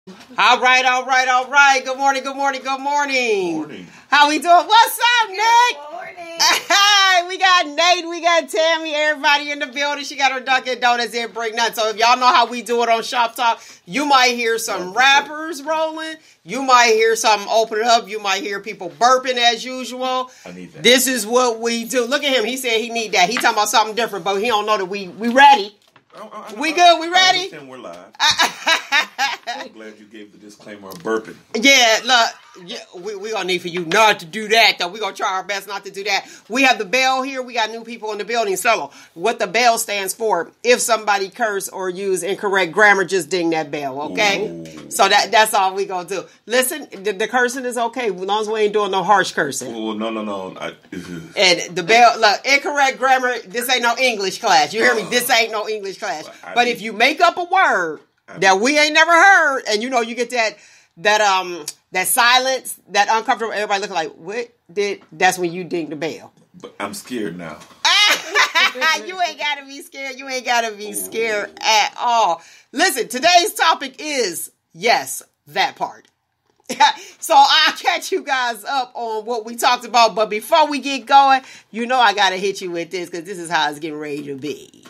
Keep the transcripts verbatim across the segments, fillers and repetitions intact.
All right, all right, all right. Good morning, good morning, good morning. Morning. How we doing? What's up, Nick? Good morning. Hey, we got Nate, we got Tammy, everybody in the building. She got her Dunkin' Donuts in Break Nuts. So if y'all know how we do it on Shop Talk, you might hear some rappers rolling. You might hear something opening up. You might hear people burping as usual. I need that. This is what we do. Look at him. He said he need that. He talking about something different, but he don't know that we we ready. I, I, I, We good? We I ready? understand we're live. I'm glad you gave the disclaimer of burping. Yeah, look, yeah, we we gonna need for you not to do that though. We gonna try our best not to do that. We have the bell here. We got new people in the building. So, what the bell stands for? If somebody curse or use incorrect grammar, just ding that bell. Okay. Ooh. So that that's all we gonna do. Listen, the, the cursing is okay as long as we ain't doing no harsh cursing. Well, no, no, no. I, And the bell, look, incorrect grammar. This ain't no English class. You hear me? This ain't no English class. I But do. if you make up a word that we ain't never heard, and you know you get that that um that silence, that uncomfortable, everybody looking like, what did? That's when you ding the bell. but I'm scared now. You ain't gotta be scared. You ain't gotta be scared at all. Listen, today's topic is yes, that part. So I'll catch you guys up on what we talked about. But before we get going, you know I gotta hit you with this because this is how it's getting ready to be.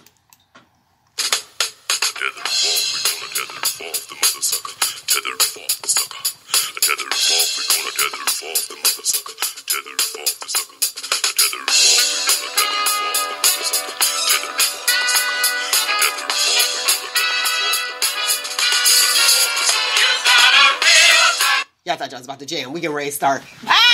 Tether off, we gonna tether off the mother sucker. Tether off the sucker. Tether off, we gonna tether off the mother sucker. Tether off the sucker. Tether off, we gonna tether off the mother sucker. Tether off the sucker. Tether off, we gonna tether off the sucker. You got a real. Y'all thought y'all was about to jam. We get ready to start.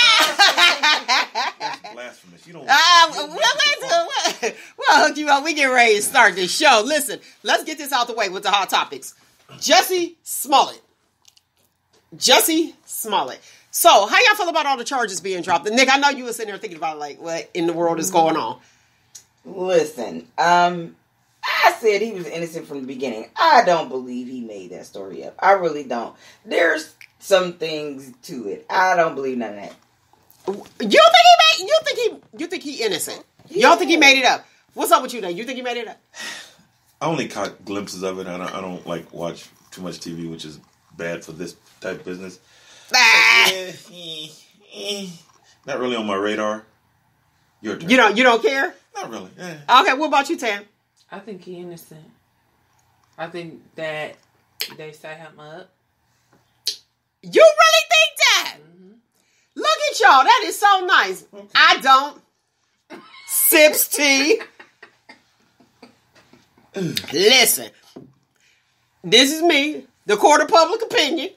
That's blasphemous. You don't. Ah, you we'll, don't make it fun. we'll, we'll hook you up. We get ready to start this show. Listen, let's get this out the way with the hot topics. Jussie Smollett. Jussie Smollett. So, how y'all feel about all the charges being dropped? And Nick, I know you were sitting there thinking about like what in the world is going on. Listen, um, I said he was innocent from the beginning. I don't believe he made that story up. I really don't. There's some things to it. I don't believe none of that. You think he made? You think he? You think he innocent? You don't think he made it up? What's up with you, then? You think he made it up? I only caught glimpses of it. I don't, I don't like watch too much T V, which is bad for this type of business. Ah, Eh, eh, eh. Not really on my radar. Your turn. you don't. You don't care? Not really. Eh. Okay. What about you, Tam? I think he innocent. I think that they set him up. You really think that? Mm-hmm. Look at y'all. That is so nice. Okay. I don't. Sips tea. Listen. This is me, the court of public opinion.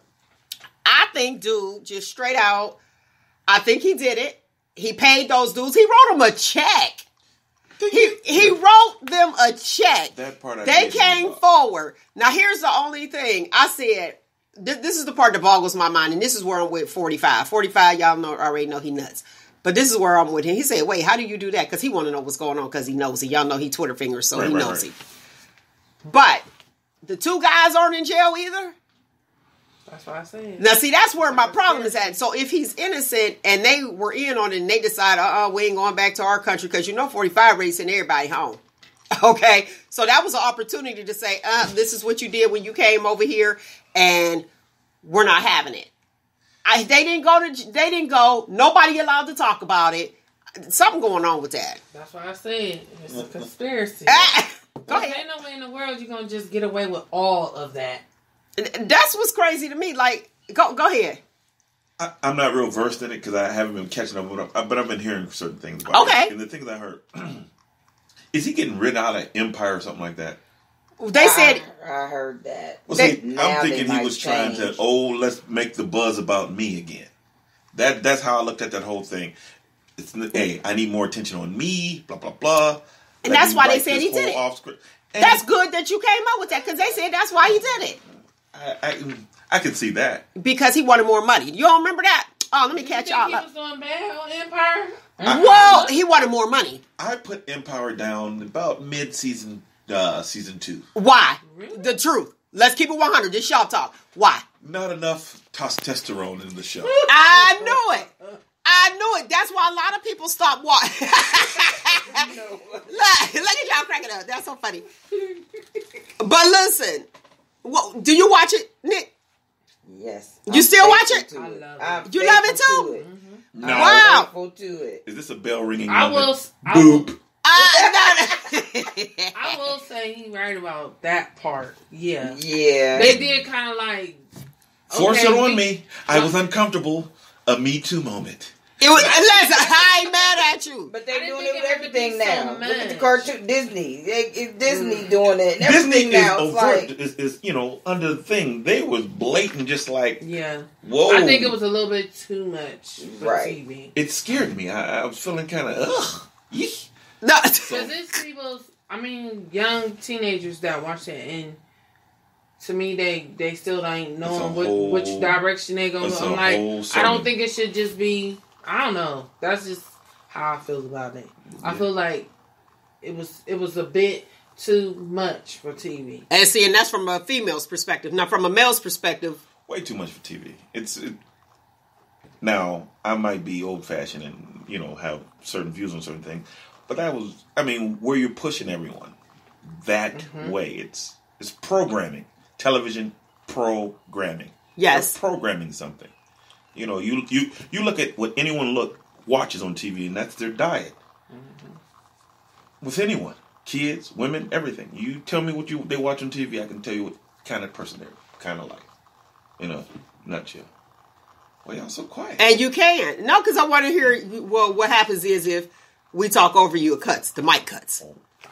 I think, dude, just straight out, I think he did it. He paid those dudes. He wrote them a check. He he wrote them a check. That part I they didn't came know about. forward. Now, here's the only thing. I said, this, this is the part that boggles my mind, and this is where I'm with forty-five. forty-five, y'all know already know he nuts. But this is where I'm with him. He said, wait, how do you do that? Because he want to know what's going on because he knows it. Y'all know he Twitter fingers, so Right, he right, knows right. it. But the two guys aren't in jail either. That's what I said. Now, see, that's where my problem is at. So if he's innocent and they were in on it and they decide, uh-uh, we ain't going back to our country because you know forty-five race send everybody home. Okay? So that was an opportunity to say, uh, this is what you did when you came over here and we're not having it. I, they didn't go to, they didn't go, nobody allowed to talk about it. Something going on with that. That's what I said. It's a conspiracy. Ah, go There's ahead. ain't no way in the world you're going to just get away with all of that. That's what's crazy to me. Like, go go ahead. I, I'm not real versed in it because I haven't been catching up with it, but I've been hearing certain things about Okay. it. And the things I heard, is he getting rid out of Empire or something like that? They said, I, I heard that. Well, They- see, Now I'm they thinking he might was trying to, change. oh, let's make the buzz about me again. That That's how I looked at that whole thing. It's, hey, I need more attention on me, blah, blah, blah. And Let that's me why they write said this he did whole it. off-script. And that's good that you came up with that because they said that's why he did it. I, I, I can see that. Because he wanted more money. You don't remember that? Oh, let me You catch think y'all he up. was doing bad on Empire? Well, he wanted more money. I put Empire down about mid-season, uh, season two. Why? Really? The truth. Let's keep it one hundred. This y'all talk. Why? Not enough testosterone in the show. I knew it. I knew it. That's why a lot of people stopped watching. look, look at y'all cracking up. That's so funny. But listen, well, do you watch it, Nick? Yes. You I'm still watch faithful it? to I love it. I'm You love it faithful too? to it. No. I'm Wow. faithful to it. Is this a bell ringing? I moment? will. I will, Boop. Uh, I will say he right about that part. Yeah, Yeah. they did kind of like Force okay, it on we- me. I was uncomfortable. A Me Too moment. It was, listen, I ain't mad at you. But I they're didn't doing think it with it had to everything be so now. Look at the much. cartoon Disney. They, it's Disney doing it. And everything Disney is now. It's overt. like, Is, is you know under the thing. They was blatant, just like Yeah, whoa. I think it was a little bit too much for Right. T V. It scared me. I, I was feeling kind of ugh. Yeesh. No. Because it's people's, I mean, young teenagers that watch it, and to me, they they still ain't It's a knowing what, whole- which direction they gonna it's go. a I'm like, whole I sermon. don't think it should just be. I don't know. That's just how I feel about it. I Yeah. feel like it was it was a bit too much for T V. And see, and that's from a female's perspective. Now, from a male's perspective, Way too much for T V. It's it, now I might be old fashioned and you know have certain views on certain things, but that was I mean where you're pushing everyone that Mm-hmm. way. It's it's programming, television programming. yes. They're programming something. You know, you you you look at what anyone look watches on T V, and that's their diet. Mm-hmm. With anyone, kids, women, everything. You tell me what you they watch on T V, I can tell you what kind of person they're kind of like. In a nutshell. Why y'all so quiet? And you can. No, because I want to hear, well, what happens is if we talk over you, it cuts. The mic cuts.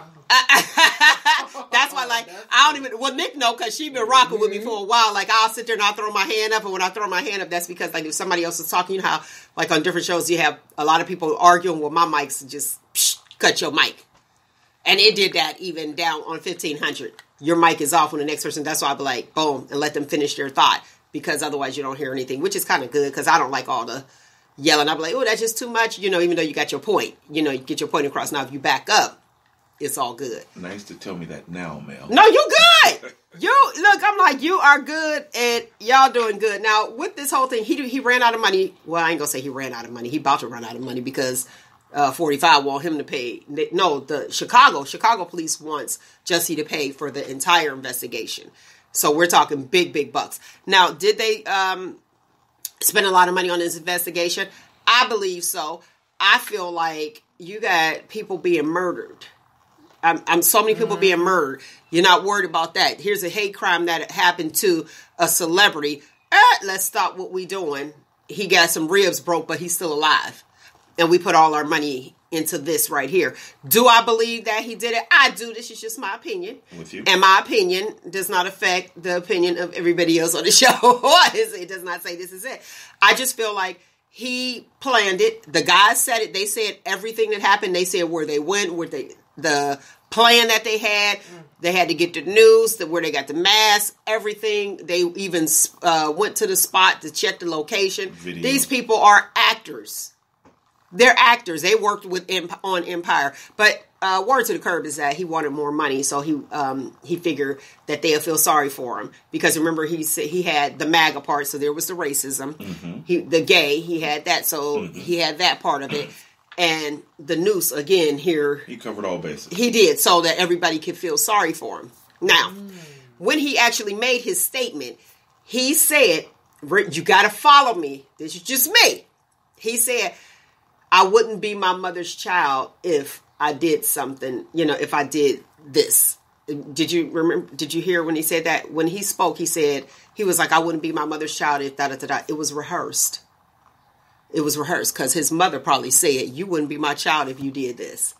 That's why, like, I don't even, well, Nick know, because she been rocking with me for a while. Like, I'll sit there and I'll throw my hand up, and when I throw my hand up, that's because, like, if somebody else is talking, you know how, like, on different shows, you have a lot of people arguing, well, my mic's just, psh, cut your mic. And it did that even down on fifteen hundred. Your mic is off when the next person, that's why I'll be like, boom, and let them finish their thought, because otherwise you don't hear anything, which is kind of good, because I don't like all the yelling. I'll be like, oh, that's just too much, you know, even though you got your point. You know, you get your point across. Now, if you back up, it's all good. Nice to tell me that now, Mel. No, you good. You, look, I'm like, you are good, and y'all doing good. Now, with this whole thing, he he ran out of money. Well, I ain't going to say he ran out of money. He about to run out of money because uh, forty-five want him to pay. No, the Chicago, Chicago police wants Jussie to pay for the entire investigation. So we're talking big, big bucks. Now, did they um, spend a lot of money on this investigation? I believe so. I feel like you got people being murdered. I'm, I'm so many people being murdered. You're not worried about that. Here's a hate crime that happened to a celebrity. Eh, let's stop what we doing. He got some ribs broke, but he's still alive. And we put all our money into this right here. Do I believe that he did it? I do. This is just my opinion. With you. And my opinion does not affect the opinion of everybody else on the show. It does not say this is it. I just feel like he planned it. The guys said it. They said everything that happened. They said where they went, where they, the plan that they had. They had to get the news, the, where they got the mask, everything. They even uh, went to the spot to check the location. Video. These people are actors. They're actors. They worked with Emp- on Empire. But uh, word to the curb is that he wanted more money, so he um, he figured that they'll feel sorry for him. Because remember, he said he had the MAGA part, so there was the racism. Mm-hmm. He the gay, he had that, so Mm-hmm. he had that part of it. And the noose, again, here, He covered all bases. he did, so that everybody could feel sorry for him. Now, when he actually made his statement, he said, you got to follow me. This is just me. He said, I wouldn't be my mother's child if I did something, you know, if I did this. Did you remember, did you hear when he said that? When he spoke, he said, he was like, I wouldn't be my mother's child if da da da da. It was rehearsed. It was rehearsed because his mother probably said, you wouldn't be my child if you did this.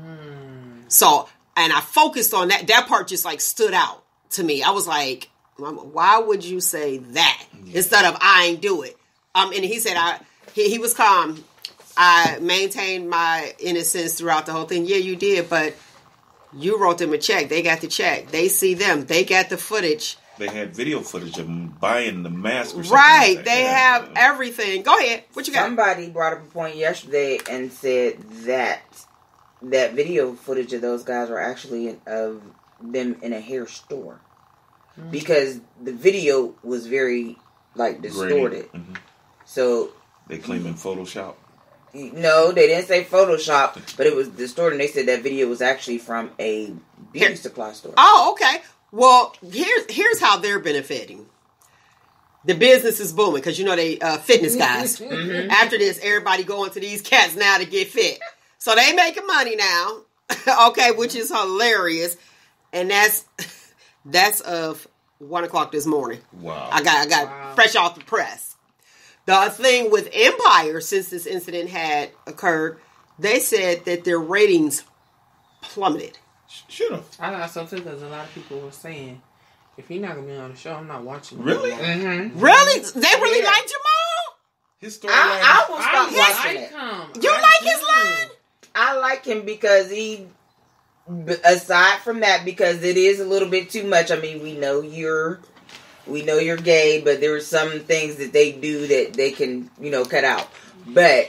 Mm. So, and I focused on that. That part just like stood out to me. I was like, why would you say that yeah. instead of I ain't do it? Um, and he said, I, he, he was calm. I maintained my innocence throughout the whole thing. Yeah, you did, but you wrote them a check. They got the check. They see them. They got the footage. They had video footage of him buying the mask or something. Right. Like they yeah. have everything. Go ahead. What you got? Somebody brought up a point yesterday and said that that video footage of those guys were actually in, of them in a hair store. Mm-hmm. Because the video was very, like, distorted. Mm-hmm. So... They claim in Photoshop. No, they didn't say Photoshop, but it was distorted. And they said that video was actually from a beauty supply store. Oh, okay. Well, here's here's how they're benefiting. the business is booming because you know they uh, fitness guys. Mhm. After this, everybody going to these cats now to get fit. So they making money now, okay, which is hilarious, and that's that's of one o'clock this morning. Wow. I got I got Wow. fresh off the press. The thing with Empire, since this incident had occurred, they said that their ratings plummeted. Should have. I thought so too because a lot of people were saying, if he's not gonna be on the show, I'm not watching. it Really? anymore." Mhm. Really? They really Yeah. like Jamal? His storyline. I, I will I stop watching like it. him. You I like do. his line? I like him because he, b- aside from that, because it is a little bit too much. I mean, we know you're, we know you're gay, but there are some things that they do that they can, you know, cut out. But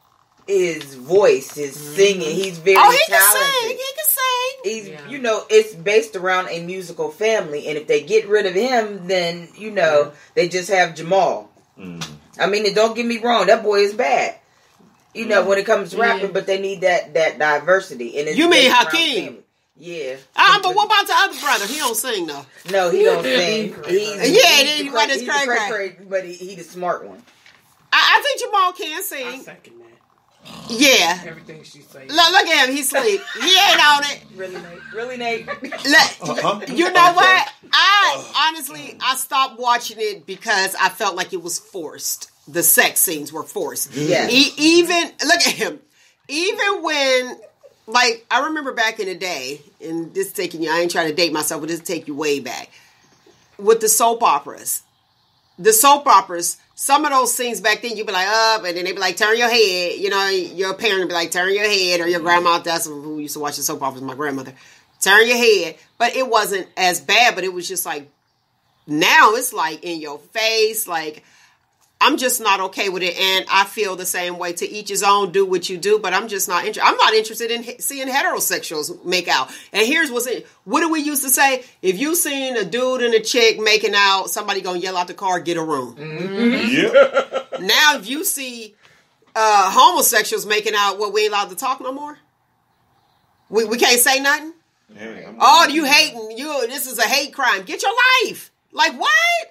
his voice, his singing, he's very Oh, he can talented. sing. He can sing. He's, Yeah. you know, it's based around a musical family, and if they get rid of him, then you know they just have Jamal. Mm. I mean, and don't get me wrong, that boy is bad. You know, when it comes to rapping, Yeah. but they need that that diversity. And it's You mean based around Hakeem? family. Yeah. Uh, but what about the other brother? He don't sing though. No, he don't sing. Yeah, He's, then he's you the run cray- his he's the cray cray cray. cray, but he, he the smart one. I, I think Jamal can I sing. second that. Yeah. Everything she says. Look, look at him. He sleep. He ain't on it. Really, Nate? Really, Nate? Look, Uh-huh. you know what? I honestly, I stopped watching it because I felt like it was forced. The sex scenes were forced. Yeah. E- even look at him. Even when, like, I remember back in the day, and this is taking you. I ain't trying to date myself, but this take you way back with the soap operas. The soap operas. Some of those scenes back then, you'd be like, up, and then they'd be like, turn your head. You know, your parent would be like, turn your head, or your grandma. That's who used to watch the soap operas, my grandmother. Turn your head. But it wasn't as bad, but it was just like, now it's like in your face. Like, I'm just not okay with it. And I feel the same way. To each his own, do what you do, but I'm just not interested. I'm not interested in he- seeing heterosexuals make out. And here's what's it. What do we used to say? If you seen a dude and a chick making out, somebody gonna yell out the car, get a room. Yeah. Now, if you see uh, homosexuals making out, what, we ain't allowed to talk no more? We we can't say nothing? Hey, I'm- Oh, you hating. You, this is a hate crime. Get your life. Like, what?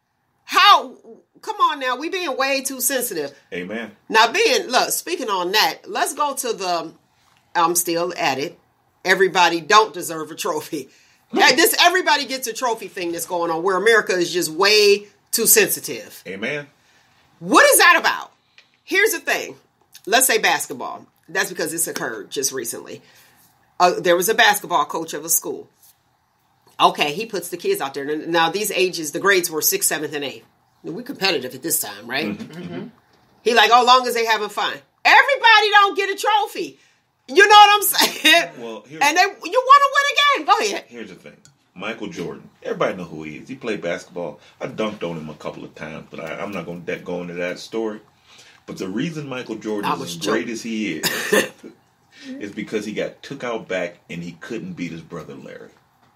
How? Come on now. We being way too sensitive. Amen. Now, being, look, speaking on that, let's go to the, I'm still at it. Everybody don't deserve a trophy. Yeah, this everybody gets a trophy thing that's going on where America is just way too sensitive. Amen. What is that about? Here's the thing. Let's say basketball. That's because this occurred just recently. Uh, there was a basketball coach of a school. Okay, he puts the kids out there. Now, these ages, the grades were sixth, seventh, and eighth. We're competitive at this time, right? Mm-hmm. He like, oh, long as they having fun. Everybody don't get a trophy. You know what I'm saying? Well, here's, And they, you want to win a game. Go ahead. here's the thing. Michael Jordan. Everybody know who he is. He played basketball. I dunked on him a couple of times, but I, I'm not going to go into that story. But the reason Michael Jordan I is was as great joking. as he is is because he got took out back and he couldn't beat his brother Larry.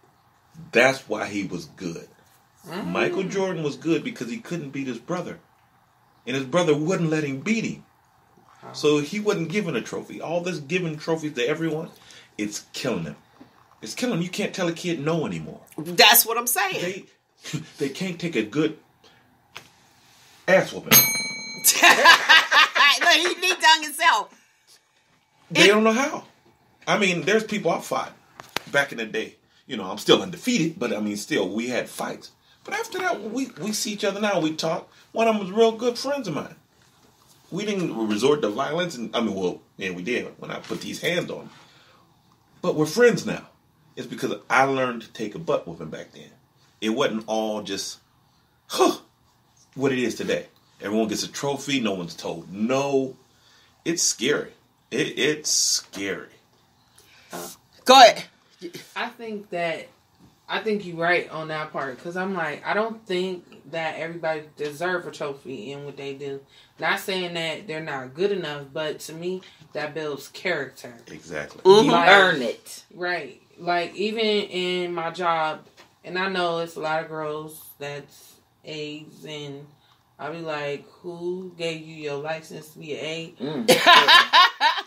That's why he was good. Michael Jordan was good because he couldn't beat his brother. And his brother wouldn't let him beat him. So he wasn't given a trophy. All this giving trophies to everyone, it's killing him. It's killing him. You can't tell a kid no anymore. That's what I'm saying. They they can't take a good ass whooping. Look, he, he done himself. They It- don't know how. I mean, there's people I fought back in the day. You know, I'm still undefeated, but I mean, still, we had fights. But after that, we, we see each other now. We talk. One of them was real good friends of mine. We didn't resort to violence. And I mean, well, yeah, we did when I put these hands on him. But we're friends now. It's because I learned to take a butt whooping back then. It wasn't all just, huh, what it is today. Everyone gets a trophy. No one's told no. It's scary. It, it's scary. Go ahead. I think that I think you're right on that part because I'm like I don't think that everybody deserve a trophy in what they do. Not saying that they're not good enough, but to me that builds character. Exactly. Mhm. You Like- earn it. Right. Like even in my job, and I know it's a lot of girls that's A's, and I'll be like, "Who gave you your license to be an A?" Mm.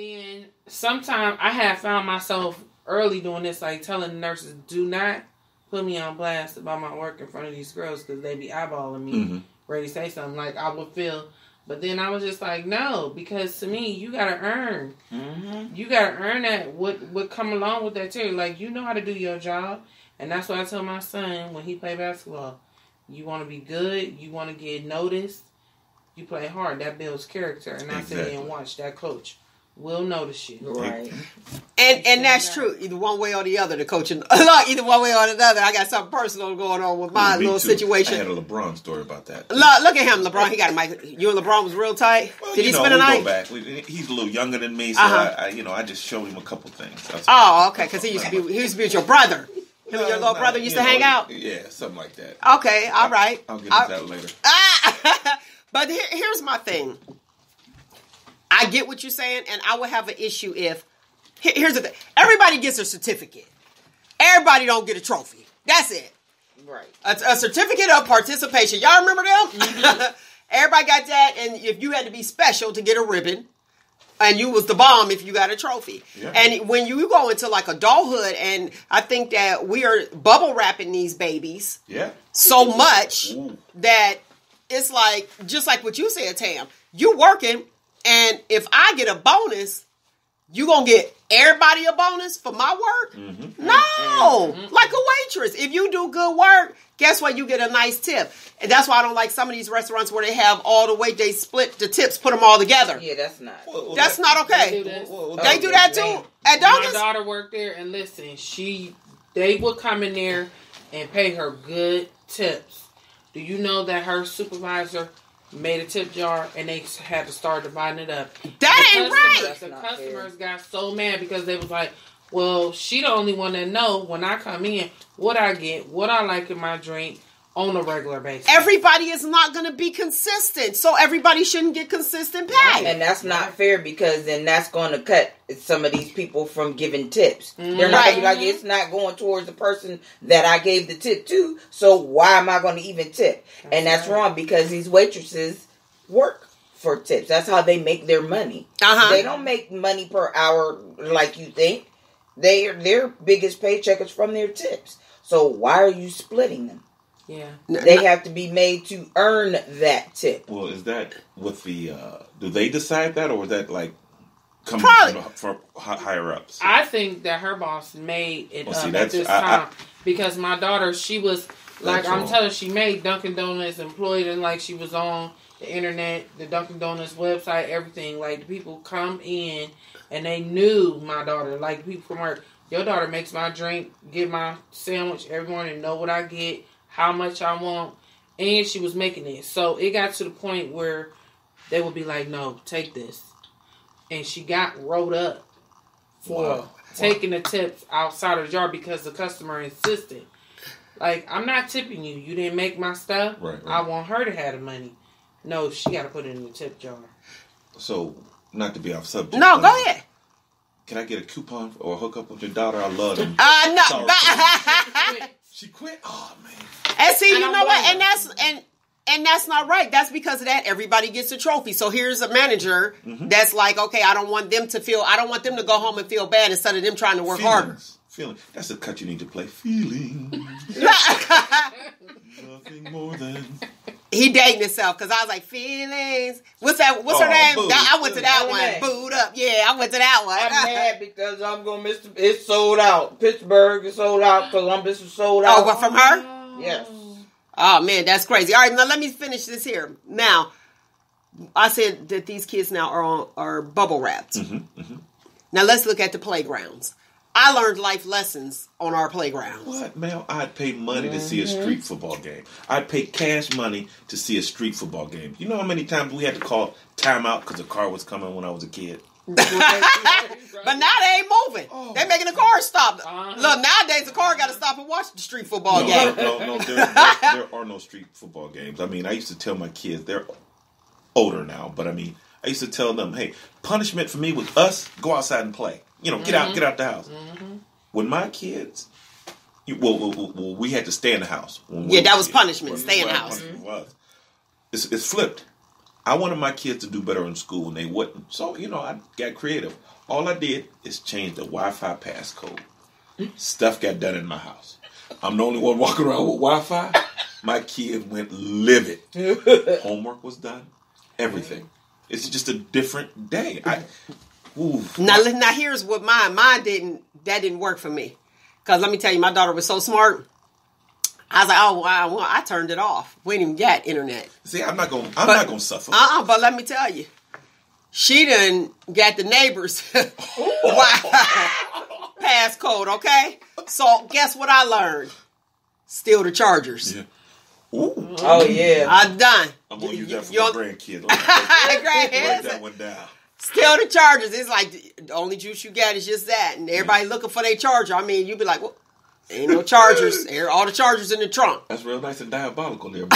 And sometimes I have found myself early doing this, like telling the nurses, do not put me on blast about my work in front of these girls because they be eyeballing me, Mm-hmm. ready to say something. Like, I would feel... But then I was just like, no, because to me, you gotta earn. Mm-hmm. You gotta earn that. What what come along with that too? Like, you know how to do your job, and that's what I tell my son when he play basketball. You want to be good. You want to get noticed. You play hard. That builds character. And I sit Exactly. there and watch that coach will notice you. Right. And and that's true. Either one way or the other, the coaching. Look, either one way or the other. I got something personal going on with my Ooh, me little too. situation. I had a LeBron story about that. Look, look at him, LeBron. He got a mic. You and LeBron was real tight. Well, Did you he know, spend a we night? Go back. We, he's a little younger than me, so Uh-huh. I, I, you know, I just showed him a couple things. That's Oh, okay. Because he used to be he used to be with your brother. Him and your No, little no, brother used you to hang know, out. Yeah, something like that. Okay, all right. I'll get into I- that later. Ah! But here, here's my thing. I get what you're saying, and I would have an issue if. here- Here's the thing. Everybody gets a certificate. Everybody don't get a trophy. That's it. Right. A, a certificate of participation. Y'all remember them? Mm-hmm. Everybody got that, and if you had to be special to get a ribbon, and you was the bomb if you got a trophy. Yeah. And when you go into like adulthood, and I think that we are bubble wrapping these babies Yeah. so much Ooh. that it's like, just like what you said, Tam, you working, and if I get a bonus, you gonna get everybody a bonus for my work? Mm-hmm. No, like a waitress. If you do good work, guess what? You get a nice tip. And that's why I don't like some of these restaurants where they have all the weight, they split the tips, put them all together. Yeah, that's not. Well, well, That's that- not They okay. do this. well, well, They that- do that too Man. at My Dunkin's. daughter worked there, and listen, she they would come in there and pay her good tips. Do you know that her supervisor made a tip jar and they had to start dividing it up? That The ain't customers- right. That's The not customers got so mad because they was like, well, she the only one that know when I come in what I get, what I like in my drink on a regular basis. Everybody is not going to be consistent, so everybody shouldn't get consistent pay. And that's not fair because then that's going to cut some of these people from giving tips. Mm-hmm. They're not Right. gonna be like, it's not going towards the person that I gave the tip to, so why am I going to even tip? And that's right. wrong because these waitresses work for tips. That's how they make their money. Uh-huh. They don't make money per hour like you think. They their biggest paycheck is from their tips. So why are you splitting them? Yeah. They have to be made to earn that tip. Well, is that with the? Uh, do they decide that, or is that like coming Probably. from, from hi- higher ups? I think that her boss made it Well, up see, at that's- this I- I- time because my daughter, she was like, That's I'm wrong. telling you, she made Dunkin' Donuts employed and like she was on the internet, the Dunkin' Donuts website, everything. Like the people come in and they knew my daughter. Like people from her, your daughter makes my drink, get my sandwich every morning, know what I get, how much I want, and she was making it. So it got to the point where they would be like, no, take this. And she got rolled up for Wow. taking the tips outside of the jar because the customer insisted. Like, I'm not tipping you. You didn't make my stuff. Right, right. I want her to have the money. No, she got to put it in the tip jar. So, not to be off subject. No, uh, go ahead. Can I get a coupon or hook up with your daughter? I love them. Uh, no. Sorry. She quit. Oh man. And see, I you don't know what? blame And her. that's and and that's not right. That's because of that. Everybody gets a trophy. So here's a manager that's like, okay, I don't want them to feel. I don't want them to go home and feel bad instead of them trying to work harder. Feelings. Feeling. That's the cut you need to play. Feeling. Nothing more than. He dating himself because I was like, feelings. What's that? What's her Oh, name? boo. I went to that Boo. one. Boo. Booed up. Yeah, I went to that one. I'm mad because I'm gonna miss. The, it's sold out. Pittsburgh is sold out. Columbus is sold out. Oh, but from her? Yes. Oh man, that's crazy. All right, now let me finish this here. Now, I said that these kids now are on, are bubble wrapped. Now let's look at the playgrounds. I learned life lessons on our playgrounds. What, man? I'd pay money to see a street football game. I'd pay cash money to see a street football game. You know how many times we had to call timeout because a car was coming when I was a kid? But now they ain't moving. Oh. They making the car stop. Uh-huh. Look, nowadays the car got to stop and watch the street football No, game. no, no, no there, there, there are no street football games. I mean, I used to tell my kids, they're older now, but I mean, I used to tell them, hey, punishment for me was us, go outside and play. You know, get out, get out the house. When my kids, you, well, well, well, well, we had to stay in the house. When we Yeah, were that was kids. punishment, Well, stay in the well, house. punishment was. It's, it's flipped. I wanted my kids to do better in school, and they wouldn't. So, you know, I got creative. All I did is change the Wi-Fi passcode. Stuff got done in my house. I'm the only one walking around with Wi-Fi. My kid went livid. Homework was done. Everything. It's just a different day. I, ooh. Now, li- now here's what mine. Mine didn't. That didn't work for me. Cause let me tell you, my daughter was so smart. I was like, oh wow, well, I turned it off. We didn't even get internet. See, I'm not gonna. I'm But- not gonna suffer. Uh-uh, but let me tell you, she done got the neighbors Wi-Fi passcode. Okay, so guess what I learned? Steal the chargers. Yeah. Ooh. Oh yeah. I'm done. I'm gonna use that for You- my you- grandkid. Let me break, break that Great. one down. Steal the chargers. It's like the only juice you got is just that, and everybody looking for their charger. I mean, you be like, well, ain't no chargers. There- All the chargers in the trunk. That's real nice and diabolical there, man.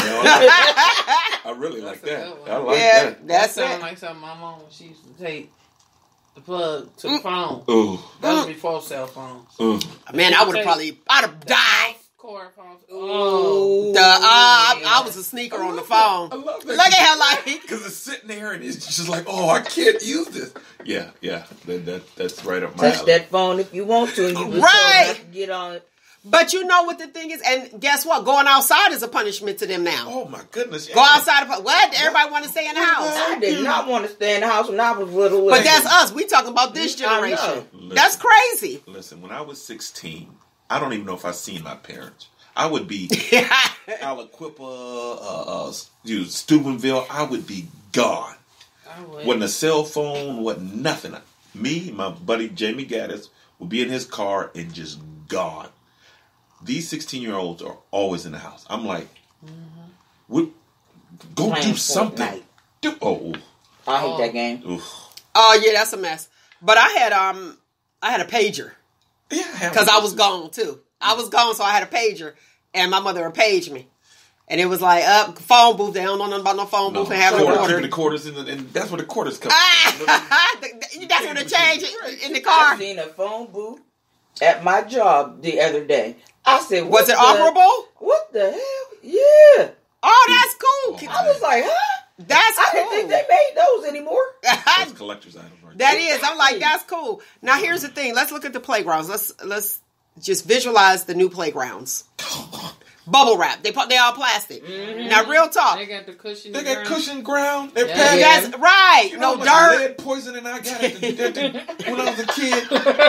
I, I really like That's a that. good one. I like Yeah, that. that's that sound it. like something my mom when she used to take the plug to the phone. Ooh. That was before cell phones. Ooh. Man, I would have probably, I'd have died. Cord phones. Oh, Ooh. the, uh, I, I was a sneaker on the phone. I love that. Look at how like. Because it's sitting there and it's just like, oh, I can't use this. Yeah, yeah. That, that That's right up my Touch alley. that phone if you want to, and you can Right. so get on it. But you know what the thing is, and guess what? Going outside is a punishment to them now. Oh, my goodness. Go outside. Of, what? Everybody want to stay in the house. I did not want to stay in the house when I was little. But that's us. We talking about this I know. generation. Listen. That's crazy. Listen, when I was sixteen, I don't even know if I seen my parents. I would be Aliquippa, uh, uh, you know, Steubenville. I would be gone. I would. Wasn't a cell phone, wasn't nothing. Me, my buddy Jamie Gaddis would be in his car and just gone. These sixteen-year-olds are always in the house. I'm like, what? Go Playing do something. Fortnite. Do oh, I hate that game. oof. Oh yeah, that's a mess. But I had um, I had a pager Yeah, because I was gone too. I was gone, so I had a pager, and my mother would page me, and it was like, up uh, phone booth. They don't know nothing about no phone No, booth and having a quarter, quarter. keeping the quarters in, the, and that's where the quarters come. Ah, that's what the change in the car. I seen a phone booth at my job the other day. I said, what Was it the- operable? What the hell? Yeah. Oh, that's cool. I was like, huh? That's I cool. didn't think they made those anymore. That's collector's items right That there. is. I'm like, that's cool. Now here's the thing. Let's look at the playgrounds. Let's let's just visualize the new playgrounds. Bubble wrap. They put they all plastic. Mm-hmm. Now real talk. They got the cushion. They got cushion ground. They're Yeah. padded. Yeah. That's right. You know No how much dirt. lead poisoning I got at the, at the, when I was a kid.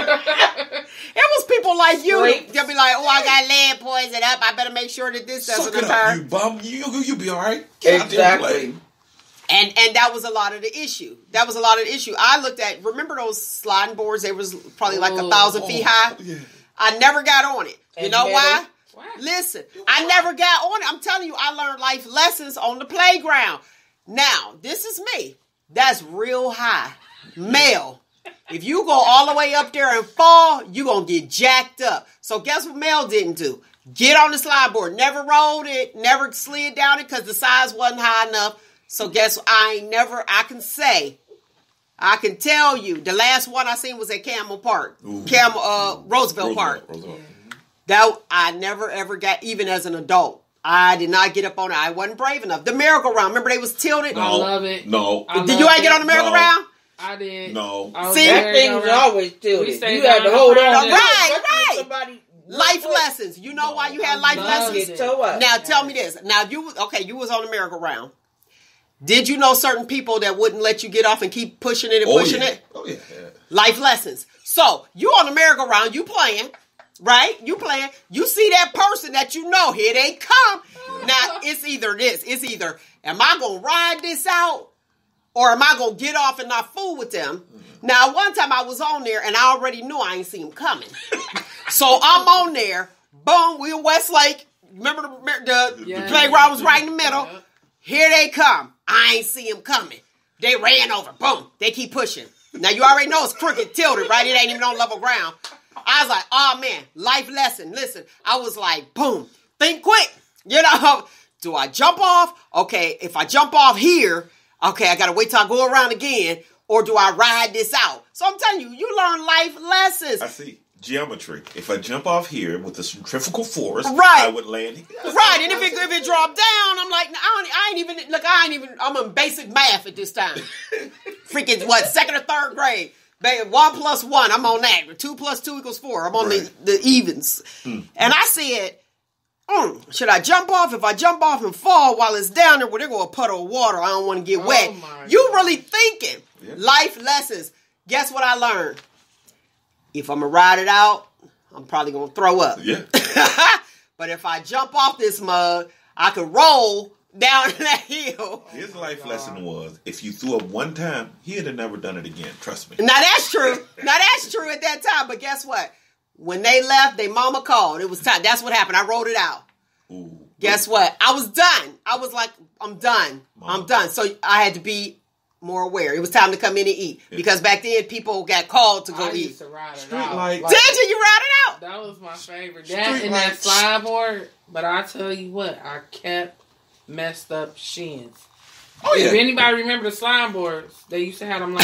It was people like you. Scrapes. They'll be like, oh, I got lead poison up. I better make sure that this doesn't Suck it up, you occur. bum. You you, you be all right. Get out there and play. Exactly. And and that was a lot of the issue. That was a lot of the issue. I looked at, remember those sliding boards? They was probably like a Oh. thousand feet high. Yeah. I never got on it. You And know metal. why? Why? Listen, I never got on it. I'm telling you, I learned life lessons on the playground. Now, this is me. That's real high. Male. If you go all the way up there and fall, you going to get jacked up. So guess what Mel didn't do? Get on the slide board. Never rolled it. Never slid down it because the size wasn't high enough. So guess what? I ain't never, I can say, I can tell you, the last one I seen was at Camel Park. Ooh. Camel, uh, Roosevelt Park. Roosevelt. That I never ever got, even as an adult. I did not get up on it. I wasn't brave enough. The merry-go-round, remember they was tilted? No, I love it. No. I Did you love ain't get on the it. merry-go-round? I did. No. I was See? there, That thing go was around. always We tilted. stayed You had to down hold the on. front. Right, Especially if right. Somebody Life lessons. You know why you had life I lessons? loved His toe up. Now tell me this. Now you was okay, you was on the merry-go-round. Did you know certain people that wouldn't let you get off and keep pushing it and Oh, pushing yeah. it? Oh, yeah. yeah. Life lessons. So you on the merry-go-round, you playing, right? You playing. You see that person that you know, here they come. Now it's either this. It's either am I gonna ride this out, or am I gonna get off and not fool with them? Now one time I was on there and I already knew I ain't see him coming. So I'm on there. Boom. We in Westlake. Remember the, the, Yeah. the playground was right in the middle. Yeah. Here they come. I ain't see him coming. They ran over. Boom. They keep pushing. Now you already know it's crooked, tilted, right? It ain't even on level ground. I was like, oh man, life lesson. Listen, I was like, boom, think quick. You know, do I jump off? Okay, if I jump off here, okay, I gotta wait till I go around again, or do I ride this out? So I'm telling you, you learn life lessons. I see. Geometry. If I jump off here with the centrifugal force, Right. I would land here. Right, and if it, if it drop down, I'm like, I, don't, I ain't even, look, I ain't even, I'm in basic math at this time. Freaking, what, second or third grade. Baby, one plus one, I'm on that. Two plus two equals four. I'm on Right. the, the evens. Mm. And I said, mm, should I jump off? If I jump off and fall while it's down there, well, they're going to puddle of water. I don't want to get Oh wet. my You God. really thinking. Yeah. Life lessons. Guess what I learned? If I'm going to ride it out, I'm probably going to throw up. Yeah. But if I jump off this mug, I could roll down that hill. His life lesson was, if you threw up one time, he'd have never done it again. Trust me. Now that's true. Now that's true at that time. But guess what? When they left, their mama called. It was time. That's what happened. I wrote it out. Ooh. Guess what? I was done. I was like, I'm done. Mama. I'm done. So I had to be more aware. It was time to come in and eat. Because back then, people got called to go I eat. used to ride it Street out. lights. Like, Did you? You ride it out? that was my favorite. Street That and that lights. slide board. But I tell you what, I kept messed up shins. Oh, If yeah. anybody remember the slime boards, they used to have them like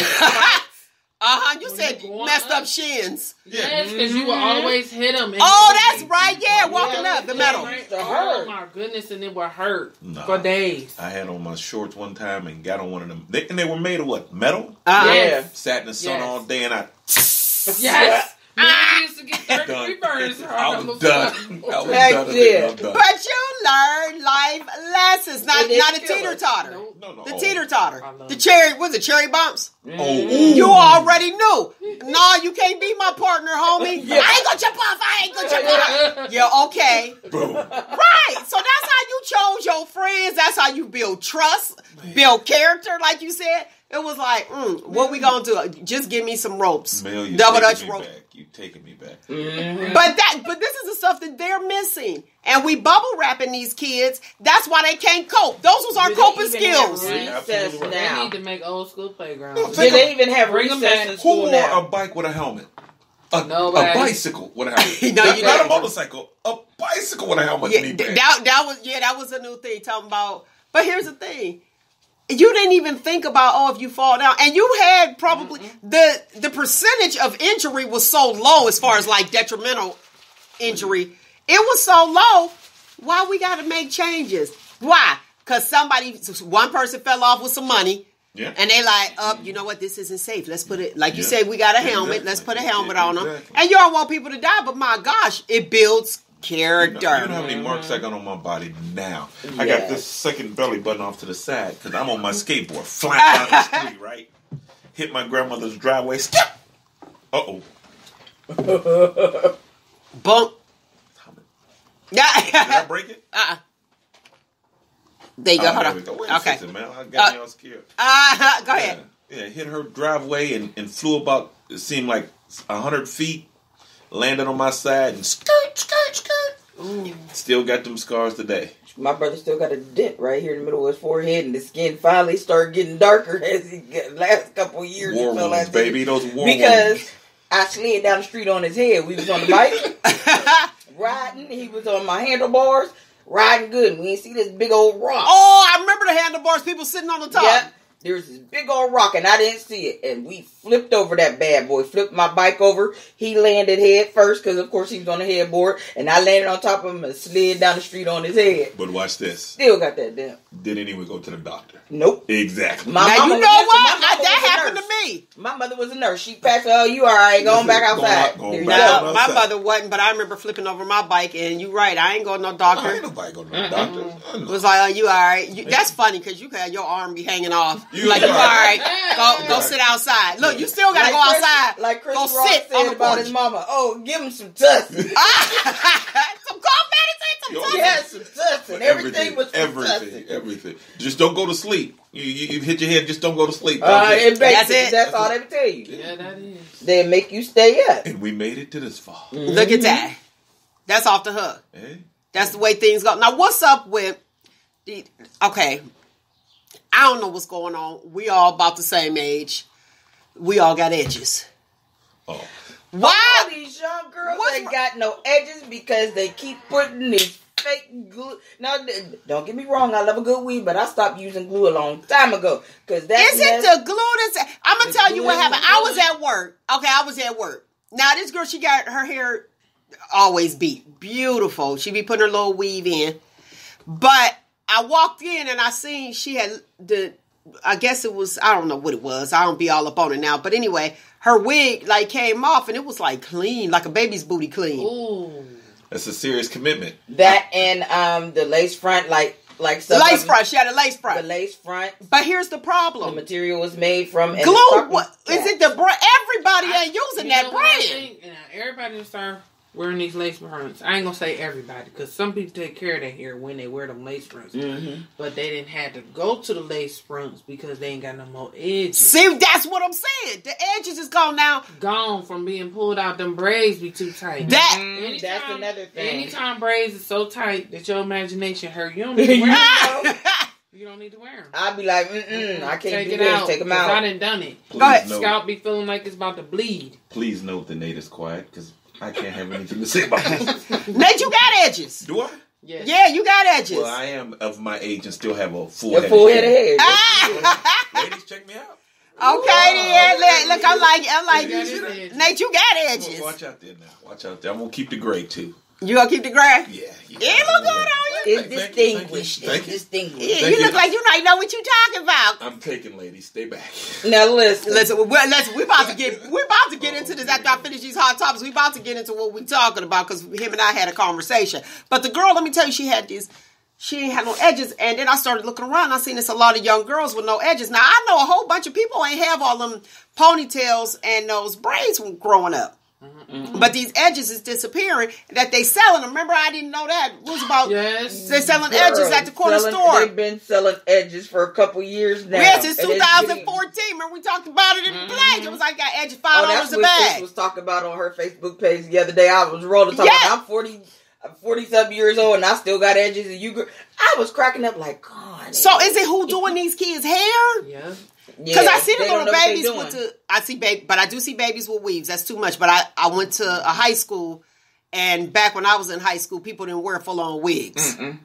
Uh-huh. You When said you going messed up. up shins. yes, because you would always hit them. Oh, that's right. Yeah, walking up the metal. Right? To Oh hurt. my goodness, and it would hurt Nah. for days. I had on my shorts one time and got on one of them. They, and they were made of what? Metal? Uh-huh. Yes. Sat in the sun Yes. all day and I... Yes. Man, I used to get third Done. degree burns. I was done. I was Heck done. yeah. I'm done. But you learned life lessons. Not, It is not a killer. teeter-totter. Nope. No, no. The oh. teeter-totter. I love The it. cherry, was it cherry bumps? Oh, ooh. You already knew. No, you can't be my partner, homie. I ain't gonna jump off. I ain't gonna jump off. Yeah, okay. Boom. Right. So that's how you chose your friends. That's how you build trust, build character, like you said. It was like, mm, what we gonna do? Just give me some ropes. Mel, you Double taking Dutch me rope. back. You taking me back. Mm-hmm. But that, but this is the stuff that they're missing, and we bubble wrapping these kids. That's why they can't cope. Those was our Do they coping even have skills. Right. recess Absolutely right. They now? need to make old school playgrounds. No, Do think they even have Bring 'em recess back. in Who school wore now? a bike with a helmet? A, Nobody. a bicycle with a helmet. No, not, you not a didn't. motorcycle. A bicycle with a helmet. Yeah, knee th- pad. that that was yeah, that was a new thing talking about. But here's the thing. You didn't even think about, oh, if you fall down. And you had probably the the percentage of injury was so low as far as like detrimental injury. It was so low. Why we got to make changes? Why? Because somebody, one person fell off with some money. Yeah. And they like, up, you know what, this isn't safe. Let's put it, like you Yeah. said, we got a Exactly. helmet. Let's put a helmet on them. Exactly. And you don't want people to die, but my gosh, it builds You character. know, you know how many marks I got on my body now? I Yeah. got this second belly button off to the side because I'm on my skateboard, flying down the street, right? Hit my grandmother's driveway. Step! Uh-oh. Bump. Did I Yeah. break it? uh-uh. There you go. Oh, Hold there on. we go. Wait, Okay. fix it, man. I got Uh, me all scared. Uh, go ahead. Yeah. yeah, hit her driveway and, and flew about, it seemed like one hundred feet, landed on my side and skirt, skirt, skirt. Still got them scars today. My brother still got a dent right here in the middle of his forehead, and the skin finally started getting darker as he got last couple of years. War it felt wounds, like baby. Those war because wounds. I slid down the street on his head. We was on the bike riding. He was on my handlebars riding good. And we didn't see this big old rock. Oh, I remember the handlebars, people sitting on the top. Yeah, there was this big old rock, and I didn't see it. And we flipped over that bad boy. Flipped my bike over. He landed head first because, of course, he was on the headboard. And I landed on top of him and slid down the street on his head. But watch this. Still got that dent. Didn't even go to the doctor. Nope. Exactly. My Now, mama you was- know listen, what? my I, mama was that a happened nurse. to me. My mother was a nurse. She passed, oh, you all right, going back Going outside. out- going There you back go. out. No, my outside. mother wasn't, but I remember flipping over my bike, and you're right, I ain't going to no I ain't doctor. nobody go to the doctor. I It know. was like, oh, you all right? You, that's funny, because you had your arm be hanging off. You like, you all right. right? Go, go Right. sit outside. Look, you still got to Like go Chris- outside. Like Chris go Rock sit said on the about porch. his mama. Oh, give him some tussin. some cough medicine, some Yo, tussin. Yeah, some tussin. Everything was some everything, tussin. everything. Just don't go to sleep. You, you, you hit your head. Just don't go to sleep. Uh, That's it. and basically, That's that's, it. all they would tell you. Yeah, that is. They make you stay up. And we made it to this fall. Look at that. That's off the hook. Hey, That's the way things go. Now, what's up with the, okay, I don't know what's going on. We all about the same age. We all got edges. oh, All Why? these young girls What's ain't wrong- got no edges because they keep putting this fake glue. Now, th- don't get me wrong, I love a good weed, but I stopped using glue a long time ago. Cause that Is it the glue that's... I'm going The to tell you glue what is happened. the I glue. was at work. Okay, I was at work. Now, this girl, she got her hair always beat. Beautiful. She be putting her little weave in. But I walked in and I seen she had... the I guess it was, I don't know what it was. I don't be all up on it now. But anyway, her wig like came off and it was like clean, like a baby's booty clean. Ooh. That's a serious commitment. That and um the lace front, like like The some lace of- front. She had a lace front. The lace front. But here's the The problem. material was made from and Glue. it's talking- What, is it the brand? Everybody ain't using You that know what I brand. think? Yeah, everybody that start wearing these lace fronts. I ain't gonna say everybody, because some people take care of their hair when they wear them lace fronts. Mhm. But they didn't have to go to the lace fronts because they ain't got no more edges. See, that's what I'm saying. The edges is gone now. Gone from being pulled out. Them braids be too tight. That Mm, that's another thing. Anytime braids is so tight that your imagination hurt, you don't need to wear them. You don't need to wear them. I'd be like, mm-mm, I can't Take do it this. out. Take them 'cause I out. done done it. Please Go ahead. note, Scalp be feeling like it's about to bleed. please note the Nate is quiet because I can't have anything to say about this. Nate, you got edges. Do I? Yes. Yeah, you got edges. Well, I am of my age and still have a full Your head full of head of hair. hair. Ah! Ladies, check me out. Okay, then. Look, look, I'm like, I'm like, You got his edges. Nate, you got edges. Watch out there now. Watch out there. I'm gonna keep the gray too. You gonna keep the grass? Yeah. yeah. It look good on you. It's Thank you, thank distinguished. you, thank It's you. distinguished. Yeah, Thank you you. look like you might know what you talking about. I'm taking, ladies. Stay back. Now listen. Listen, we're, listen, we're about to get we're about to get into this after I finish these hot topics. We're about to get into what we're talking about because him and I had a conversation. But the girl, let me tell you, she had these. She ain't had no edges, and then I started looking around. I seen this a lot of young girls with no edges. Now I know a whole bunch of people ain't have all them ponytails and those braids when growing up. Mm-hmm. But these edges is disappearing. That they selling them. Remember, I didn't know that. It was about Yes. they selling Girl, edges at the corner selling- store. They've been selling edges for a couple years now. Yeah, since And two it's thousand getting- fourteen. Remember we talked about it in the play. It was like got edges five Oh, dollars that's a what bag. Sis was talking about on her Facebook page the other day. I was rolling talking Yeah. about I'm forty, I'm forty something years old and I still got edges. And you, gr- I was cracking up like, God. So is it who doing these kids' hair? Yeah. Because I see the they don't little know what they babies doing. with the. I see baby, but I do see babies with weaves. That's too much. But I I went to a high school, and back when I was in high school, people didn't wear full on wigs. Mm-mm.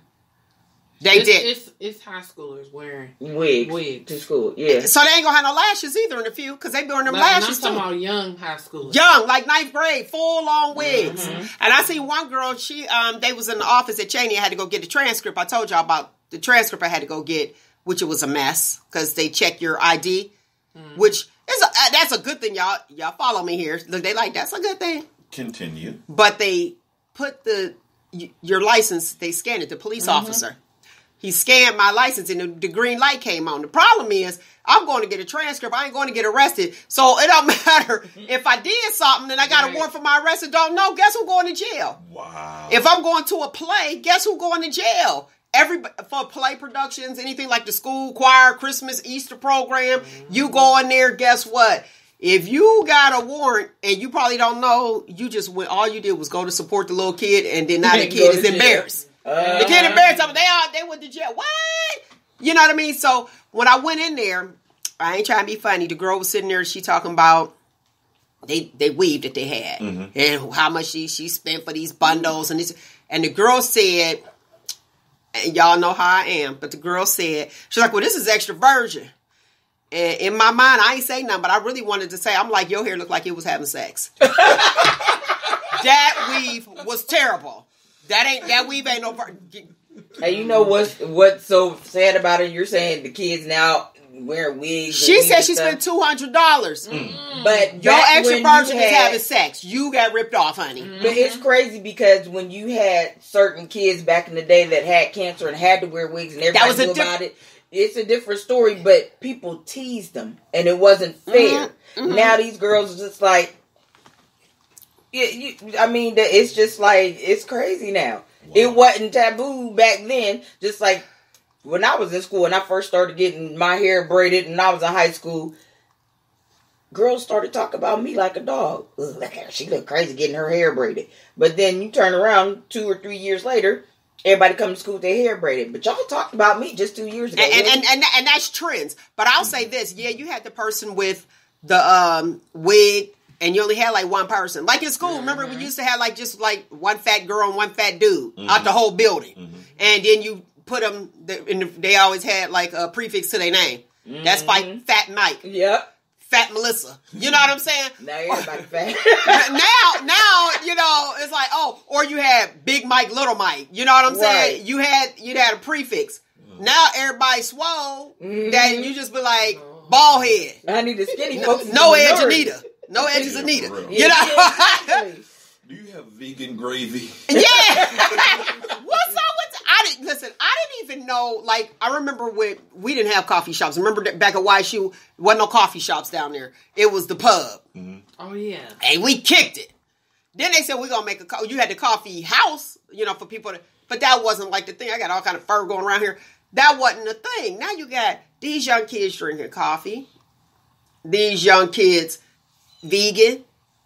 They it's, did. It's, it's high schoolers wearing wigs, wigs. to school. Yeah, So they ain't gonna have no lashes either in a few because they be wearing them Like, and I'm lashes talking too. about young high schoolers. Young, like ninth grade, full on wigs. Mm-hmm. And I see one girl, she um they was in the office at Cheney and had to go get the transcript. I told y'all about the transcript I had to go get, which it was a mess because they check your I D, Mm-hmm. which is a, uh, that's a good thing, y'all. Y'all follow me here. Look, they like that's a good thing. Continue. But they put the y- your license, they scanned it, the police Mm-hmm. officer. He scanned my license and the, the green light came on. The problem is, I'm going to get a transcript. I ain't going to get arrested. So it don't matter if I did something and I got a Right. warrant for my arrest and don't know, guess who going to jail? Wow. If I'm going to a play, guess who going to jail? Every for play productions, anything like the school choir, Christmas, Easter program, Mm-hmm. you go in there, guess what? If you got a warrant and you probably don't know, you just went, all you did was go to support the little kid and then now the Go kid to is jail. embarrassed. Uh, The kid embarrassed them. They all they went to jail. What? You know what I mean? So when I went in there, I ain't trying to be funny. The girl was sitting there. She talking about they they weave that they had and how much she she spent for these bundles and this. And the girl said, and y'all know how I am, but the girl said she's like, well, this is extra virgin. And in my mind, I ain't say nothing, but I really wanted to say, I'm like, your hair looked like it was having sex. That weave was terrible. That ain't that weave ain't no. vir- And you know what's what's so sad about it? You're saying the kids now wearing wigs. and She wigs said and she stuff. spent two hundred dollars. But Your back extra when virgin you is had- having sex. You got ripped off, honey. But it's crazy because when you had certain kids back in the day that had cancer and had to wear wigs and everybody was a knew diff- about it, it's a different story. But people teased them and it wasn't fair. Mm-hmm. Now these girls are just like, you, you, I mean, the- it's just like it's crazy now. It wasn't taboo back then. Just like when I was in school and I first started getting my hair braided and I was in high school. Girls started talking about me like a dog. Ugh, look at her. She look crazy getting her hair braided. But then you turn around two or three years later, everybody comes to school with their hair braided. But y'all talked about me just two years ago. And and, really? and and and that's trends. But I'll say this: yeah, you had the person with the um, wig, and you only had like one person. Like in school, remember we used to have like just like one fat girl and one fat dude out the whole building, and then you put them. And they always had like a prefix to their name. That's like Fat Mike, Yep. Fat Melissa. You know what I'm saying? Now everybody fat. now, now, you know, it's like, oh, or you had Big Mike, Little Mike. You know what I'm saying? Right. You had, you had a prefix. Now everybody swole. Mhm. That you just be like, bald head. I need the skinny No, folks. no in the edge minority. Anita. No edges Yeah, Anita. for real. You know? Exactly. Do you have vegan gravy? Yeah. What's up with I didn't listen. I didn't even know. Like I remember when we didn't have coffee shops. Remember that back at Y S U, wasn't no coffee shops down there. It was the pub. Oh yeah. And we kicked it. Then they said we're gonna make a. Co- you had the coffee house, you know, for people to. But that wasn't like the thing. I got all kind of fur going around here. That wasn't the thing. Now you got these young kids drinking coffee. These young kids vegan.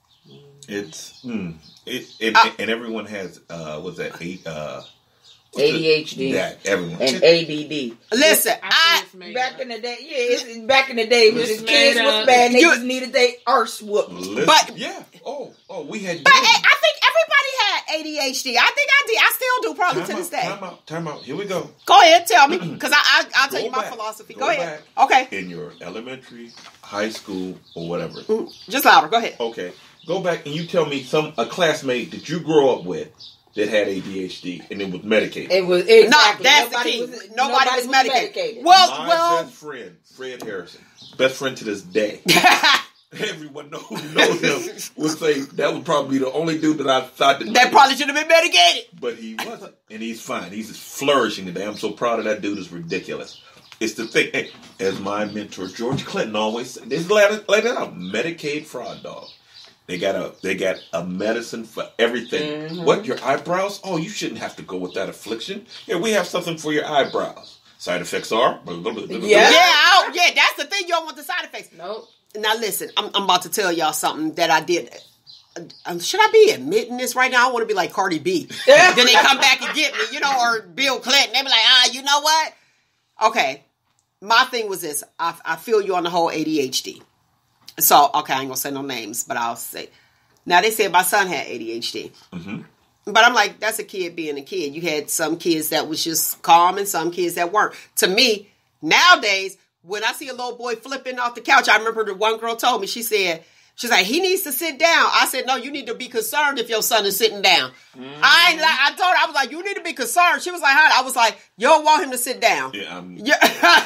It's mm, it, it Uh, and everyone has uh what's that eight uh what's A D H D the- that everyone and A D D. Listen, I I. think it's made Back up. in the day, yeah, it's, back in the day, when It's the kids made was up. bad, and they You- just needed their arse whooped. Listen, But- yeah oh oh we had But games. I I think everybody had A D H D. I think I did. I still do, probably time to this out, day. time out time out here we go. Go ahead, tell me, because I, I I'll tell Go you my back. philosophy. Go Go, ahead. Okay, in your elementary, high school, or whatever. just louder. Go ahead. Okay, go back and you tell me some a classmate that you grew up with that had A D H D and it was medicated. It was exactly. No, that's nobody the key. Was, nobody, was medicated. Well, My well, best friend, Fred Harrison, best friend to this day. Everyone know, who knows him would say that would probably be the only dude that I thought that, that probably should have been medicated. but he wasn't, and he's fine. He's just flourishing today. I'm so proud of that dude. It's ridiculous. It's the thing. Hey, as my mentor George Clinton always said, this let it let it out. Medicaid fraud, dog. They got a they got a medicine for everything. Mhm. What, your eyebrows? Oh, you shouldn't have to go with that affliction. Yeah, we have something for your eyebrows. Side effects are blah, blah, blah, blah, blah. Yeah. Yeah, I, yeah, that's the thing. You don't want the side effects. Nope. Now listen, I'm, I'm about to tell y'all something that I did. Um, should I be admitting this right now? I want to be like Cardi B. Then they come back and get me, you know, or Bill Clinton. They be like, ah, you know what? Okay, my thing was this. I, I feel you on the whole A D H D. So, okay, I ain't gonna say no names, but I'll say. Now they said my son had A D H D. Mm-hmm. But I'm like, that's a kid being a kid. You had some kids that was just calm and some kids that weren't. To me, nowadays, when I see a little boy flipping off the couch, I remember the one girl told me, she said, she's like, he needs to sit down. I said, no, you need to be concerned if your son is sitting down. Mm-hmm. I ain't like, I told her, I was like, you need to be concerned. She was like, huh? I was like, you don't want him to sit down. Yeah, I'm, Yeah.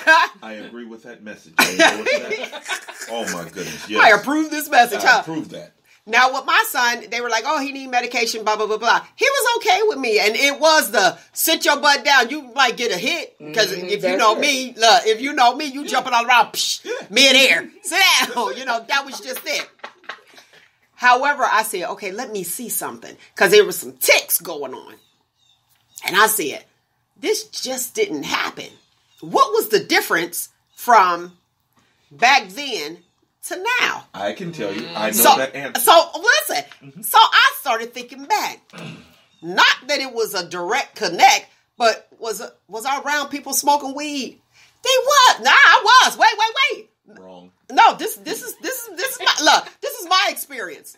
I agree with that message. I agree with that. Oh my goodness! Yes, I approve this message. I Huh? approve that. Now, with my son, they were like, oh, he need medication, blah, blah, blah, blah. He was okay with me. And it was the sit your butt down. You might get a hit. Because Mhm, if you that's know it. me, look, if you know me, you jumping all around, psh, mid-air. Sit down. You know, that was just it. However, I said, okay, let me see something. Because there was some ticks going on. And I said, this just didn't happen. What was the difference from back then to now? I can tell you. I know So, that answer. so listen. So I started thinking back. Not that it was a direct connect, but was was I around people smoking weed? They was. Nah, I was. Wait, wait, wait. Wrong. No, this this is this is this is my look. This is my experience.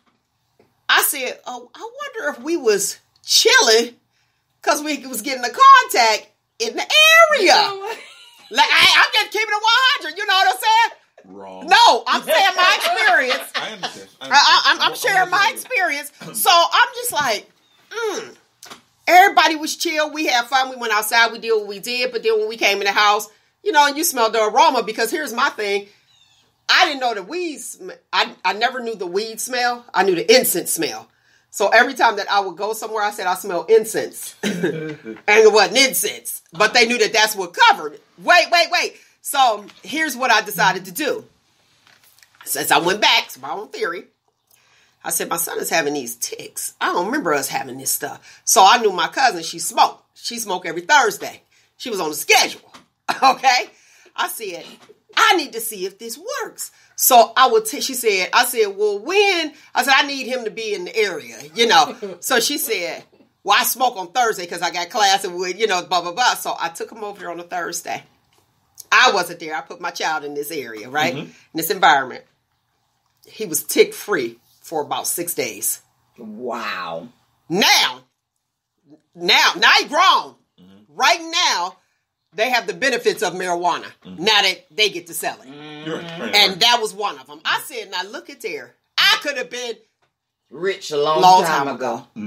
I said, oh, I wonder if we was chilling because we was getting a contact in the area. Like I, I'm just keeping it one hundred. You know what I'm saying? Wrong. No, I'm saying my experience. I understand. I, I, I, I'm, I'm I'm sharing my gonna- experience. So I'm just like, mm. Everybody was chill. We had fun. We went outside. We did what we did. But then when we came in the house, you know, you smelled the aroma. Because here's my thing. I didn't know the weed. Sm- I, I never knew the weed smell. I knew the incense smell. So every time that I would go somewhere, I said, I smell incense. And it wasn't incense. But they knew that that's what covered it. Wait, wait, wait. So here's what I decided to do. Since I went back to my own theory, I said, my son is having these tics. I don't remember us having this stuff. So I knew my cousin, she smoked. She smoked every Thursday. She was on the schedule. Okay? I said, I need to see if this works. So I would, t- she said, I said, well, when? I said, I need him to be in the area, you know. So she said, well, I smoke on Thursday because I got class and would, you know, blah, blah, blah. So I took him over there on a Thursday. I wasn't there. I put my child in this area, right? Mhm. In this environment. He was tick free for about six days. Wow. Now, now, now he grown. Right now, they have the benefits of marijuana. Now that they get to sell it. You're right, right, And right. that was one of them. I said, now look at there. I could have been Rich a long, long time, time ago. ago. Mm-hmm.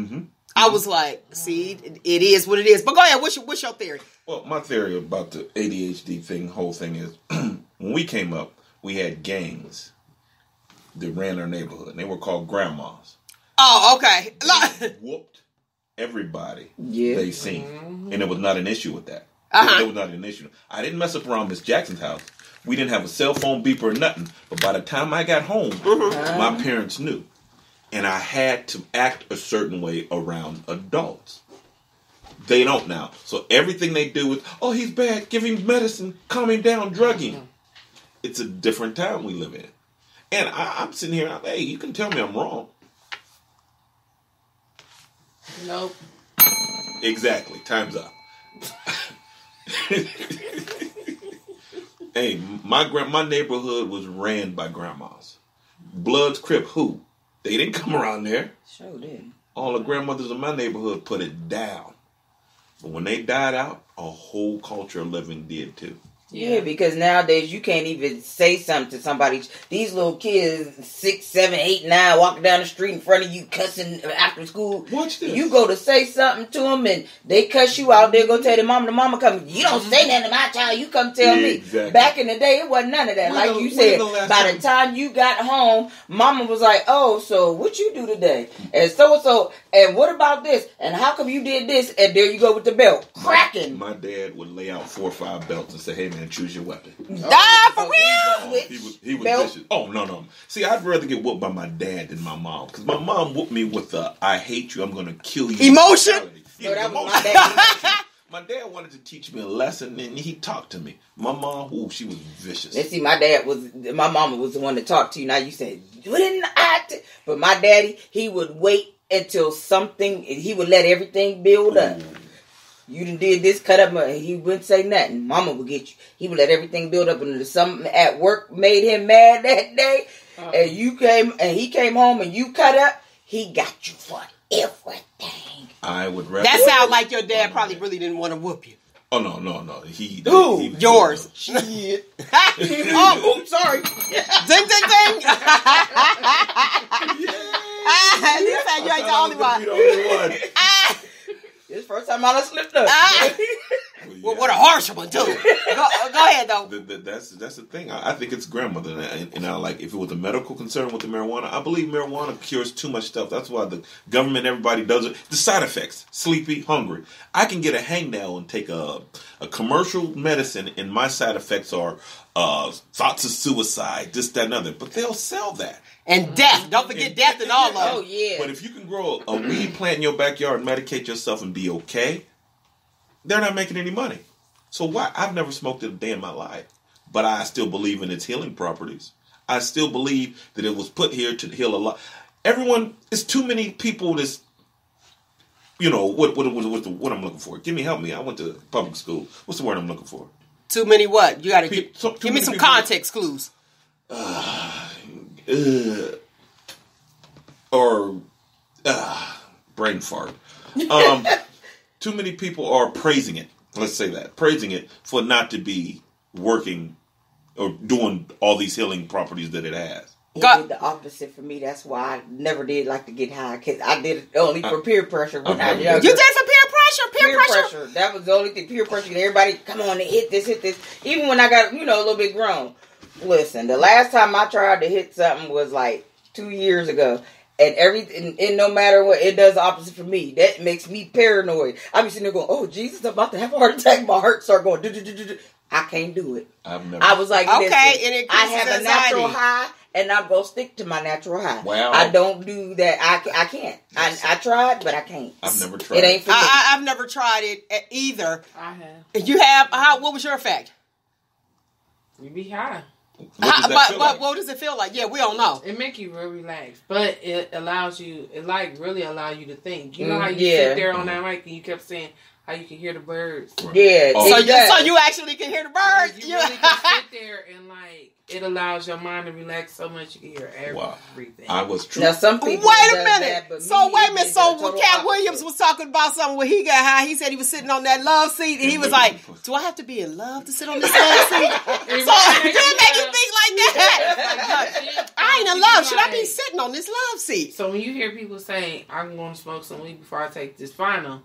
I was like, see, it, it is what it is. But go ahead. What's your, what's your theory? Well, my theory about the A D H D thing, whole thing is, when we came up, we had gangs that ran our neighborhood. And they were called grandmas. Oh, okay. They whooped everybody Yeah. they seen. And there was not an issue with that. Uh-huh. There was not an issue. I didn't mess up around Miss Jackson's house. We didn't have a cell phone beeper or nothing. But by the time I got home, my parents knew. And I had to act a certain way around adults. They don't now. So everything they do is, oh, he's bad. Give him medicine. Calm him down. Drug him. It's a different time we live in. And I, I'm sitting here, I'm, hey, you can tell me I'm wrong. Nope. Exactly. Time's up. Hey, my grand, my neighborhood was ran by grandmas. Bloods, Crip, who? They didn't come around there. Sure did. All the grandmothers in my neighborhood put it down. But when they died out, a whole culture of living did too. Yeah, because nowadays you can't even say something to somebody. These little kids, six, seven, eight, nine, walking down the street in front of you, cussing after school. Watch this. You go to say something to them, and they cuss you out. They go tell their mama. The mama come. You don't say nothing to my child. You come tell Yeah, me. exactly. Back in the day, it wasn't none of that. When like the- you when said, the last by time- the time you got home, mama was like, "Oh, so what you do today? And so and so, and what about this? And how come you did this? And there you go with the belt cracking." My dad would lay out four or five belts and say, "Hey man, choose your weapon." Ah, for so real? Oh, Which he was he was belt? vicious. Oh no no. See, I'd rather get whooped by my dad than my mom because my mom whooped me with the "I hate you, I'm gonna kill you" Emotion? mentality. No, Yeah, that was emotion. my dad. My dad wanted to teach me a lesson and he talked to me. My mom, ooh, she was vicious. And see, my dad was, my mama was the one to talk to you. Now you said, you didn't act. But my daddy, he would wait until something, he would let everything build up. Ooh. You done did this, cut up, and he wouldn't say nothing. Mama would get you. He would let everything build up, and if something at work made him mad that day, Uh-uh. and you came, and he came home and you cut up, he got you for everything. I would rather. That sounds like your dad probably really didn't want to whoop you. Oh no no no. He Who? he, Yours. Shit. Oh, oops, sorry. Ding, ding, ding. Ah, this time you ain't the only one. The only one. Ah, This first time I done slipped up. ah. Well, What a harsh one, too. Go, go ahead, though. The, the, that's that's the thing. I, I think it's grandmother, and, and I like if it was a medical concern with the marijuana, I believe marijuana cures too much stuff. That's why the government, everybody does it. The side effects: sleepy, hungry. I can get a hangnail and take a a commercial medicine, and my side effects are uh, thoughts of suicide, this, that, and other. But they'll sell that. And death. Don't forget death and all of Oh, them. yeah. But if you can grow a, a weed plant in your backyard, medicate yourself, and be okay, they're not making any money. So why? I've never smoked it a day in my life, but I still believe in its healing properties. I still believe that it was put here to heal a lot. Everyone, it's too many people that's, you know, what what what, what, what I'm looking for. Give me, help me. I went to public school. What's the word I'm looking for? Too many what? You got to Pe- give, so- too give me many some people- context clues. Uh, or uh, brain fart. Um, too many people are praising it. Let's say that praising it for not to be working or doing all these healing properties that it has. It God- did the opposite for me. That's why I never did like to get high. Cause I did it only for peer pressure when I've I never was done younger. You did for peer pressure? Peer, Peer pressure? pressure. That was the only thing. Peer pressure. Everybody, come on, hit this, hit this. Even when I got, you know, a little bit grown. Listen, the last time I tried to hit something was like two years ago. And everything, and no matter what, it does the opposite for me. That makes me paranoid. I be sitting there going, "Oh Jesus, I'm about to have a heart attack." My heart start going. Do, do, do, do, do. I can't do it. I've never. I was like, Okay, listen, and it I increases have a natural anxiety. high, and I'm gonna stick to my natural high. Wow. I don't do that. I, I can't. I, I tried, but I can't. I've never tried. It ain't for me. I, I, I've never tried it uh, either. I have. You have? How? What was your effect? You be high. What does How, that but, feel but like? what does it feel like? Yeah, we don't know. It make you real relaxed, but it allows you. It like really allow you to think. You know Mm, how you yeah. sit there on that mic and you kept saying how you can hear the birds. Yeah. Oh. So it you, does. so you actually can hear the birds. You You- really can sit there and like it allows your mind to relax so much you can hear Wow. everything. I was true. Now some Wait people. a does minute. that, but so me, wait it a minute. did So the when total Cat opposite. Williams was talking about something when he got high, he said he was sitting on that love seat, and he was like, "Do I have to be in love to sit on this love seat?" So It did really it make you does. think like that? I ain't in love. Should I be sitting on this love seat? So when you hear people say, I'm going to smoke some weed before I take this final.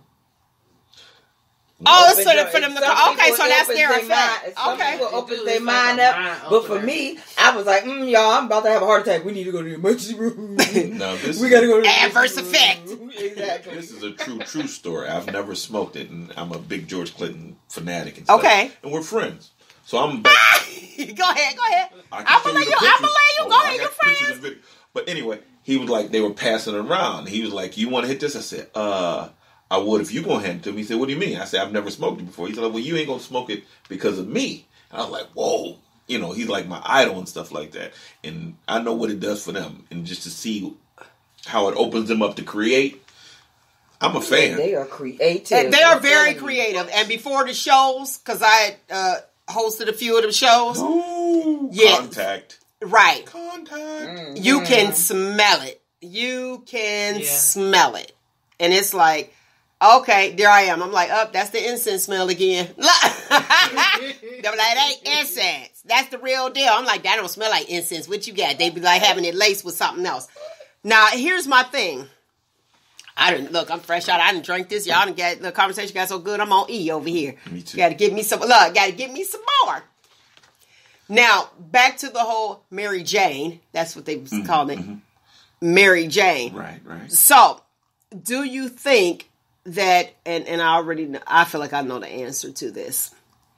Oh, Open so your- for them to some go, okay, people so that's opens their their effect. mind- Some Okay. people They open do, their it's like mind a up. mind But for opener. me, I was like, mm, y'all, I'm about to have a heart attack. We need to go to the emergency room. No, this we is- got to go to the Adverse emergency room. effect. Exactly. This is a true, true story. I've never smoked it, and I'm a big George Clinton fanatic and stuff. Okay. And we're friends. So I'm back. Go ahead, go ahead. I, can I show believe the you. I pictures. believe you. Oh, Go I ahead, got you're pictures friends. and video. But anyway, he was like, they were passing it around. He was like, you want to hit this? I said, uh, I would if you going to hand it to me. He said, what do you mean? I said, I've never smoked it before. He said, well, you ain't going to smoke it because of me. And I was like, whoa. You know, he's like my idol and stuff like that. And I know what it does for them. And just to see how it opens them up to create, I'm a fan. They are creative. And they are I'm very telling you. creative. And before the shows, because I uh, hosted a few of them shows, Ooh, Yeah. contact. right, Contact. Mm. you can smell it. You can Yeah. smell it. And it's like, okay, there I am. I'm like, up, oh, that's the incense smell again. They're like, that ain't incense. That's the real deal. I'm like, that don't smell like incense. What you got? They be like having it laced with something else. Now, here's my thing. I didn't look. I'm fresh out. I didn't drink this. Y'all didn't get the conversation got so good. I'm on E over here. Me too. Got to give me some. Look, got to give me some more. Now back to the whole Mary Jane. That's what they was Mm-hmm, calling it, Mary Jane. Right, right. So, do you think that? And and I already know, I feel like I know the answer to this.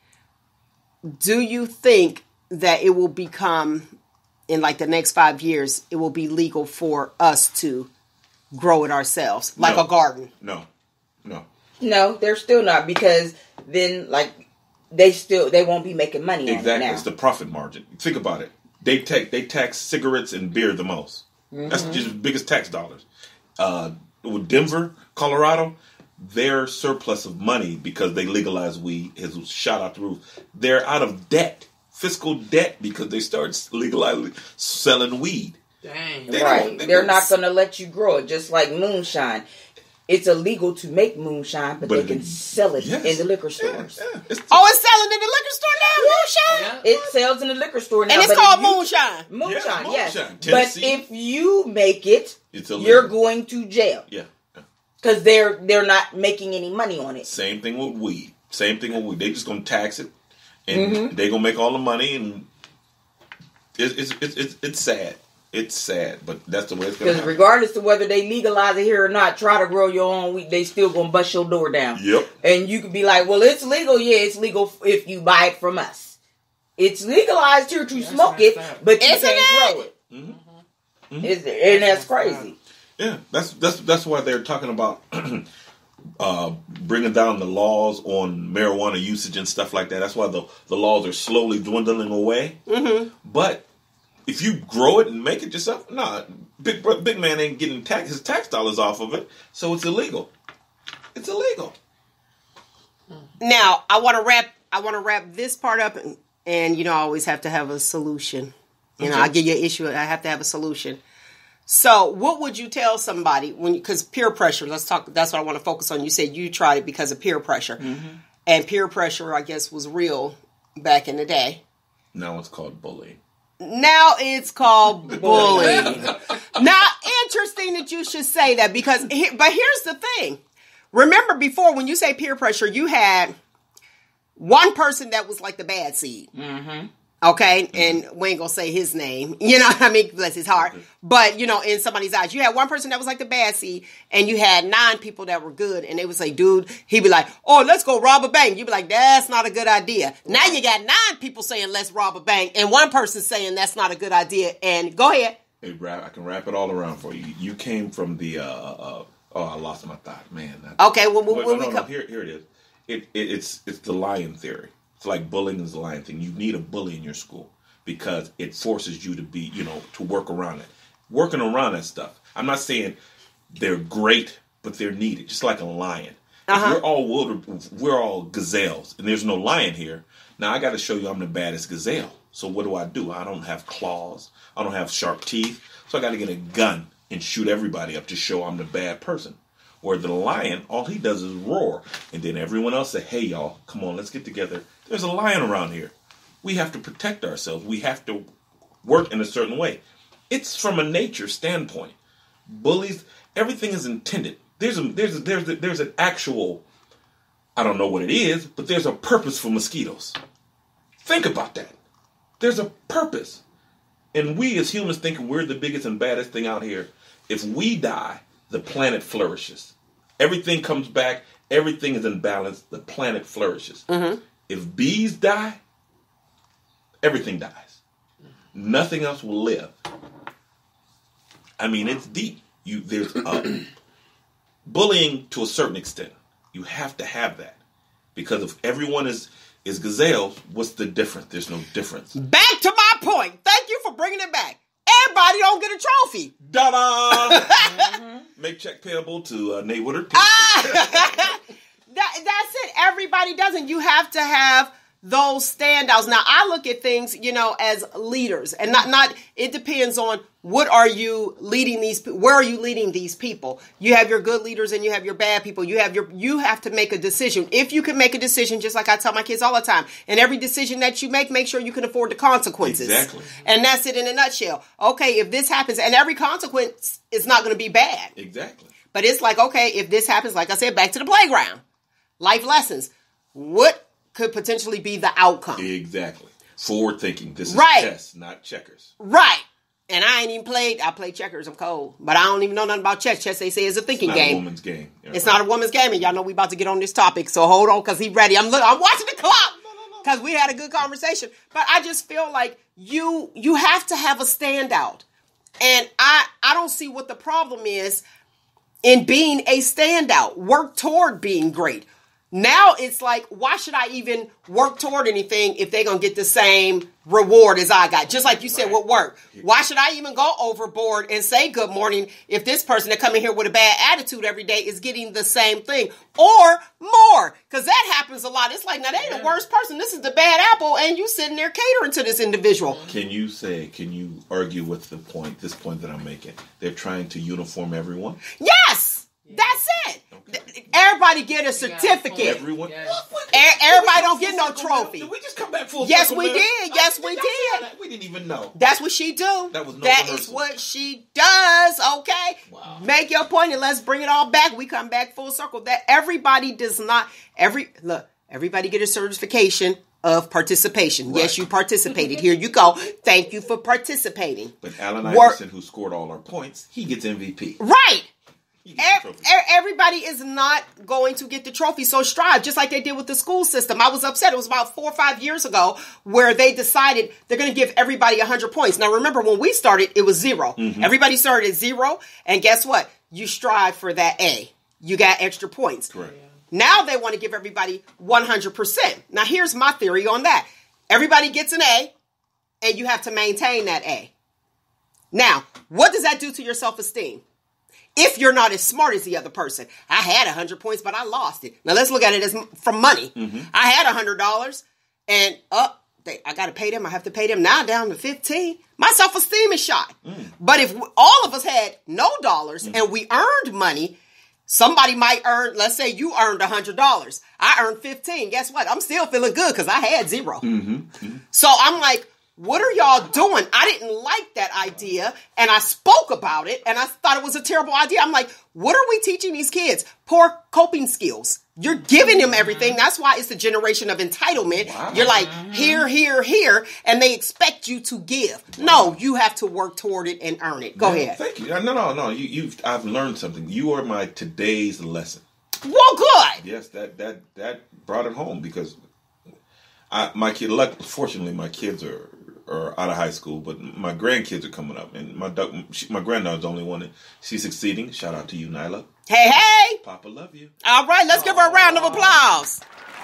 Do you think that it will become in like the next five years? It will be legal for us to grow it ourselves, like No. a garden. No, no. No, they're still not, because then, like, they still they won't be making money on it Exactly. now. It's the profit margin. Think about it. They take they tax cigarettes and beer the most. That's just the biggest tax dollars. Uh, with Denver, Colorado, their surplus of money because they legalized weed has shot out the roof. They're out of debt, fiscal debt, because they started legalizing selling weed. Dang. They Right. don't- they They're don't- not going to let you grow it, just like moonshine. It's illegal to make moonshine, but, But they it- can sell it Yes. in the liquor Yeah, stores. yeah. It's Oh, it's selling in the liquor store now, moonshine, Yeah. It sells in the liquor store now. and it's but if called you- moonshine. Moonshine, Yeah, yes. moonshine. But Tennessee. if you make it, It's illegal. you're going to jail Yeah. yeah. because they're they're not making any money on it. Same thing with weed. Same thing with weed. They just gonna tax it, and Mm-hmm. they gonna make all the money, and it's it's it's it's, it's sad. It's sad, but that's the way it's gonna Because happen. regardless of whether they legalize it here or not, try to grow your own weed, they still gonna bust your door down. Yep. And you could be like, well, it's legal. Yeah, it's legal if you buy it from us. It's legalized here to That's smoke messed it, up. but you Isn't can't it? grow it. Mm-hmm. Is it? And that's That's messed up. crazy. Yeah, that's that's that's why they're talking about uh, bringing down the laws on marijuana usage and stuff like that. That's why the the laws are slowly dwindling away. Mm-hmm. But if you grow it and make it yourself, nah, big bro- big man ain't getting tax his tax dollars off of it, so it's illegal. It's illegal. Now, I want to wrap. I want to wrap this part up, and, and you know, I always have to have a solution. You know, Okay. I give you an issue, I have to have a solution. So, what would you tell somebody when? Because peer pressure. Let's talk. That's what I want to focus on. You said you tried it because of peer pressure, and peer pressure, I guess, was real back in the day. Now it's called bullying. Now it's called bullying. Now, interesting that you should say that because, he- but here's the thing. Remember before when you say peer pressure, you had one person that was like the bad seed. Mm-hmm. Okay, and we ain't gonna say his name. You know what I mean? Bless his heart. But, you know, in somebody's eyes, you had one person that was like the bad seed, and you had nine people that were good, and they would say, dude, he'd be like, oh, let's go rob a bank. You'd be like, that's not a good idea. Now you got nine people saying, let's rob a bank, and one person saying that's not a good idea. And go ahead. Hey, wrap, I can wrap it all around for you. You came from the. Uh, uh, oh, I lost my thought, man. I, Okay, well, when Wait, we no, no, no, come. here, here it is. It, it, it's it's the lion theory. It's like bullying is the lion thing. You need a bully in your school because it forces you to be, you know, to work around it. Working around that stuff. I'm not saying they're great, but they're needed. Just like a lion. Uh-huh. If we're all wilder, we're all gazelles, and there's no lion here. Now I got to show you I'm the baddest gazelle. So what do I do? I don't have claws. I don't have sharp teeth. So I got to get a gun and shoot everybody up to show I'm the bad person. Where the lion, all he does is roar. And then everyone else say, hey, y'all, come on, let's get together. There's a lion around here. We have to protect ourselves. We have to work in a certain way. It's from a nature standpoint. Bullies, everything is intended. There's a there's a, there's a, there's an actual, I don't know what it is, but there's a purpose for mosquitoes. Think about that. There's a purpose. And we as humans thinking we're the biggest and baddest thing out here. If we die, the planet flourishes. Everything comes back. Everything is in balance. The planet flourishes. Mm-hmm. If bees die, everything dies. Nothing else will live. I mean, it's deep. You there's uh, bullying to a certain extent. You have to have that. Because if everyone is, is gazelles, what's the difference? There's no difference. Back to my point. Thank you for bringing it back. Everybody don't get a trophy. Da-da! mm-hmm. Make check payable to uh, Nate Woodard. Ah! that, that's it. Everybody doesn't. You have to have those standouts. Now, I look at things, you know, as leaders. And not, not it depends on what are you leading these, where are you leading these people? You have your good leaders and you have your bad people. You have your, you have to make a decision. If you can make a decision, just like I tell my kids all the time, and every decision that you make, make sure you can afford the consequences. Exactly. And that's it in a nutshell. Okay, if this happens, and every consequence is not going to be bad. Exactly. But it's like, okay, if this happens, like I said, back to the playground. Life lessons. What could potentially be the outcome? Exactly. Forward thinking. This is right. chess, not checkers. Right. And I ain't even played. I play checkers. I'm cold. But I don't even know nothing about chess. Chess, they say, is a thinking It's not game. a woman's game. You're It's right. not a woman's game. And y'all know we about to get on this topic. So hold on, because he ready. I'm look, I'm watching the clock. Because we had a good conversation. But I just feel like you you have to have a standout. And I, I don't see what the problem is in being a standout. Work toward being great. Now it's like, why should I even work toward anything if they're going to get the same reward as I got? Just like you said with work. Why should I even go overboard and say good morning if this person that come in here with a bad attitude every day is getting the same thing or more? Because that happens a lot. It's like, now they ain't the worst person. This is the bad apple and you sitting there catering to this individual. Can you say, can you argue with the point, this point that I'm making? They're trying to uniform everyone? Yes! That's it. Okay. Everybody get a certificate. Everyone. Yes. What? Everybody don't get no trophy. Did we just come back full Yes, circle? we now? did. Yes, we did. We didn't even know. That's what she do. That was no That rehearsal. is what she does. Okay. Wow. Make your point and let's bring it all back. We come back full circle. That everybody does not. Every look. Everybody get a certification of participation. Right. Yes, you participated. Here you go. Thank you for participating. But Allen Work- Iverson, who scored all our points, he gets M V P. Right. He gets the E- trophy. e- Everybody is not going to get the trophy. So strive, just like they did with the school system. I was upset. It was about four or five years ago where they decided they're going to give everybody one hundred points. Now, remember, when we started, it was zero. Mm-hmm. Everybody started at zero. And guess what? You strive for that A. You got extra points. Correct. Now they want to give everybody one hundred percent. Now, here's my theory on that. Everybody gets an A, and you have to maintain that A. Now, what does that do to your self-esteem? If you're not as smart as the other person. I had one hundred points, but I lost it. Now, let's look at it as m- from money. Mm-hmm. I had one hundred dollars, and up, they, I got to pay them. I have to pay them. Now down to fifteen. My self-esteem is shot. Mm. But if w- all of us had no dollars mm. and we earned money, somebody might earn, let's say you earned one hundred dollars. I earned fifteen. Guess what? I'm still feeling good because I had zero. Mm-hmm. Mm-hmm. So I'm like, what are y'all doing? I didn't like that idea, and I spoke about it, and I thought it was a terrible idea. I'm like, what are we teaching these kids? Poor coping skills. You're giving them everything. That's why it's the generation of entitlement. Wow. You're like, here, here, here, and they expect you to give. No, you have to work toward it and earn it. Go Man, ahead. Thank you. No, no, no. You, you've. I've learned something. You are my today's lesson. Well, good. Yes, that that that brought it home because I my kid. Luck, fortunately, my kids are. Or out of high school, but my grandkids are coming up, and my she, my granddaughter's the only one that she's succeeding. Shout out to you, Nyla. Hey, hey! Papa, love you. All right, let's give her a round of applause.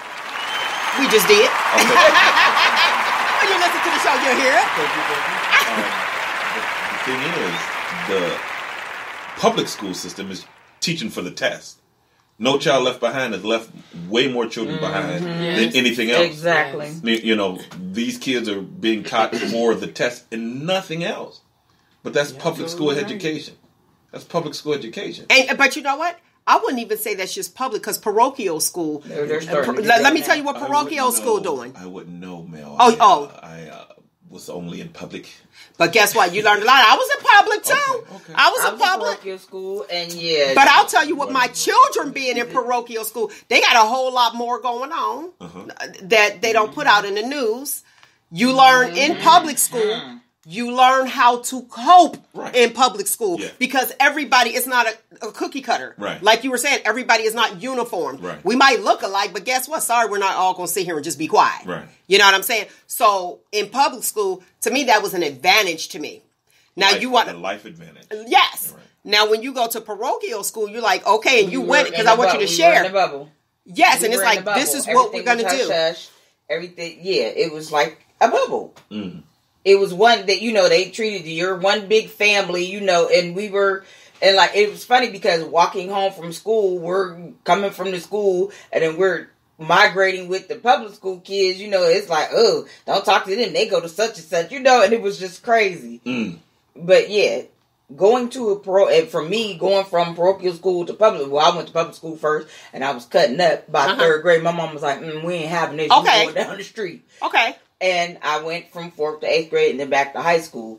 We just did. Okay. When you listen to the show, you'll hear it. Thank you, thank you. Um, the, the thing is, the public school system is teaching for the test. No Child Left Behind has left way more children behind Mm-hmm. than anything else. Exactly. I mean, you know, these kids are being taught more of the test and nothing else. But that's Yeah, public school right. education. That's public school education. And but you know what? I wouldn't even say that's just public because parochial school. They're, they're uh, starting par- to do let, that let me now. tell you what I parochial wouldn't school know- doing. I wouldn't know, Mel. Oh, I, oh. Uh, I, uh, was only in public. But guess what? You learned a lot. I was in public too. Okay, okay. I was I in was in public. parochial school, and yeah. But I'll tell you what, my Whatever. children being in parochial school, they got a whole lot more going on Uh-huh. that they don't put out in the news. You learn in public school, you learn how to cope Right. in public school Yeah. because everybody is not a, a cookie cutter. Right. Like you were saying, everybody is not uniformed. Right. We might look alike, but guess what? Sorry, we're not all going to sit here and just be quiet. Right. You know what I'm saying? So in public school, to me, that was an advantage to me. Now Life- you want a life advantage. yes. Right. Now when you go to parochial school, you're like, okay, and you We went were because in I the want you bubble. to We were in share. the bubble. Yes, We and it's were in like the this bubble. is what we're Everything gonna was do. hush-hush. Everything, yeah, it was like a bubble. Mm. It was one that, you know, they treated you, you're one big family, you know, and we were, and like, it was funny because walking home from school, we're coming from the school, and then we're migrating with the public school kids, you know, it's like, oh, don't talk to them, they go to such and such, you know, and it was just crazy. Mm. But yeah, going to a pro, and for me, going from parochial school to public, well, I went to public school first, and I was cutting up by Uh-huh. third grade. My mom was like, mm, we ain't having this, Okay. you going down the street. Okay. And I went from fourth to eighth grade and then back to high school.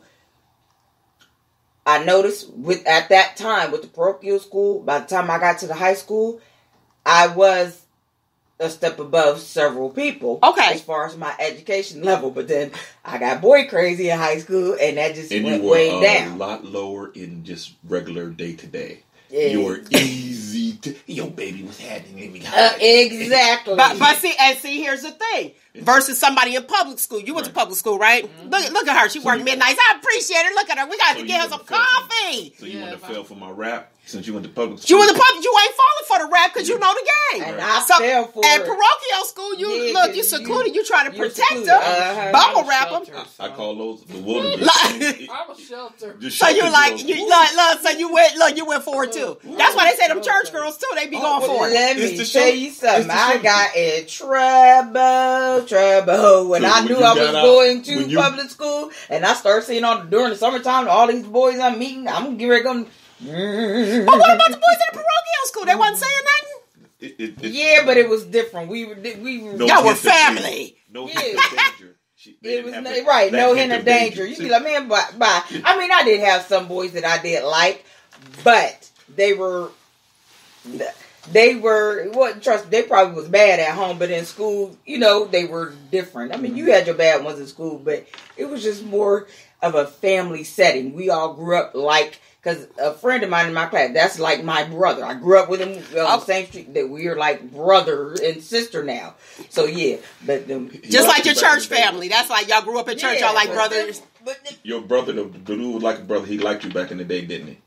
I noticed with at that time with the parochial school, by the time I got to the high school, I was a step above several people. Okay. As far as my education level. But then I got boy crazy in high school and that just And you went were way a down. lot lower in just regular day to day. Yeah. You were easy to. Your baby was having me. Uh, exactly. But but see and see here's the thing. Versus somebody in public school. You went to Right. public school, right? Look look at her. She worked you- midnights. I appreciate her. Look at her. We got So to you get her wouldn't some feel for- coffee. So you Yeah, wouldn't have if I- fell for my rap since you went to public school. You in the public, you ain't falling for the rap because you know the game. And I So, fell for at it. parochial school, you Yeah, look, you 'cause secluded. you- You, try to you're protect secluded. them, Uh-huh. bubble I wrap was them. sheltered, I so- call those the wilderness. Like- I was sheltered. Just So you shelter like girls. you look, look, so you went look, you went for it too. That's why they say them church girls too. They be Oh, going well, for it. Let It's me the tell show- you something. it's the I show. got in trouble, trouble when So I when knew you I was got out- going to when you- public school, and I started seeing all during the summertime all these boys I'm meeting. I'm getting ready to go. But what about the boys in the parochial school? They wasn't saying nothing. It, it, it, Yeah, but it was different. We were, we were. no Y'all were hint of danger. family. No Yeah. hint of danger. She, they It didn't was have no, that- right, that no hint of danger. You See, be like, man, but, but I mean, I did have some boys that I did like, but they were, they were. What trust? They probably was bad at home, but in school, you know, they were different. I mean, you had your bad ones in school, but it was just more of a family setting. We all grew up like. Because a friend of mine in my class, that's like my brother. I grew up with him on the same street. That we are like brother and sister now. So yeah, but them, Just like your Back in church the day. family. That's like y'all grew up in church. Yeah, Y'all like but brothers. them- But them- Your brother, the, the dude was like a brother. He liked you back in the day, didn't he?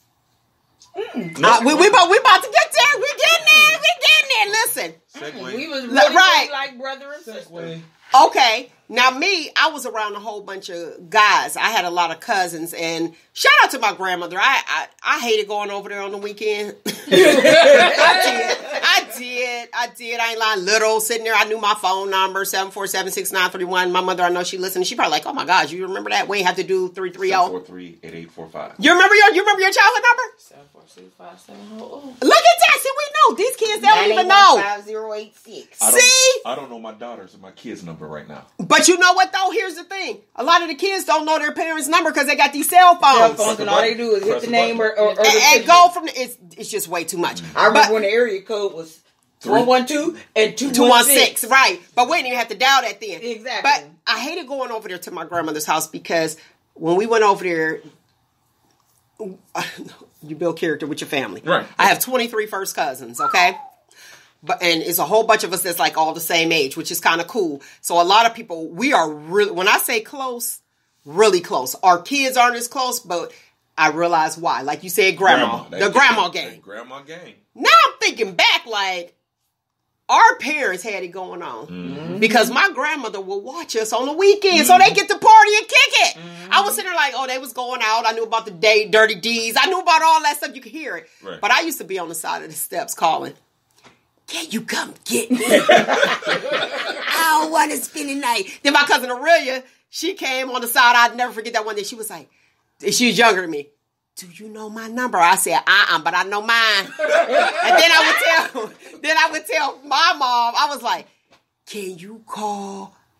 Uh, we we about we about to get there. We getting there. We getting there. Listen. Segway. we was Look, really right. like brother and sister. Okay, now me, I was around a whole bunch of guys. I had a lot of cousins, and shout out to my grandmother. I I, I hated going over there on the weekend. I did, I did, I did. I ain't lying. Little sitting there, I knew my phone number seven four seven six nine three one. My mother, I know she listened. She probably like, oh my gosh, you remember that? We ain't have to do three three seven zero. four three, eight eight four five. You remember your you remember your childhood number? Seven four six five seven. Oh, Look at that. See, we know these kids. They don't even know. five zero eight six. I don't, See? I don't know my daughter's and my kid's number right now. But you know what though? Here's the thing. A lot of the kids don't know their parents' number because they got these cell Cell phones. phones and all they do is hit Press the the name or, button. or, or the and, and picture. go from the, it's it's just way too much. I remember But- when the area code was four one two and two Two one one six, six. right? But we didn't even have to dial that then. Exactly. But I hated going over there to my grandmother's house because when we went over there, you build character with your family. Right. I have twenty-three first cousins. Okay. But and it's a whole bunch of us that's like all the same age, which is kind of cool. So a lot of people, we are really, when I say close, really close. Our kids aren't as close, but I realize why. Like you said, grandma, that the grandma gang. that grandma gang. Now I'm thinking back, like, our parents had it going on. Mm-hmm. Because my grandmother would watch us on the weekend, so they get to party and kick it. I was sitting there like, oh, they was going out. I knew about the day, dirty deeds. I knew about all that stuff. You could hear it. Right. But I used to be on the side of the steps calling, can you come get me? I don't want to spend the night. Then my cousin Aurelia, she came on the side. I'd never forget that one day. She was like, she was younger than me. Do you know my number? I said, uh-uh, but I know mine. And then I would tell, then I would tell my mom, I was like, can you call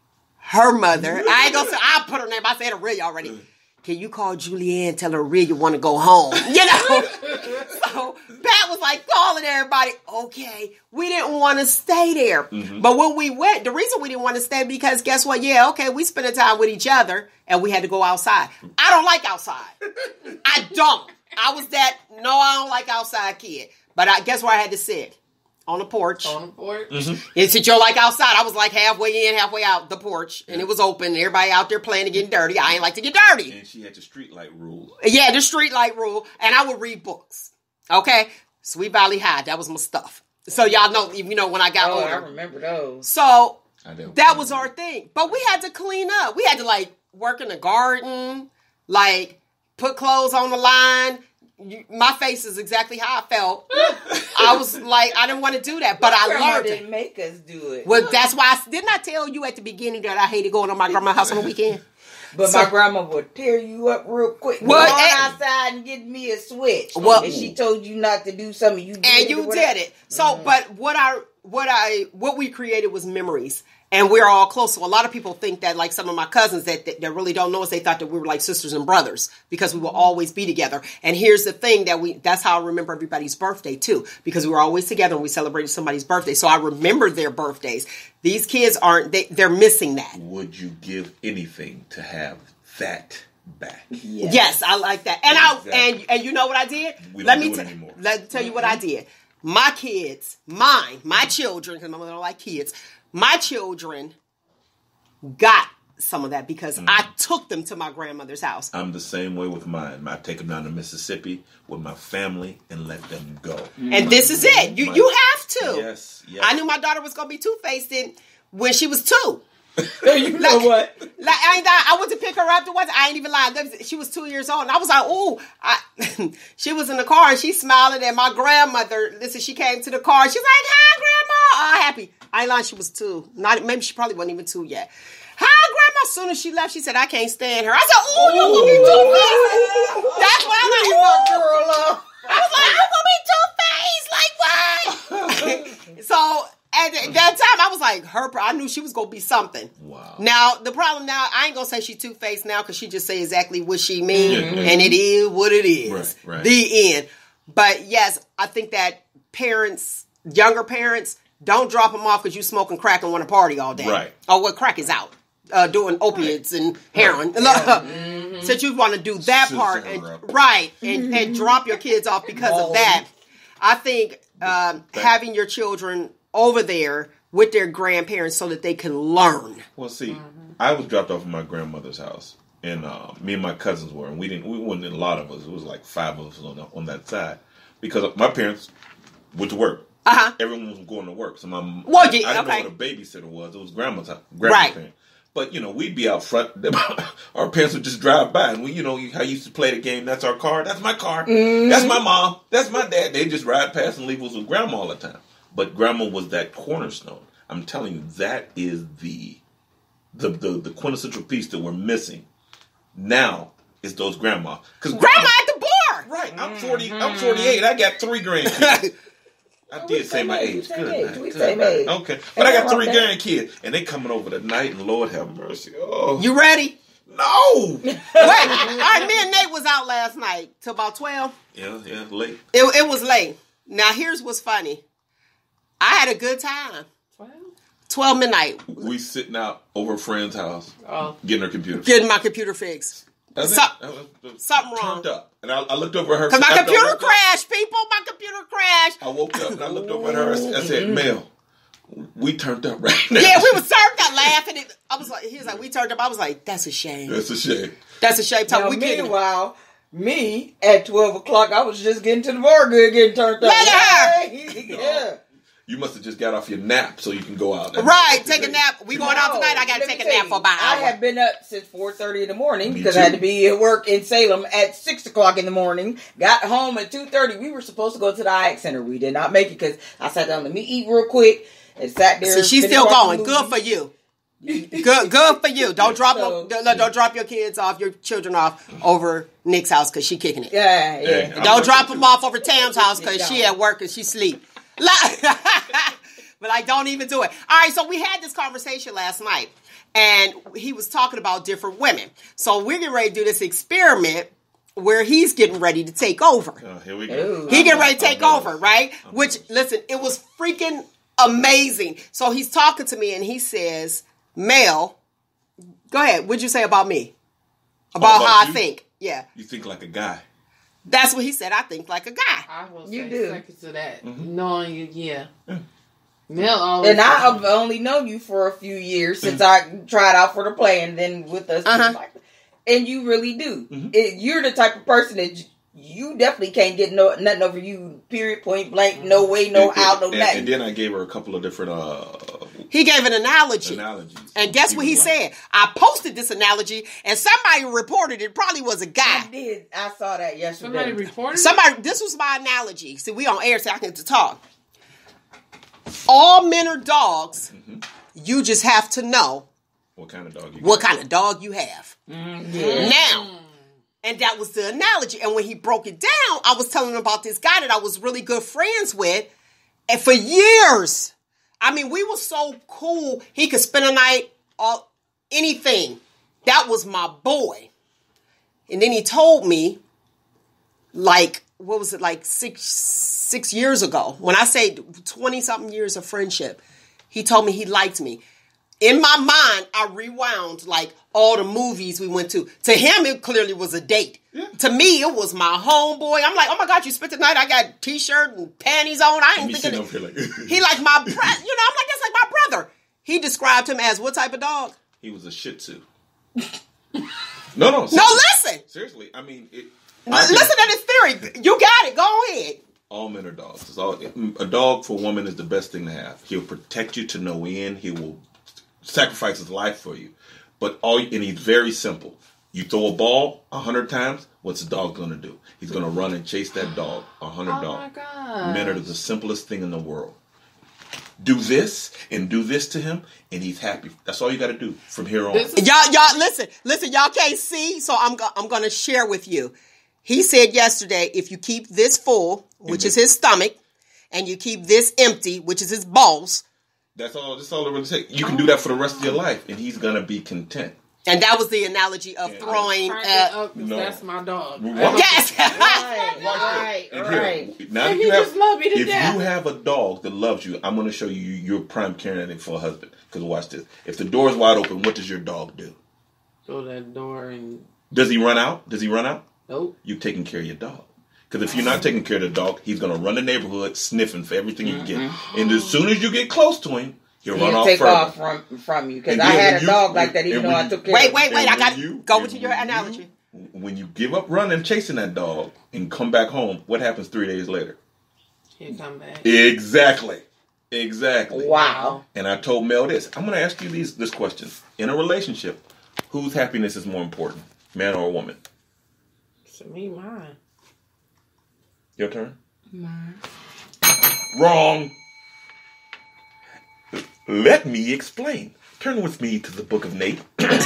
her mother, I ain't gonna say, I'll put her name, I said Aurelia already. Can you call Julianne, tell her Aurelia want to go home? You know? So Pat was like calling everybody, okay, we didn't want to stay there. Mm-hmm. But when we went, the reason we didn't want to stay, because guess what? Yeah, okay, we spent time with each other and we had to go outside. I don't like outside. I don't. I was that, no, I don't like outside kid. But I guess where I had to sit? On the porch. On the porch. Mm-hmm. And since you're like outside, I was like halfway in, halfway out the porch. And it was open. Everybody out there playing and getting dirty. I ain't like to get dirty. And she had the street light rule. Yeah, the street light rule. And I would read books. Okay? Sweet Valley High. That was my stuff. So y'all know, you know, when I got oh, older. I remember those. So I don't that was our thing. But we had to clean up. We had to like work in the garden, like put clothes on the line. You, my face is exactly how I felt. I was like, I didn't want to do that, but I grandma learned didn't it. make us do it. Well, that's why I didn't I tell you at the beginning that I hated going to my grandma's house on the weekend. But So- my grandma would tear you up real quick. Go Well, on and- outside and get me a switch. Well- and she told you not to do something, you did And it you or whatever. did it. So, but what I what I what we created was memories. And we're all close. So a lot of people think that, like some of my cousins that, that, that really don't know us, they thought that we were like sisters and brothers because we will always be together. And here's the thing that we, that's how I remember everybody's birthday too, because we were always together and we celebrated somebody's birthday. So I remember their birthdays. These kids aren't, they, they're missing that. Would you give anything to have that back? Yes. Yes, I like that. And Exactly. I, and, and you know what I did? We let don't me do it t- anymore. let me tell you what I did. My kids, mine, my children, because my mother don't like kids, my children got some of that because Mm. I took them to my grandmother's house. I'm the same way with mine. I take them down to Mississippi with my family and let them go. And this is it. You My- you have to. Yes, yes. I knew my daughter was gonna be two faced when she was two. You know what? Like I ain't I went to pick her up. The once I ain't even lying. She was two years old, and I was like, "Ooh!" I, she was in the car and she smiling. And my grandmother, listen, she came to the car. She's like, "Hi, grandma." Oh, happy. I ained lying. She was two. Not maybe she probably wasn't even two yet. Hi, grandma. As soon as she left, she said, "I can't stand her." I said, "Ooh, you gonna be two faced." That's why I'm like, My girl up. I was like, I'm gonna be two faced. Like what? So at that time, I was like, her. I knew she was gonna be something. Wow. Now the problem now, I ain't gonna say she two faced now because she just say exactly what she mean, Mm-hmm. and it is what it is. Right, right. The end. But yes, I think that parents, younger parents, don't drop them off because you smoking crack and want to party all day. Right. Or what crack is out. Uh, doing opiates and heroin. Since you want to do that Sister part, and, up. right, and, and drop your kids off because of that, I think um, having your children over there with their grandparents so that they can learn. Well, see, I was dropped off at my grandmother's house, and uh, me and my cousins were, and we didn't. We wasn't a lot of us. It was like five of us on the, on that side because my parents went to work. Uh-huh. Everyone was going to work, so my Well, I, yeah, I didn't okay. know what a babysitter was. It was grandma's house, grandma's Right. parents. But you know, we'd be out front. Our parents would just drive by, and we, you know, how you used to play the game. That's our car. That's my car. Mm-hmm. That's my mom. That's my dad. They just ride past and leave us with grandma all the time. But grandma was that cornerstone. I'm telling you, that is the the the, the quintessential piece that we're missing. Now is those grandma because Grandma at the bar! Right. I'm forty. I'm forty-eight. I got three grandkids. I did say my age. same Good. age. night. We Good same night. age. Okay. But I got Ain't three nothing wrong grandkids, and they coming over tonight, and Lord have mercy. Oh, You ready? no. Wait, all right, me and Nate was out last night till about twelve. Yeah, yeah, late. It, it was late. Now, here's what's funny. I had a good time. twelve midnight, We sitting out over a friend's house, Oh. getting her computer. getting my computer fixed. That's Some- it. That was- that was something wrong. Turned up, and I, I looked over at her Because my after I computer woke up. crashed, people. My computer crashed. I woke up and I looked over at her. I said, "Mel, we turned up right now." Yeah, we was turned up laughing. It- I was like, he was like, we turned up. I was like, that's a shame. That's a shame. That's a shame. Now, Talk, we kicking it. meanwhile, me at twelve o'clock, I was just getting to the bar good, getting turned up. Look at her. Hey, yeah. You must have just got off your nap so you can go out. Right, take a nap. We going out No, tonight. I got to let take me a nap tell for you, about an I hour. have been up since four thirty in the morning Me because I had too. to be at work in Salem at six o'clock in the morning. Got home at two thirty. We were supposed to go to the I A C Center. We did not make it because I sat down to me eat real quick and sat there. So she's finished still watching going. the Good movie. for you. Good, good for you. Don't drop So- no, no, don't drop your kids off, your children off over Nick's house because she kicking it. Yeah, yeah. Hey, I'm Don't drop working them off over Tam's house because she Don't. at work and she sleep. Like- but I don't even do it. All right, so we had this conversation last night, And he was talking about different women. So we're getting ready to do this experiment where he's getting ready to take over. Oh, here we go. Ooh. He getting ready to take I'm over, nervous. right? I'm Which, nervous. listen, it was freaking amazing. So he's talking to me and he says, Mel, go ahead. What'd you say about me? About, about how I you? think. Yeah. You think like a guy. That's what he said. I think like a guy. I will You say do. second to that. Mm-hmm. Knowing you, yeah. Mel always. And I've only known you for a few years since I tried out for the play, and then with us, Uh-huh. and you really do. Mhm. It, you're the type of person that you, you definitely can't get no nothing over you. Period. Point blank. No way. No And- how. No and, nothing. and then I gave her a couple of different uh, He gave an analogy. analogies. And guess what he was like, said? I posted this analogy and somebody reported it probably was a I guy. did. I saw that yesterday. Somebody reported. Somebody, this was my analogy. See, we on air so I can get to talk. All men are dogs. You just have to know What kind of dog you what got? kind of dog you have. Yeah. Now, and that was the analogy. And when he broke it down, I was telling him about this guy that I was really good friends with. And for years, I mean, we were so cool. He could spend a night or anything. That was my boy. And then he told me, like, what was it, like six six years ago? When I say twenty-something years of friendship, he told me he liked me. In my mind, I rewound, like, all the movies we went to. To him, it clearly was a date. Yeah. To me, it was my homeboy. I'm like, oh my God, you spent the night. I got t-shirt and panties on. I And ain't me thinking sitting it. over here like He like my brother. You know, I'm like, that's like my brother. He described him as what type of dog? he was a Shih Tzu. no, no, No, seriously. listen. Seriously, I mean, it, L- I think listen to this theory. You got it. Go ahead. all men are dogs. It's all, a dog for a woman is the best thing to have. He'll protect you to no end. He will sacrifice his life for you. But all, and he's very simple. You throw a ball a hundred times, what's the dog gonna do? He's gonna run and chase that dog a hundred Oh my dogs. God. Men are the simplest thing in the world. Do this and do this to him, and he's happy. That's all you got to do from here on. This is- Y'all, y'all, listen, listen. Y'all can't see, so I'm go- I'm gonna share with you. He said yesterday, if you keep this full, which is his stomach, and you keep this empty, which is his balls, That's all. That's all it really takes. You can do that for the rest of your life, and he's gonna be content. and that was the analogy of Yeah. throwing. Crank it Uh, up 'cause no. That's my dog. What? yes. Right. Watch Right. this. And here, Right. now And you he have, just love me to if death. you have a dog that loves you, I'm going to show you your prime candidate for a husband. Because watch this. If the door is wide open, what does your dog do? Go that door and Does he run out? Does he run out? nope. You're taking care of your dog. Because if you're not taking care of the dog, he's going to run the neighborhood sniffing for everything he can get. And as soon as you get close to him, he'll run He'll off take further. off from from you because And I then had when a you- dog like that, even and though when I you- took care. Wait, of wait, him. wait! I And got when you- go and with your when analogy. you- When you give up running, chasing that dog, and come back home, what happens three days later? He'll come back. Exactly. Exactly. Wow. And I told Mel this. I'm going to ask you these this question. In a relationship, whose happiness is more important, man or a woman? To me, mine. Your turn? Mine. Wrong. Let me explain. Turn with me to the book of Nate.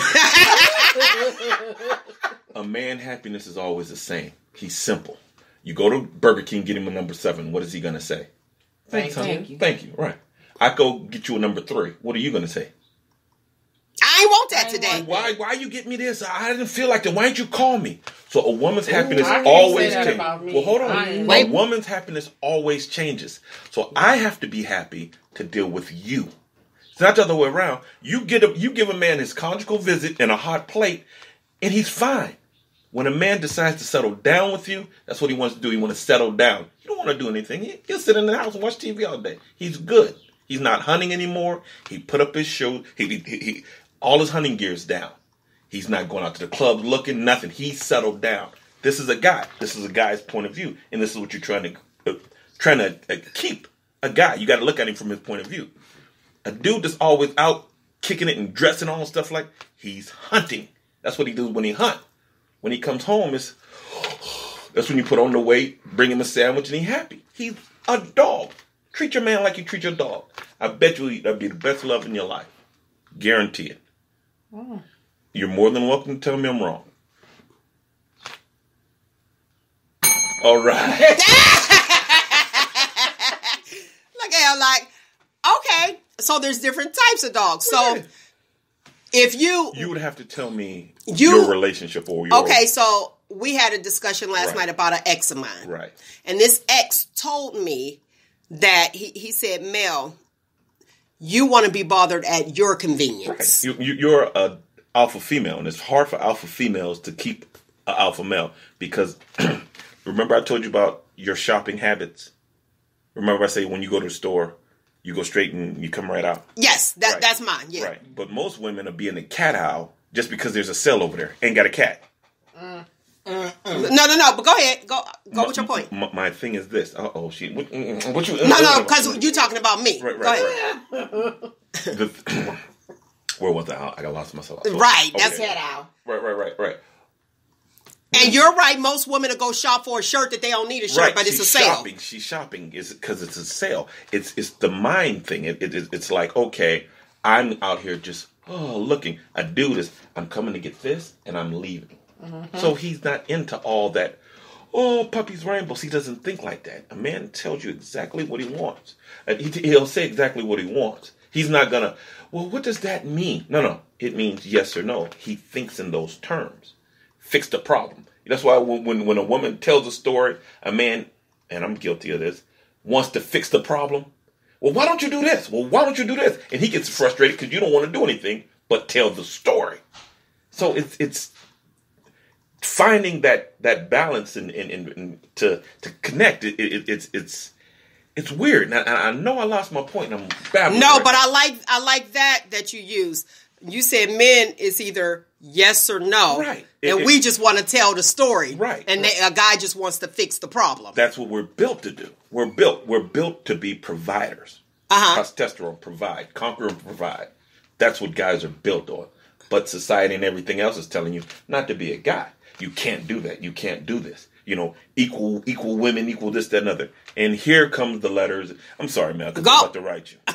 A man's happiness is always the same. He's simple. You go to Burger King, get him a number seven. What is he going to say? Thank honey. you. Thank you. Right. I go get you a number three. What are you going to say? I ain't want that I ain't today. want Why why you get me this? I didn't feel like that. Why didn't you call me? So a woman's happiness I can't always say that changes. about me. Well, hold I on. ain't- A Wait. woman's happiness always changes. So I have to be happy to deal with you. It's not the other way around. You get a, you give a man his conjugal visit and a hot plate, and he's fine. When a man decides to settle down with you, that's what he wants to do. He wants to settle down. You don't want to do anything. He, he'll sit in the house and watch T V all day. He's good. He's not hunting anymore. He put up his show. He, he, he, he all his hunting gear's down. He's not going out to the club looking, nothing. He's settled down. This is a guy. This is a guy's point of view. And this is what you're trying to uh, trying to uh, keep a guy. You got to look at him from his point of view. A dude that's always out kicking it and dressing on stuff like, he's hunting. That's what he does when he hunt. When he comes home, it's, that's when you put on the weight, bring him a sandwich, and he's happy. He's a dog. Treat your man like you treat your dog. I bet you that'd be the best love in your life. Guarantee it. Oh. You're more than welcome to tell me I'm wrong. All right. Look at him like, okay, so there's different types of dogs. So Yeah. if you You would have to tell me You- your relationship or your okay, so we had a discussion last Right. night about an ex of mine, right. and this ex told me that he he said, Mel, you want to be bothered at your convenience. You, you, you're a alpha female, and it's hard for alpha females to keep an alpha male because remember I told you about your shopping habits. Remember I say when you go to the store, you go straight and you come right out. Yes, that Right. that's mine. Yeah. Right. But most women are being a cat owl just because there's a cell over there. Ain't got a cat. No, no, no. But go ahead. Go go My- with your point. My, my thing is this. Uh oh, she. What, mm, what you? No, no, because you're talking about me. Right, Go right, ahead. right. The- where was I? I got lost myself. Right, that's Okay. Cat owl. Right, right, right, right. And you're right. Most women will go shop for a shirt that they don't need a shirt, Right, but it's she's a sale. shopping. She's shopping is because it's a sale. It's it's the mind thing. It, it, it's like, okay, I'm out here just oh looking. I do this. I'm coming to get this, and I'm leaving. Mm-hmm. So he's not into all that. Oh, puppies, rainbows. He doesn't think like that. A man tells you exactly what he wants. And he, he'll say exactly what he wants. He's not gonna. Well, what does that mean? No, no. It means yes or no. He thinks in those terms. Fix the problem. That's why when, when when a woman tells a story, a man, and I'm guilty of this, wants to fix the problem. Well, why don't you do this? Well, why don't you do this? And he gets frustrated because you don't want to do anything but tell the story. So it's it's finding that that balance and and, and, and to to connect. It, it, it's it's it's weird. Now I know I lost my point. And I'm babbling. No, right but now. I like I like that that you use. You said men is either yes or no, Right. And It- we just want to tell the story, Right, And right. They, a guy just wants to fix the problem. That's what we're built to do. We're built. We're built to be providers. Uh-huh. Testosterone, provide, conquer, and provide. That's what guys are built on. But society and everything else is telling you not to be a guy. You can't do that. You can't do this. You know, equal, equal women, equal this, that, and other. And here comes the letters. I'm sorry, Mel, because Go. I'm about to write you.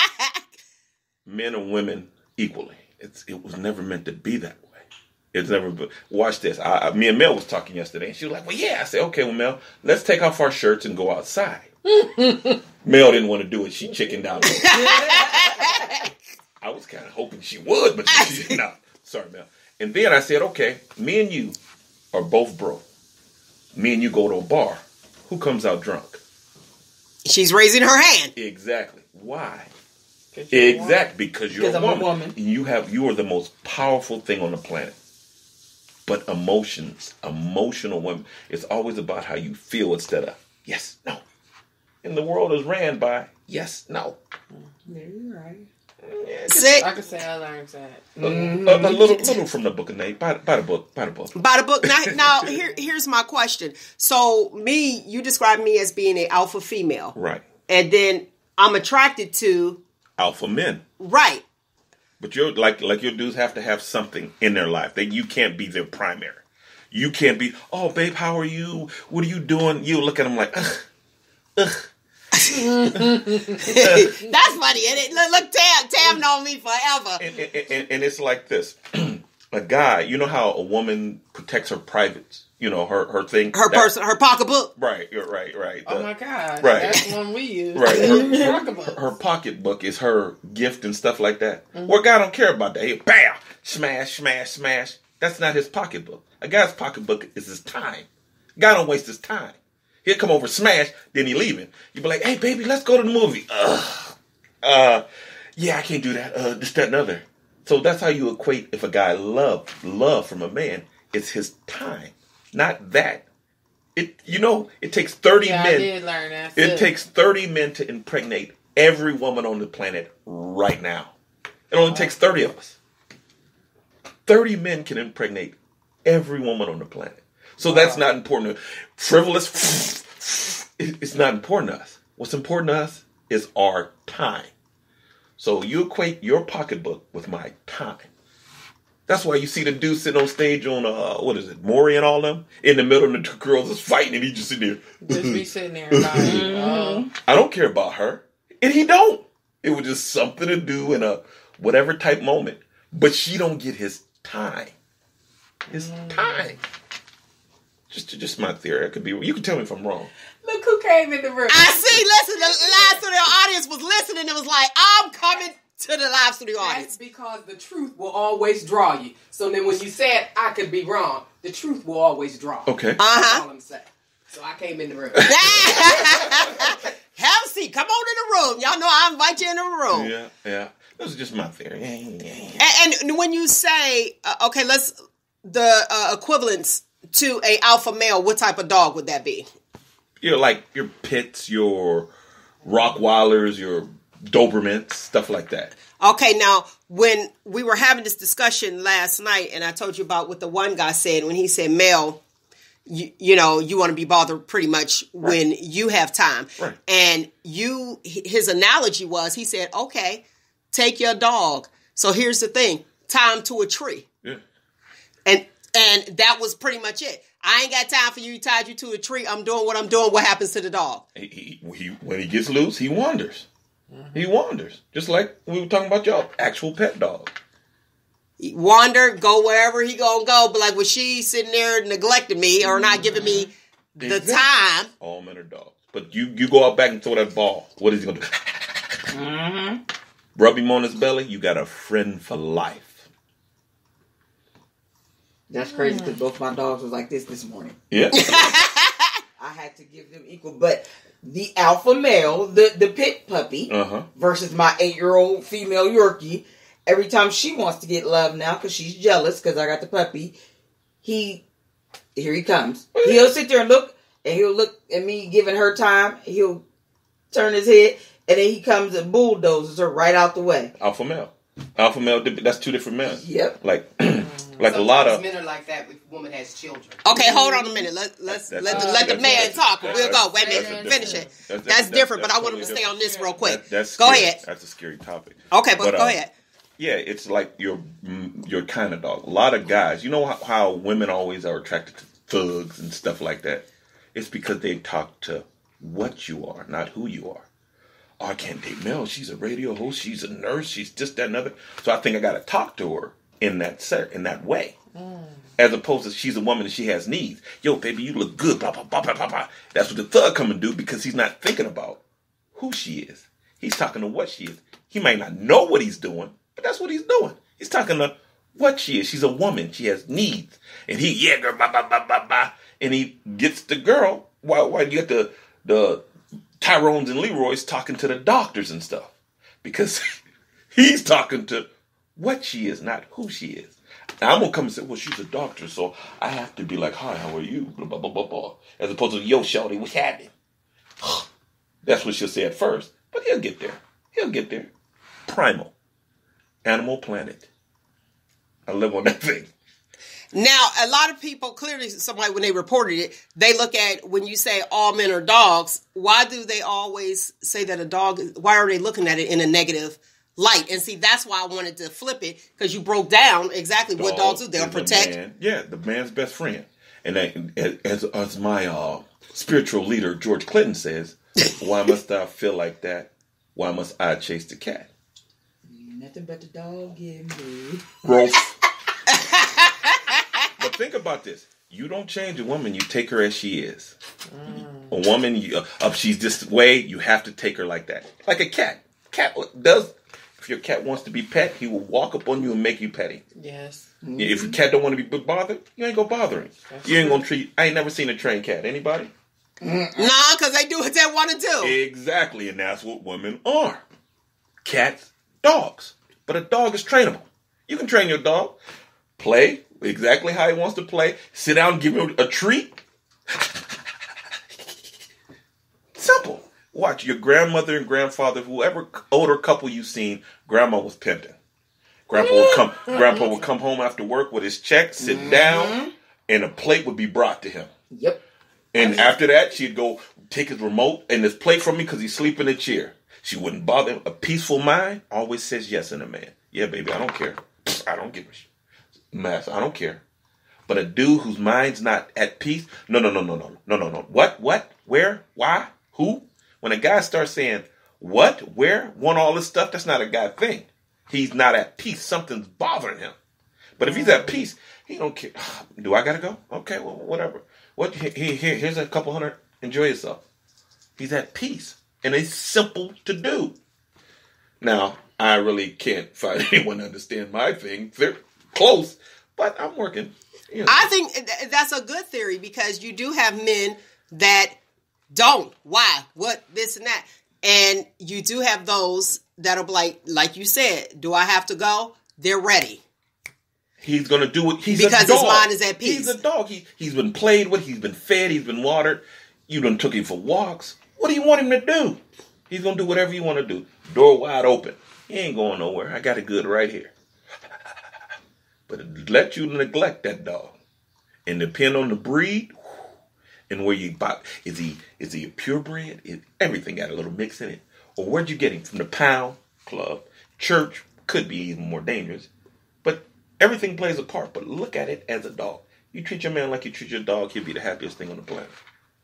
Men and women equally. It's it was never meant to be that way. It's never. Been, watch this. I, I, me and Mel was talking yesterday, and she was like, "Well, yeah." I said, "Okay, well, Mel, let's take off our shirts and go outside." Mel didn't want to do it. She chickened out. I was kind of hoping she would, but she did not. Sorry, Mel. And then I said, "Okay, me and you are both broke. Me and you go to a bar. Who comes out drunk?" She's raising her hand. Exactly. Why? 'Cause you're a woman. Exactly, because you're Because a I'm a woman. woman. And you have you are the most powerful thing on the planet. But emotions, emotional women, it's always about how you feel instead of yes, no. And the world is ran by yes, no. Yeah, you're right. Yeah, just See, I could say I learned that. a, a, a little, little from the book of Nate. Buy, buy the book. Buy the book. by the book. Now, now here, here's my question. So, me, you describe me as being an alpha female, Right. and then I'm attracted to Alpha men. right. But you're like like your dudes have to have something in their life that you can't be their primary. You can't be, oh babe, how are you? What are you doing? You look at them like, ugh, ugh. That's funny, isn't it? Look, look Tam, Tam known me forever. And, and, and, and it's like this. A guy, you know how a woman protects her privates, you know, her, her thing. Her That- person, her pocketbook. Right, you're right, right. Oh The- my God. Right. That's the one we use. Right. Her, Pocketbook. her pocketbook is her gift and stuff like that. Well, a guy don't care about that. He, bam, smash, smash, smash. That's not his pocketbook. A guy's pocketbook is his time. A guy don't waste his time. He'll come over, smash, then he leaving. You be like, hey, baby, let's go to the movie. Ugh. Uh, yeah, I can't do that. Uh, this, that, and other. So that's how you equate if a guy love love from a man. It's his time, not that. It you know it takes thirty Yeah, men. I did learn that. It takes thirty men to impregnate every woman on the planet right now. It only takes thirty of us. thirty men can impregnate every woman on the planet. So that's not important. Frivolous, it's not important to us. What's important to us is our time. So you equate your pocketbook with my time. That's why you see the dude sitting on stage on, uh, what is it, Maury and all them? In the middle, and the two girls is fighting, and he just sitting there. Just be sitting there like, oh. I don't care about her. And he don't. It was just something to do in a whatever type moment. But she don't get his time. His time. Just just my theory. I could be. You can tell me if I'm wrong. Look who came in the room. I see. Listen, the last of the audience was listening. It was like, I'm coming to the live studio That's audience. because the truth will always draw you. So then when you said I could be wrong, the truth will always draw. Okay. That's Uh-huh. all I'm saying. So I came in the room. Have a seat. Come on in the room. Y'all know I invite you in the room. Yeah, yeah. This is just my theory. And, and when you say, uh, okay, let's, the uh, equivalence to a alpha male, what type of dog would that be? You know, like your pits, your Rottweilers, your Dobermans, stuff like that. Okay, now, when we were having this discussion last night, and I told you about what the one guy said, when he said, Mel, you, you know, you want to be bothered pretty much when you have time. Right. And you, his analogy was, he said, okay, take your dog. So here's the thing, tie him to a tree. Yeah. And and that was pretty much it. I ain't got time for you, tied you to a tree. I'm doing what I'm doing. What happens to the dog? He, he, he, when he gets loose, he wanders. Mm-hmm. He wanders. Just like we were talking about your actual pet dog. He wander, go wherever he gonna go. But like when she's sitting there neglecting me or not giving me the Exactly. time. All men are dogs. But you, you go out back and throw that ball. What is he going to do? Mm-hmm. Rub him on his belly. You got a friend for life. That's crazy because both my dogs was like this this morning. Yeah. I had to give them equal, but the alpha male, the the pit puppy, Uh-huh. versus my eight year old female Yorkie. Every time she wants to get love now because she's jealous because I got the puppy, he here he comes. He'll sit there and look, and he'll look at me giving her time. He'll turn his head, and then he comes and bulldozes her right out the way. Alpha male. Alpha male, that's two different men. Yep. Like, like a lot of... men are like that if a woman has children. Okay, hold on a minute. Let let's That's- let the, that's- let the that's- man that's- talk. that's- We'll go. Wait a that's minute. a Finish different- it. that's- That's, that's- different, that's but I want him to totally stay on this real quick. That, that's Go scary. ahead. That's a scary topic. Okay, but, go uh, ahead. Yeah, it's like your mm, your kind of dog. A lot of guys, you know how, how women always are attracted to thugs and stuff like that? It's because they talk to what you are, not who you are. Oh, I can't date Mel. She's a radio host. She's a nurse. She's just that and other. So I think I got to talk to her in that ser- in that way. Mm. As opposed to she's a woman and she has needs. Yo, baby, you look good. Blah, blah, blah, blah, blah, blah. That's what the thug come and do because he's not thinking about who she is. He's talking to what she is. He might not know what he's doing, but that's what he's doing. He's talking to what she is. She's a woman. She has needs. And he, yeah, girl, blah, blah, blah, blah, blah. And he gets the girl while, while you get the, the Tyrones and Leroy's talking to the doctors and stuff. Because he's talking to what she is, not who she is. Now, I'm going to come and say, well, she's a doctor, so I have to be like, hi, how are you? Blah, blah, blah, blah, blah. As opposed to, yo, shawty, what's happening? That's what she'll say at first. But he'll get there. He'll get there. Primal. Animal Planet. I live on that thing. Now, a lot of people, clearly, somebody, when they reported it, they look at, when you say all men are dogs, why do they always say that a dog, why are they looking at it in a negative light? And see, that's why I wanted to flip it, because you broke down exactly what dogs do. They'll is the protect. man- yeah, the man's best friend. And that, as, as my uh, spiritual leader, George Clinton, says, why must I feel like that? Why must I chase the cat? Nothing but the dog in me. Rolf. But think about this. You don't change a woman. You take her as she is. Mm. A woman, you, uh, if she's this way, you have to take her like that. Like a cat. Cat does. If your cat wants to be pet, he will walk up on you and make you pet him. Yes. Mm-hmm. If your cat don't want to be bothered, you ain't gonna bother him. That's you ain't true. Gonna treat. I ain't never seen a trained cat. Anybody? Mm-mm. Nah, because they do what they want to do. Exactly, and that's what women are. Cats, dogs. But a dog is trainable. You can train your dog. Play exactly how he wants to play. Sit down and give him a treat. Simple. Watch your grandmother and grandfather, whoever older couple you've seen, grandma was pimping. Grandpa would come grandpa would come home after work with his check, sit mm-hmm. down, and a plate would be brought to him. Yep. And after that, she'd go take his remote and his plate from me because he's sleeping in a chair. She wouldn't bother him. A peaceful mind always says yes in a man. Yeah, baby, I don't care. I don't give a shit. Mass, I don't care. But a dude whose mind's not at peace, no, no, no, no, no, no, no, no. What, what, where, why, who? When a guy starts saying what, where, want all this stuff, that's not a guy thing. He's not at peace. Something's bothering him. But if he's at peace, he don't care. Do I gotta go? Okay, well, whatever. What? Here, here, here's a couple hundred. Enjoy yourself. He's at peace, and it's simple to do. Now, I really can't find anyone to understand my thing. They're close, but I'm working. You know. I think th- that's a good theory because you do have men that don't. Why? What? This and that. And you do have those that'll be like, like you said, do I have to go? They're ready. He's going to do it. He's because a dog. his mind is at peace. He's a dog. He, he's been played with. He's been fed. He's been watered. You done took him for walks. What do you want him to do? He's going to do whatever you want to do. Door wide open. He ain't going nowhere. I got it good right here. But let you neglect that dog. And depend on the breed and where you buy. Is he is he a purebred? Is, everything got a little mix in it. Or where'd you get him? From the pound, club, church, could be even more dangerous. But everything plays a part. But look at it as a dog. You treat your man like you treat your dog, he'll be the happiest thing on the planet.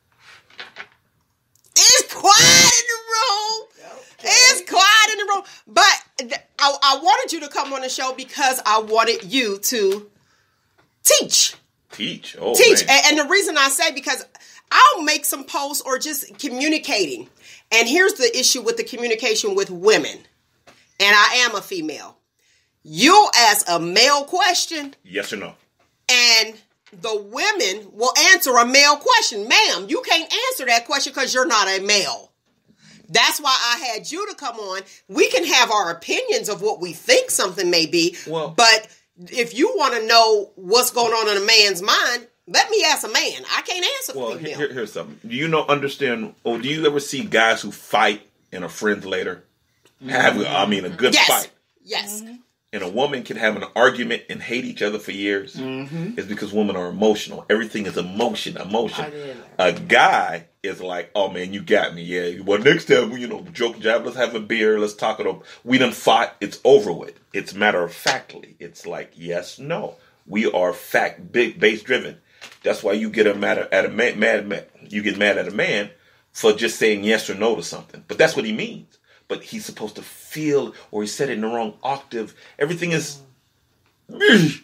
It's quiet in the room. Okay. It's quiet in the room. But th- I, I wanted you to come on the show because I wanted you to teach. Teach. Oh, Teach. man. And, and the reason I say because I'll make some posts or just communicating. And here's the issue with the communication with women. And I am a female. You'll ask a male question. Yes or no. And the women will answer a male question. Ma'am, you can't answer that question because you're not a male. That's why I had you to come on. We can have our opinions of what we think something may be. Well, but if you want to know what's going on in a man's mind, let me ask a man. I can't answer well, a female. Here, here's something. Do you know, understand, or do you ever see guys who fight and are friends later? Mm-hmm. Have, I mean, a good yes. fight. Yes. Mm-hmm. And a woman can have an argument and hate each other for years. Mm-hmm. It's because women are emotional. Everything is emotion, emotion. I did. A guy is like, oh man, you got me. Yeah. Well, next time, you know, joke, jab, let's have a beer. Let's talk it over. We done fought. It's over with. It's matter of factly. It's like, yes, no. We are fact big base driven. That's why you get a mad at a man, mad, mad, you get mad at a man for just saying yes or no to something. But that's what he means. But he's supposed to feel, or he said it in the wrong octave. Everything is. Why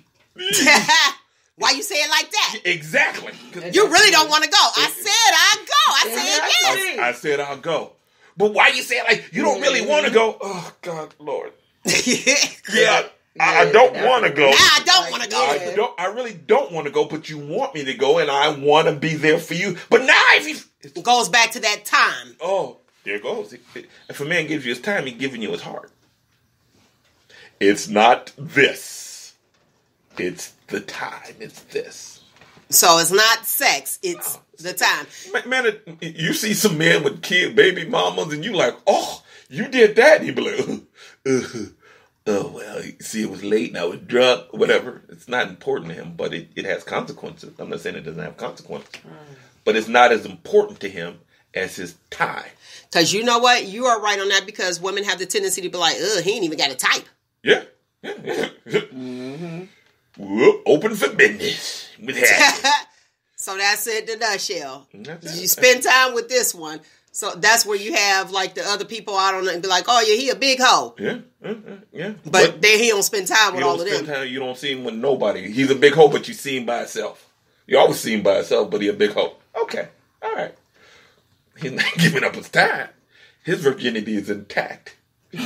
you say it like that? Exactly. You really don't want to go. I said I'd go. I said yes. I, I said I'll go. But why you say it like you don't really want to go? Oh God, Lord. Yeah, I, I don't want to go. Nah, I don't want to go. I don't. I really don't want to go. But you want me to go, and I want to be there for you. But now, if you it goes back to that time. Oh. There it goes. If a man gives you his time, he's giving you his heart. It's not this. It's the time. It's this. So it's not sex. It's the time. Man, man, you see some men with kid, baby mamas, and you like, oh, you did that. And he be like, uh, uh, oh, well, you see, it was late and I was drunk, whatever. It's not important to him, but it, it has consequences. I'm not saying it doesn't have consequences. Mm. But it's not as important to him as his time. Because you know what? You are right on that because women have the tendency to be like, ugh, he ain't even got a type. Yeah. Yeah. yeah. Mm-hmm. We're open for business. With that. So that's it in a nutshell. That's you it. spend time with this one. So that's where you have like the other people out on it and be like, oh, yeah, he a big hoe. Yeah. Yeah. yeah. But, but then he don't spend time with all of them. Time, you don't see him with nobody. He's a big hoe, but you see him by himself. You always see him by himself, but he a big hoe. Okay. All right. He's not giving up his time. His virginity is intact.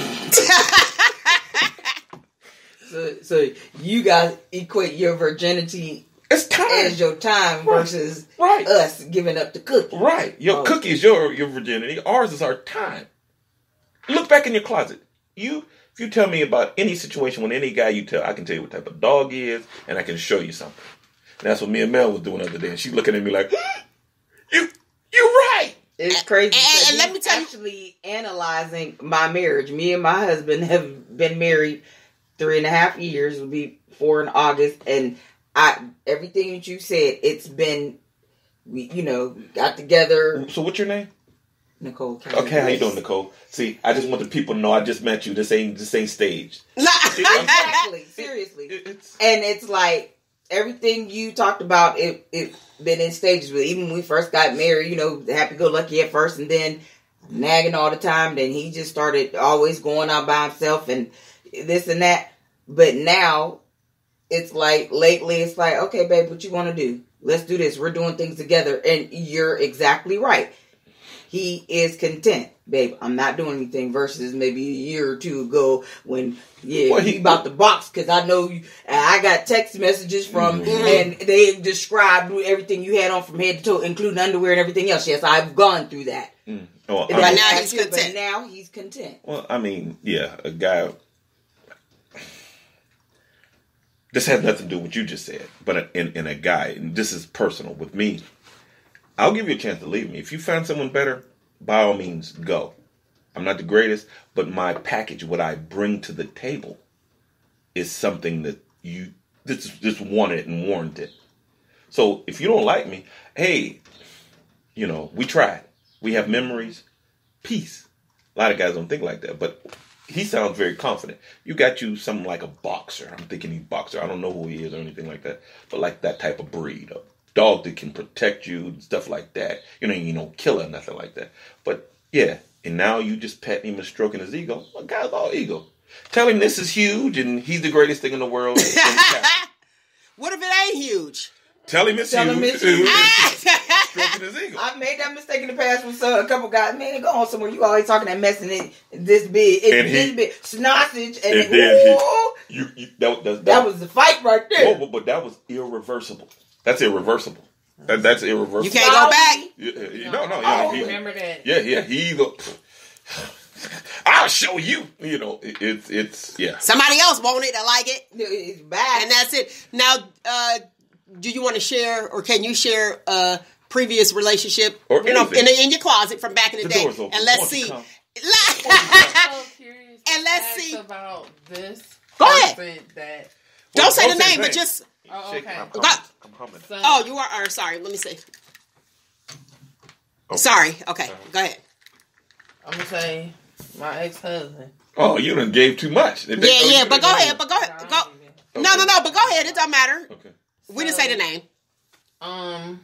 so, so you guys equate your virginity it's time. as your time right. versus right. us giving up the cookie. Right. Your oh. cookie is your, your virginity. Ours is our time. Look back in your closet. You, if you tell me about any situation with any guy you tell, I can tell you what type of dog he is, and I can show you something. And that's what me and Mel was doing the other day. And she looking at me like, you, you're right. It's crazy. And, and let me tell actually you, analyzing my marriage. Me and my husband have been married three and a half years. Will be four in August, and I everything that you said. It's been, we you know got together. So what's your name? Nicole. Okay, how you doing, Nicole? See, I just want the people to know I just met you. This ain't this ain't staged. Exactly. Seriously, it's, and it's like everything you talked about. It it. Been in stages, but even when we first got married, you know, happy-go-lucky at first, and then nagging all the time. Then he just started always going out by himself and this and that. But now it's like lately, it's like, okay, babe, what you want to do? Let's do this. We're doing things together, and you're exactly right. He is content. babe, I'm not doing anything, versus maybe a year or two ago when, yeah, Well, he- you about to box because I know you, and I got text messages from, Mm-hmm. and they described everything you had on from head to toe, including underwear and everything else. Yes, I've gone through that. Mm. Well, I But mean- now he's actually- but content. now he's content. Well, I mean, yeah, a guy. This has nothing to do with what you just said, but in, in a guy, and this is personal with me, I'll give you a chance to leave me. If you find someone better, by all means, go. I'm not the greatest, but my package, what I bring to the table, is something that you this just wanted and warranted. So if you don't like me, hey, you know, we tried. We have memories. Peace. A lot of guys don't think like that, but he sounds very confident. You got you something like a boxer. I'm thinking he's boxer. I don't know who he is or anything like that, but like that type of breed. A dog that can protect you and stuff like that. You know, you know, killer, nothing like that. But yeah, and now you just petting him and stroking his ego. Well, guy's all ego. Tell him this is huge and he's the greatest thing in the world. What if it ain't huge? Tell him it's Tell huge. him it's huge. Stroking his ego. I've made that mistake in the past with some, a couple guys. Man, go on somewhere. You always talking that mess and it this big, it's And he- this big, snossage, and, And then, then ooh, he, you, you, that, that, that was the fight right there. Whoa, but, but that was irreversible. That's irreversible. That, that's irreversible. You can't go back. Yeah, yeah, no, no, I yeah, don't he, remember that. yeah, yeah. He either. I'll show you. You know, it, it's it's yeah. Somebody else want it. I like it. It's bad. And that's it. Now, uh, do you want to share, or can you share a previous relationship, Or you know, anything. in, the, in your closet from back in the, The day? door's open. And let's Won't you see. come? I'm so curious. And let's to ask see. about this. Go ahead. person That Don't say Don't the say name, his but name. just. oh, Shake- okay. I'm Go- humming. I'm humming. So, Oh, you are. Or sorry. Let me see. Oh. Sorry. Okay. Go ahead. I'm gonna say my ex-husband. Oh, you done gave too much. If they Yeah, know yeah. you But go done- ahead. But go ahead. No, I Go. don't even- No, no, no. But go ahead. It don't matter. Okay. We didn't say the name. Um.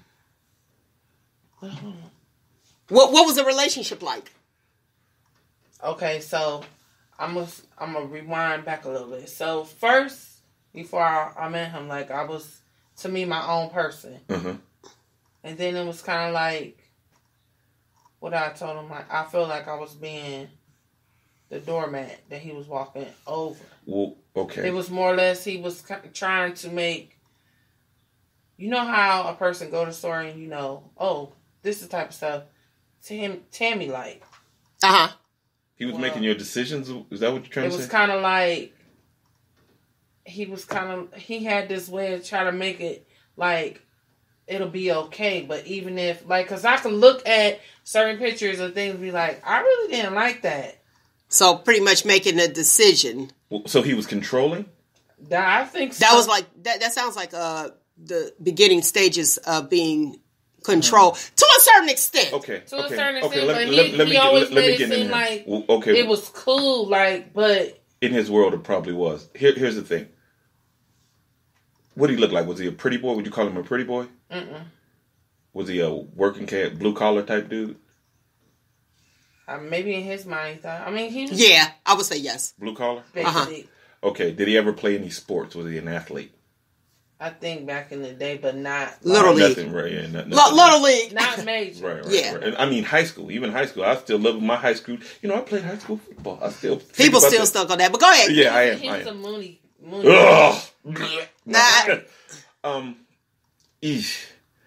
What What was the relationship like? Okay, so I'm gonna I'm gonna rewind back a little bit. So first, before I, I met him, like I was to me my own person, Uh-huh. and then it was kind of like what I told him. Like I feel like I was being the doormat that he was walking over. Well, okay. It was more or less he was ki- trying to make. You know how a person go to the store and you know, oh, this is the type of stuff to him, Tammy like. Uh huh. He was Well, making your decisions. Is that what you're trying It to was say? kind of like he was kind of he had this way of trying to make it like it'll be okay, but even if like, cause I can look at certain pictures of things and be like, I really didn't like that. So pretty much making a decision. Well, so he was controlling. That I think so. That was like that. That sounds like uh the beginning stages of being controlled to a certain extent. Okay. To a okay. certain okay. extent, Let, but let, he- let me he get, always let, let me made it get in seem here. like Well, okay. it was cool, like, but In his world, it probably was. Here, here's the thing. What did he look like? Was he a pretty boy? Would you call him a pretty boy? mm-mm. Was he a working cat, blue collar type dude? Uh, maybe in his mind he thought. I mean, he was Yeah, I would say yes. Blue collar? basically. Okay. Did he ever play any sports? Was he an athlete? I think back in the day, but not Little Oh, league. Nothing, right? Yeah, not, L- nothing. Little League. not major. Right, right, Yeah. right. And I mean, high school. Even high school. I still love my high school. You know, I played high school football. I still. think People about still that. stuck on that. But go ahead. Yeah, I am. He I was a am. Mooney. Mooney. Ugh. Nah. um, eesh,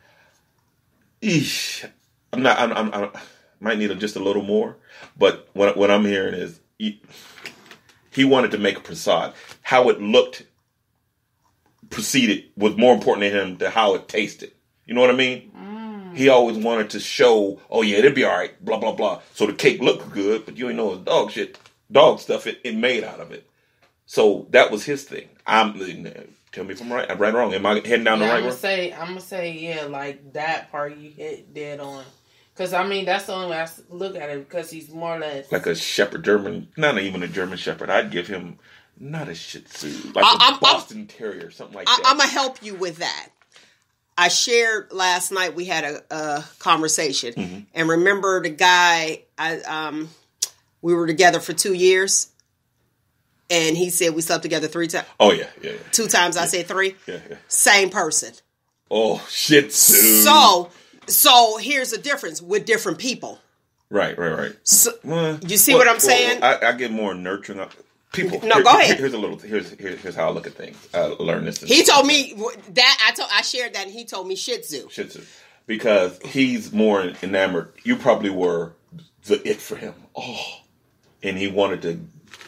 eesh. I'm not. I'm. I'm. I might need just a little more, but what what I'm hearing is he, he wanted to make a facade. How it looked, proceeded was more important to him than how it tasted. You know what I mean? Mm. He always wanted to show, oh yeah, it'll be all right, blah blah blah. So the cake looked good, but you ain't know it's dog shit, dog stuff. It, it made out of it. So that was his thing. I'm. Tell me if I'm right. I'm right or wrong. Am I heading down Yeah, the I'm right gonna road? say, I'm gonna say, yeah, like that part you hit dead on. Cause I mean, that's the only way I s- look at it. Because he's more or less Like a shepherd, German, not even a German shepherd. I'd give him not a Shih Tzu, like I- a I'm- Boston Terrier, something like I, that. I'm gonna help you with that. I shared last night. We had a, a conversation, Mm-hmm. and remember the guy. I um, we were together for two years, and he said we slept together three times. oh yeah, yeah, yeah, Two times I said three. yeah, yeah. Same person. Oh, Shih Tzu. So, so here's the difference with different people. Right, right, right. So, Well, you see well, what I'm well, saying? I, I get more nurturing. Up. People. No, here- go here- ahead. Here's a little. Here's here's, here's how I look at things. I learned this. He told me that I told I shared that, and he told me Shih Tzu. Shih Tzu, because he's more enamored. You probably were the it for him. Oh, and he wanted to.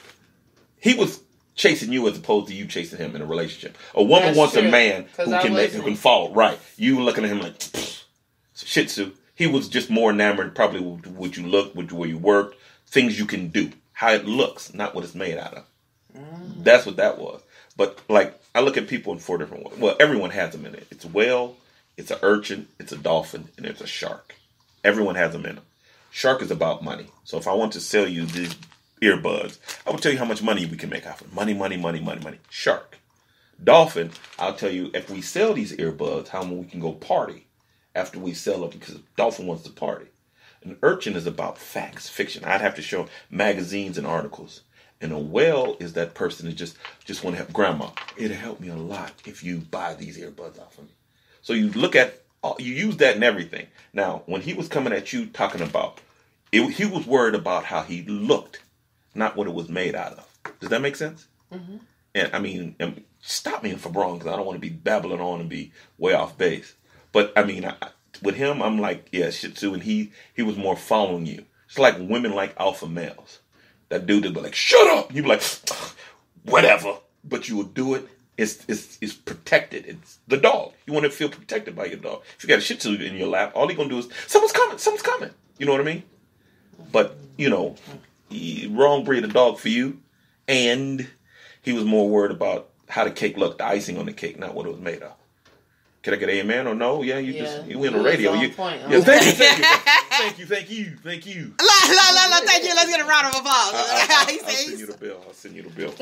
He was chasing you as opposed to you chasing him in a relationship. A woman That's wants true, a man who 'cause I can make, who wasn't. can follow. Right, you looking at him like pfft. Shih Tzu. He was just more enamored, probably with what you look, with where you worked, things you can do, how it looks, not what it's made out of. Mm. That's what that was. But like, I look at people in four different ways. Well, everyone has them in it. It's a whale, it's an urchin, it's a dolphin, and it's a shark. Everyone has them in them. Shark is about money. So if I want to sell you these earbuds, I will tell you how much money we can make off of it. Money, money, money, money, money. Shark. Dolphin, I'll tell you if we sell these earbuds, how we can go party after we sell them, because dolphin wants to party. An urchin is about facts, fiction. I'd have to show magazines and articles. And a whale is that person that just just want to help grandma. It'll help me a lot if you buy these earbuds off of me. So you look at, you use that in everything. Now, when he was coming at you talking about, it, he was worried about how he looked, not what it was made out of. Does that make sense? Mm-hmm. And I mean, and stop me if I'm wrong, because I don't want to be babbling on and be way off base. But I mean, I, with him, I'm like, yeah, Shih Tzu, and he he was more following you. It's like women like alpha males. That dude would be like, shut up. You'd be like, whatever. But you would do it. It's it's it's protected. It's the dog. You want to feel protected by your dog. If you got a Shih Tzu in your lap, all you're going to do is, someone's coming, someone's coming. You know what I mean? But, you know, he, wrong breed of dog for you. And he was more worried about how the cake looked, the icing on the cake, not what it was made of. Can I get an amen or no? Yeah, you Yeah. just you went You on was radio. on You, point, yeah, huh? thank you, thank you, thank you, thank you, thank you. La, la, la, la, thank you. Let's get a round of applause. I, I, He I'll said- send you the bill. I'll send you the bill.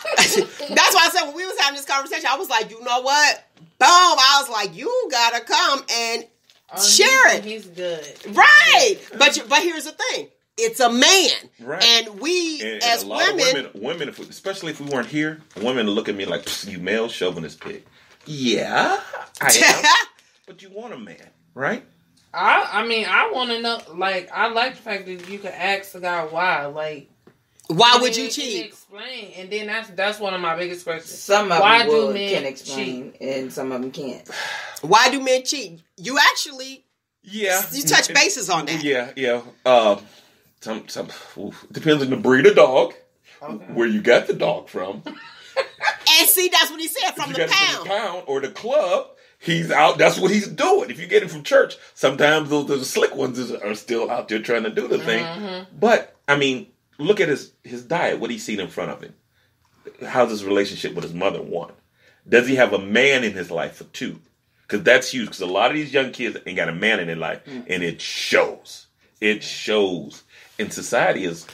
That's why I said when we was having this conversation, I was like, you know what? Boom. I was like, you gotta come and Oh, share he's, it. He's good. Right. But you, but here's the thing. It's a man. Right. And we And, and as a lot women, of women, women, if we, especially if we weren't here, women look at me like, you male chauvinist pig. Yeah, I am. But you want a man, right? I I mean, I want to know. Like, I like the fact that you can ask the guy why. Like, why and would then you he can cheat? Explain, and then that's that's one of my biggest questions. Some of Why them do will, men can explain, and some of them can't. Why do men cheat? You actually Yeah. you touch bases on that. Yeah, yeah. Um, some, some oof, depends on the breed of dog, Okay. where you got the dog from. And see, that's what he said If from you the got it from pound. the pound or the club, he's out. That's what he's doing. If you get him from church, sometimes those, those slick ones is, are still out there trying to do the thing. Mm-hmm. But I mean, look at his his diet. What he's seen in front of him. How's his relationship with his mother? One. Does he have a man in his life for two? Because that's huge. Because a lot of these young kids ain't got a man in their life, Mm. and it shows. It shows. And society is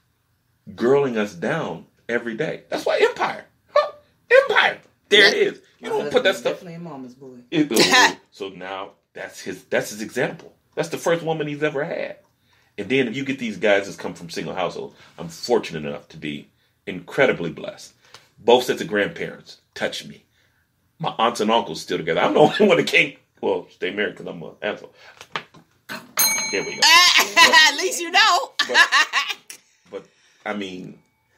girling us down every day. That's why Empire. Huh, Empire. There it is. You My don't put that husband's stuff. Definitely a mama's boy. It- so now that's his that's his example. That's the first woman he's ever had. And then if you get these guys that come from single households, I'm fortunate enough to be incredibly blessed. Both sets of grandparents touch me. My aunts and uncles still together. I'm the only one that can't, well, stay married because I'm an asshole. There we go. At least you know. But I mean,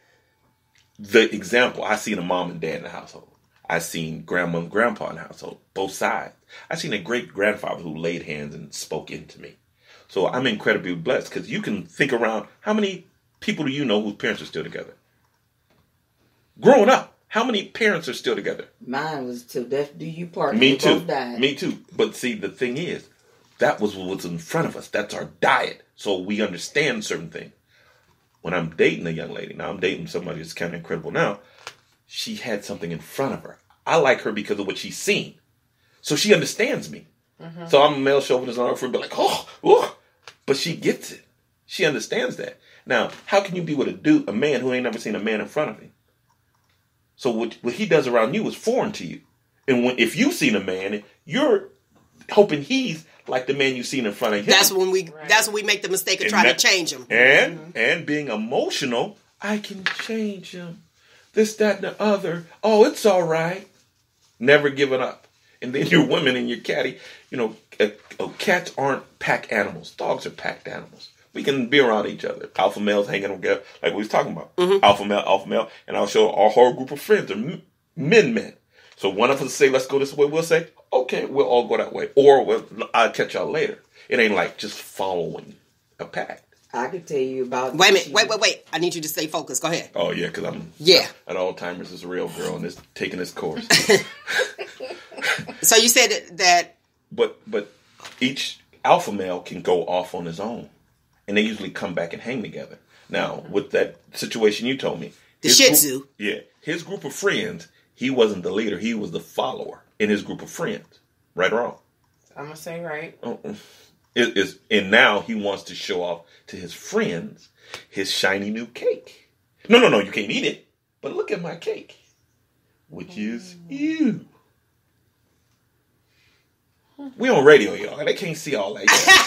the example, I seen a mom and dad in the household. I seen grandma and grandpa in the household, both sides. I seen a great grandfather who laid hands and spoke into me. So I'm incredibly blessed because you can think around, how many people do you know whose parents are still together? Growing up, how many parents are still together? Mine was till death do you part. Me They too. both died. Me too. But see, the thing is, that was what was in front of us. That's our diet. So we understand certain things. When I'm dating a young lady, now I'm dating somebody that's kind of incredible now, she had something in front of her. I like her because of what she's seen. So she understands me. Mm-hmm. So I'm a male chauvinist on her friend, be like, oh, oh, but she gets it. She understands that. Now, how can you be with a dude, a man who ain't never seen a man in front of him? So what, what he does around you is foreign to you. And when if you've seen a man, you're hoping he's like the man you've seen in front of him. That's when we Right. that's when we make the mistake of And trying that- to change him. And Mm-hmm. and being emotional, I can change him. This, that, and the other. Oh, it's all right. Never giving up. And then your women and your catty, you know, uh, uh, cats aren't pack animals. Dogs are packed animals. We can be around each other. Alpha males hanging together, like we was talking about. Mm-hmm. Alpha male, alpha male, and I'll show our whole group of friends are m- men, men. So one of us say, "Let's go this way." We'll say, "Okay, we'll all go that way," or we'll, "I'll catch y'all later." It ain't like just following a pact. I could tell you about. Wait a minute. Wait, wait, wait. I need you to stay focused. Go ahead. Oh yeah, because I'm Yeah. at Alzheimer's is a real girl and is taking this course. So you said that, that But but each alpha male can go off on his own, and they usually come back and hang together. Now, with that situation you told me, The his Shih group- Tzu. yeah, his group of friends, he wasn't the leader; he was the follower in his group of friends. Right or wrong? I'm gonna say right. Uh-uh. It is, and now he wants to show off to his friends his shiny new cake. No, no, no, you can't eat it. But look at my cake, which is you. We on radio, y'all. They can't see all that.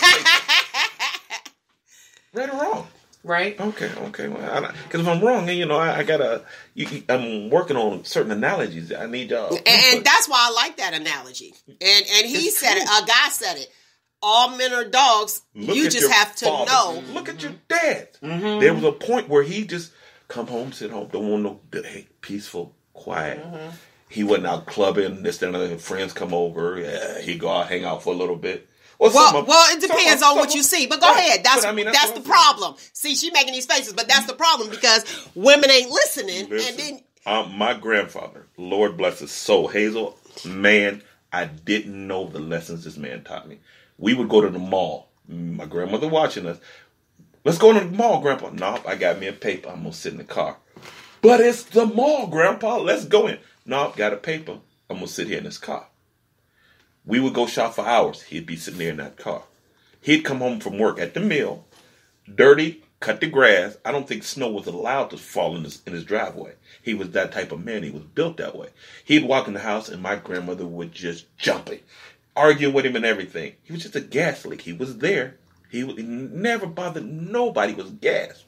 Right or wrong? Right. Okay, okay. Well, because if I'm wrong, then you know I, I gotta. You, you- I'm working on certain analogies. I need y'all. and, and that's why I like that analogy. And and he It's said true. it. A guy said it. All men are dogs. Look you at just your have to father. know. Look at your dad. Mm-hmm. There was a point where he just come home, sit home, don't want no hey, peaceful, quiet. Mm-hmm. He wasn't out clubbing. This, that, and other. Friends come over. Yeah, he go out, hang out for a little bit. Well, Well, some of- well, it depends some of- on what some you of- see. But go Right. ahead. That's But, I mean, that's, that's the what I'm saying. problem. See, she making these faces, but that's the problem because women ain't listening. Listen, And then um, my grandfather, Lord bless his soul, Hazel, man, I didn't know the lessons this man taught me. We would go to the mall. My grandmother watching us. Let's go to the mall, Grandpa. No, I got me a paper. I'm going to sit in the car. But it's the mall, Grandpa. Let's go in. No, got a paper. I'm going to sit here in this car. We would go shop for hours. He'd be sitting there in that car. He'd come home from work at the mill, dirty, cut the grass. I don't think snow was allowed to fall in his, in his driveway. He was that type of man. He was built that way. He'd walk in the house and my grandmother would just jump it, arguing with him and everything. He was just a gas leak. He was there. He, he never bothered nobody. He was gas.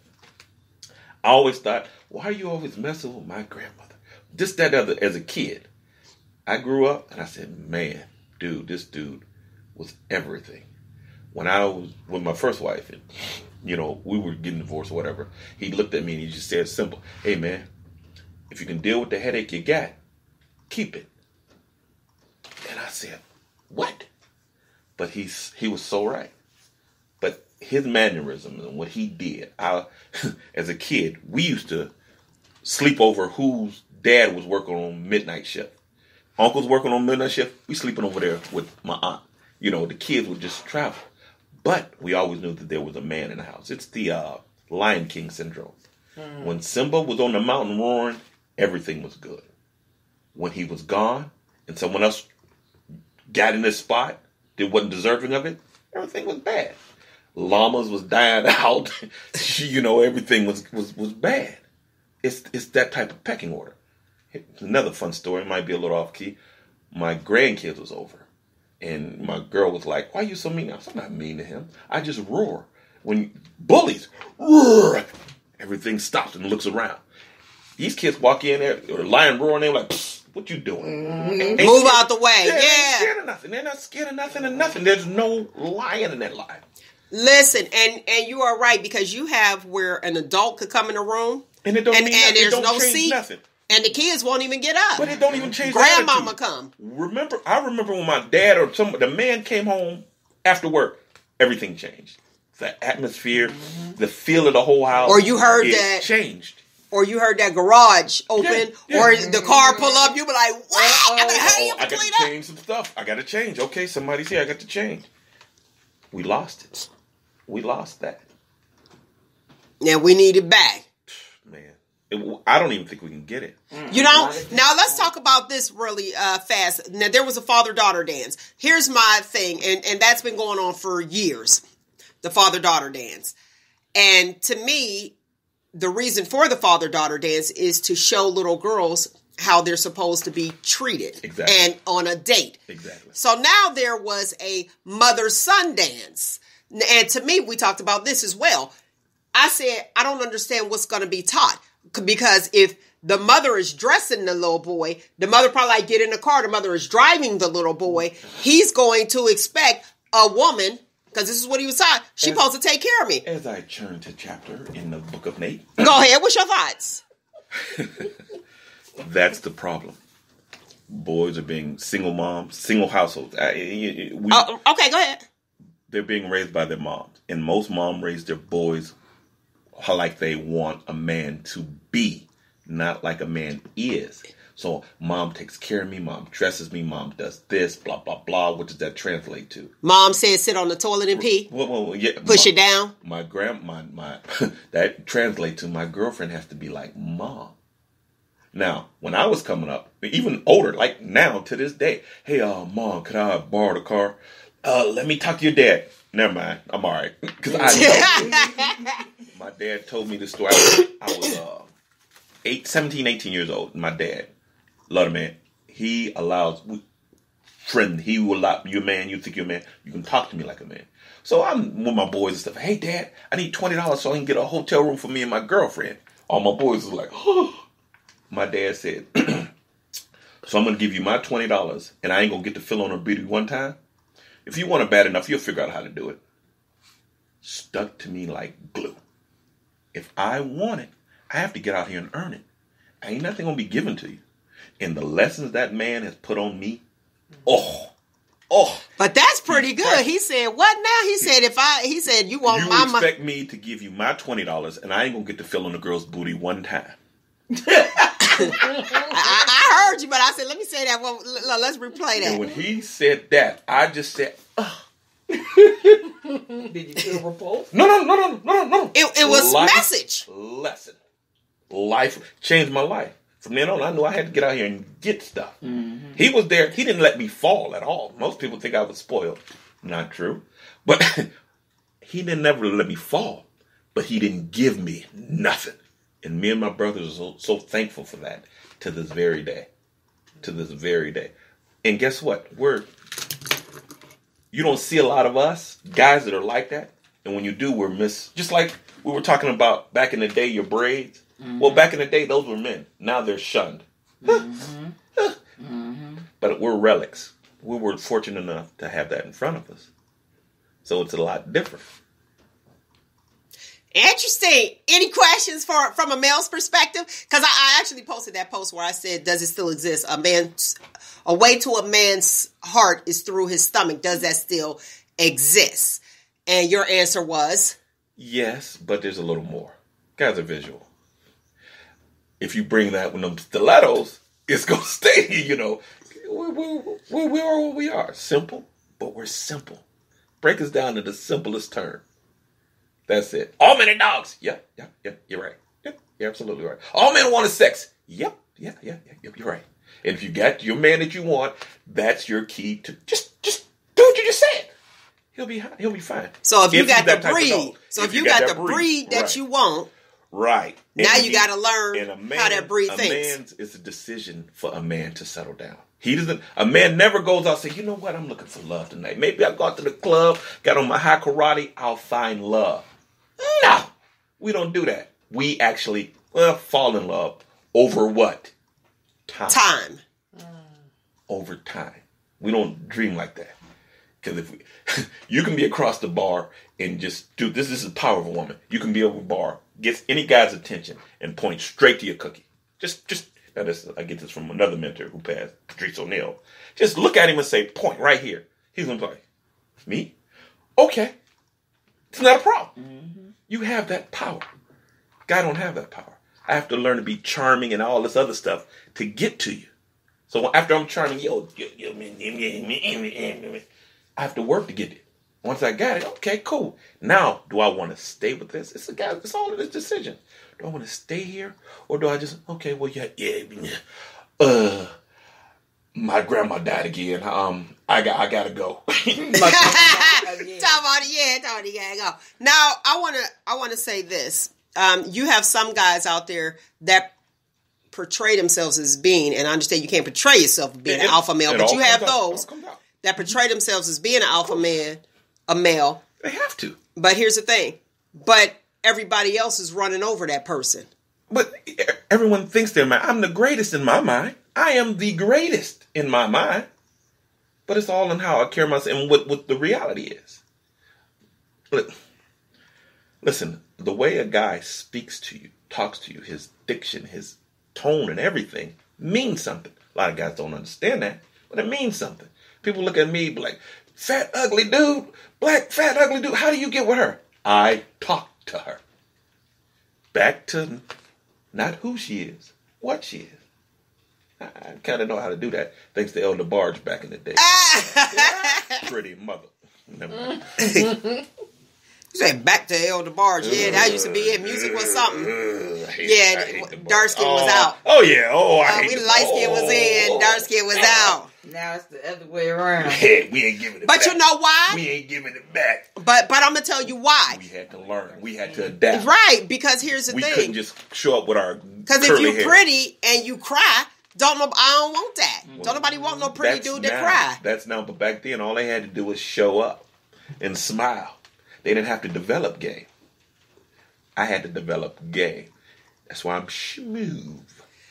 I always thought, why are you always messing with my grandmother? This, that, other. As a kid, I grew up and I said, man, dude, this dude was everything. When I was with my first wife and, you know, we were getting divorced or whatever, he looked at me and he just said simple, hey, man, if you can deal with the headache you got, keep it. And I said, what? But he's he was so right. But his mannerisms and what he did, I, as a kid, we used to sleep over whose dad was working on midnight shift. Uncle's working on midnight shift. We sleeping over there with my aunt. You know, the kids would just travel. But we always knew that there was a man in the house. It's the uh, Lion King syndrome. Mm. When Simba was on the mountain roaring, everything was good. When he was gone and someone else got in this spot that wasn't deserving of it, everything was bad. Llamas was dying out. You know, everything was, was, was bad. It's it's that type of pecking order. Another fun story, might be a little off key. My grandkids was over. And my girl was like, why are you so mean? I said, I'm not mean to him. I just roar. When bullies, roar, everything stops and looks around. These kids walk in there, or lion roaring, they're like, what you doing? mm-hmm. Ain't move scared- out the way. Yeah, they ain't Yeah. scared of nothing. They're not scared of nothing and nothing. There's no lion in that lion. Listen, and and you are right because you have where an adult could come in a room And it don't and, mean and nothing. It there's don't no change seat, nothing. and the kids won't even get up. But it don't even change the Grandmama attitude. come. Remember, I remember when my dad or some the man came home after work, everything changed. The atmosphere, mm-hmm. the feel of the whole house. Or you heard it that changed. Or you heard that garage open, Yeah, yeah. or the car pull up. You be like, "What? I gotta hurry Oh, up I and got clean to up." change some stuff. I got to change. Okay, somebody's here. I got to change. We lost it. We lost that. Now we need it back. Man, it, I don't even think we can get it. You know, now let's talk about this really uh, fast. Now, there was a father-daughter dance. Here's my thing, and, and that's been going on for years, the father-daughter dance. And to me, the reason for the father-daughter dance is to show little girls how they're supposed to be treated. Exactly. And on a date. Exactly. So now there was a mother-son dance. And to me, we talked about this as well. I said, I don't understand what's going to be taught. Because if the mother is dressing the little boy, the mother probably like get in the car, the mother is driving the little boy, he's going to expect a woman Because this is what he was taught. She supposed to take care of me. As I turn to chapter in the book of Nate. Go ahead. What's your thoughts? That's the problem. Boys are being single moms, single households. I, we, Oh, okay, go ahead. They're being raised by their moms. And most moms raise their boys like they want a man to be, not like a man is. So mom takes care of me, mom dresses me, mom does this, blah, blah, blah. What does that translate to? Mom says sit on the toilet and pee. Well, well, yeah, Push my, it down. My grand, my, my, that translates to my girlfriend has to be like mom. Now, when I was coming up, even older, like now to this day, hey, uh, mom, could I borrow the car? Uh, let me talk to your dad. Never mind, I'm all right. Because I know. My dad told me this story. I was, I was uh, eight, seventeen, eighteen years old. My dad, love the man. He allows, friend, he will allow, you're a man, you think you're a man, you can talk to me like a man. So I'm with my boys and stuff. Hey, Dad, I need twenty dollars so I can get a hotel room for me and my girlfriend. All my boys was like, oh. My dad said, so I'm going to give you my twenty dollars and I ain't going to get to fill on her booty one time. If you want it bad enough, you'll figure out how to do it. Stuck to me like glue. If I want it, I have to get out here and earn it. Ain't nothing going to be given to you. And the lessons that man has put on me, oh, oh. But that's pretty good. He said, what now? He said, if I, he said, you want you my money. expect me to give you my twenty dollars and I ain't going to get to fill on the girl's booty one time. I, I heard you, but I said, let me say that. Well, let's replay that. And when he said that, I just said, ugh. Did you feel repulsed? No, no, no, no, no, no. It, it was Life message. Lesson. Life changed my life. From then on, I knew I had to get out here and get stuff. Mm-hmm. He was there. He didn't let me fall at all. Most people think I was spoiled. Not true. But he didn't never let me fall. But he didn't give me nothing. And me and my brothers are so, so thankful for that to this very day. To this very day. And guess what? We're, you don't see a lot of us, guys that are like that. And when you do, we're miss. Just like we were talking about back in the day, your braids. Mm-hmm. Well, back in the day, those were men. Now they're shunned. Mm-hmm. mm-hmm. But we're relics. We were fortunate enough to have that in front of us. So it's a lot different. Interesting. Any questions for from a male's perspective? Because I, I actually posted that post where I said, does it still exist? A man's, a way to a man's heart is through his stomach. Does that still exist? And your answer was? Yes, but there's a little more. Guys are visual. If you bring that with them stilettos, it's going to stay, you know. We, we, we, we are what we are. Simple, but we're simple. Break us down to the simplest term. That's it. All men are dogs. Yeah, yeah, yeah, you're right. Yeah, you're absolutely right. All men want is sex. Yep, yeah, yeah, yeah, yeah, you're right. And if you got your man that you want, that's your key to just, just do what you just said. He'll be, he'll be fine. So if you if got the the breed, so if, if you, you got, got the breed, breed that right. you want, right. Now and you he, got to learn a man, how that breed a thinks. Man's, it's a decision for a man to settle down. He doesn't. A man never goes out and say, you know what, I'm looking for love tonight. Maybe I'll go out to the club, got on my high karate, I'll find love. No, we don't do that. We actually well, fall in love over what? Time. Time. Over time. We don't dream like that. Because if we, you can be across the bar and just do this. This is the power of a woman. You can be over a bar, gets any guy's attention, and point straight to your cookie. Just, just. Now this, I get this from another mentor who passed, Patrice O'Neill. Just look at him and say, point right here. He's going to be like, me? Okay. It's not a problem. Mm-hmm. You have that power. God don't have that power. I have to learn to be charming and all this other stuff to get to you. So after I'm charming, yo, yo, yo, I have to work to get it. Once I got it, okay, cool. Now, do I want to stay with this? It's a guy. It's all of this decision. Do I want to stay here, or do I just okay? Well, yeah, yeah, yeah. Uh, my grandma died again. Um, I got, I gotta go. Talk about it, yeah, talk about it, yeah, go. Now, I wanna, I wanna say this. Um, you have some guys out there that portray themselves as being, and I understand you can't portray yourself as being it, an alpha male, but you have out, those that portray themselves as being an alpha man, a male. They have to. But here's the thing. But everybody else is running over that person. But everyone thinks they're mine. I'm the greatest in my mind. I am the greatest in my mind. But it's all in how I carry myself and what, what the reality is. Look, listen, the way a guy speaks to you, talks to you, his diction, his tone and everything means something. A lot of guys don't understand that, but it means something. People look at me like, fat, ugly dude, black, fat, ugly dude, how do you get with her? I talk to her. Back to not who she is, what she is. I, I kind of know how to do that, thanks to Elder Barge back in the day. Pretty mother. Never mind. You said back to Elder Barge. Yeah, that used to be it. Music was something. Uh, I hate- Yeah, I hate the dark skin oh, was out. Oh yeah, oh I Uh, hate we the- light skin was in, oh. dark skin was out. Now it's the other way around. Hey, we ain't giving it But back. you know why? We ain't giving it back. But but I'm gonna tell you why. We had to learn. We had to adapt. Right, because here's the We thing. couldn't just show up with our Because if curly you hair. pretty and you cry, don't know I don't want that. Don't nobody want no pretty That's dude that now. cry. That's now, but back then all they had to do was show up and smile. They didn't have to develop game. I had to develop game. That's why I'm smooth.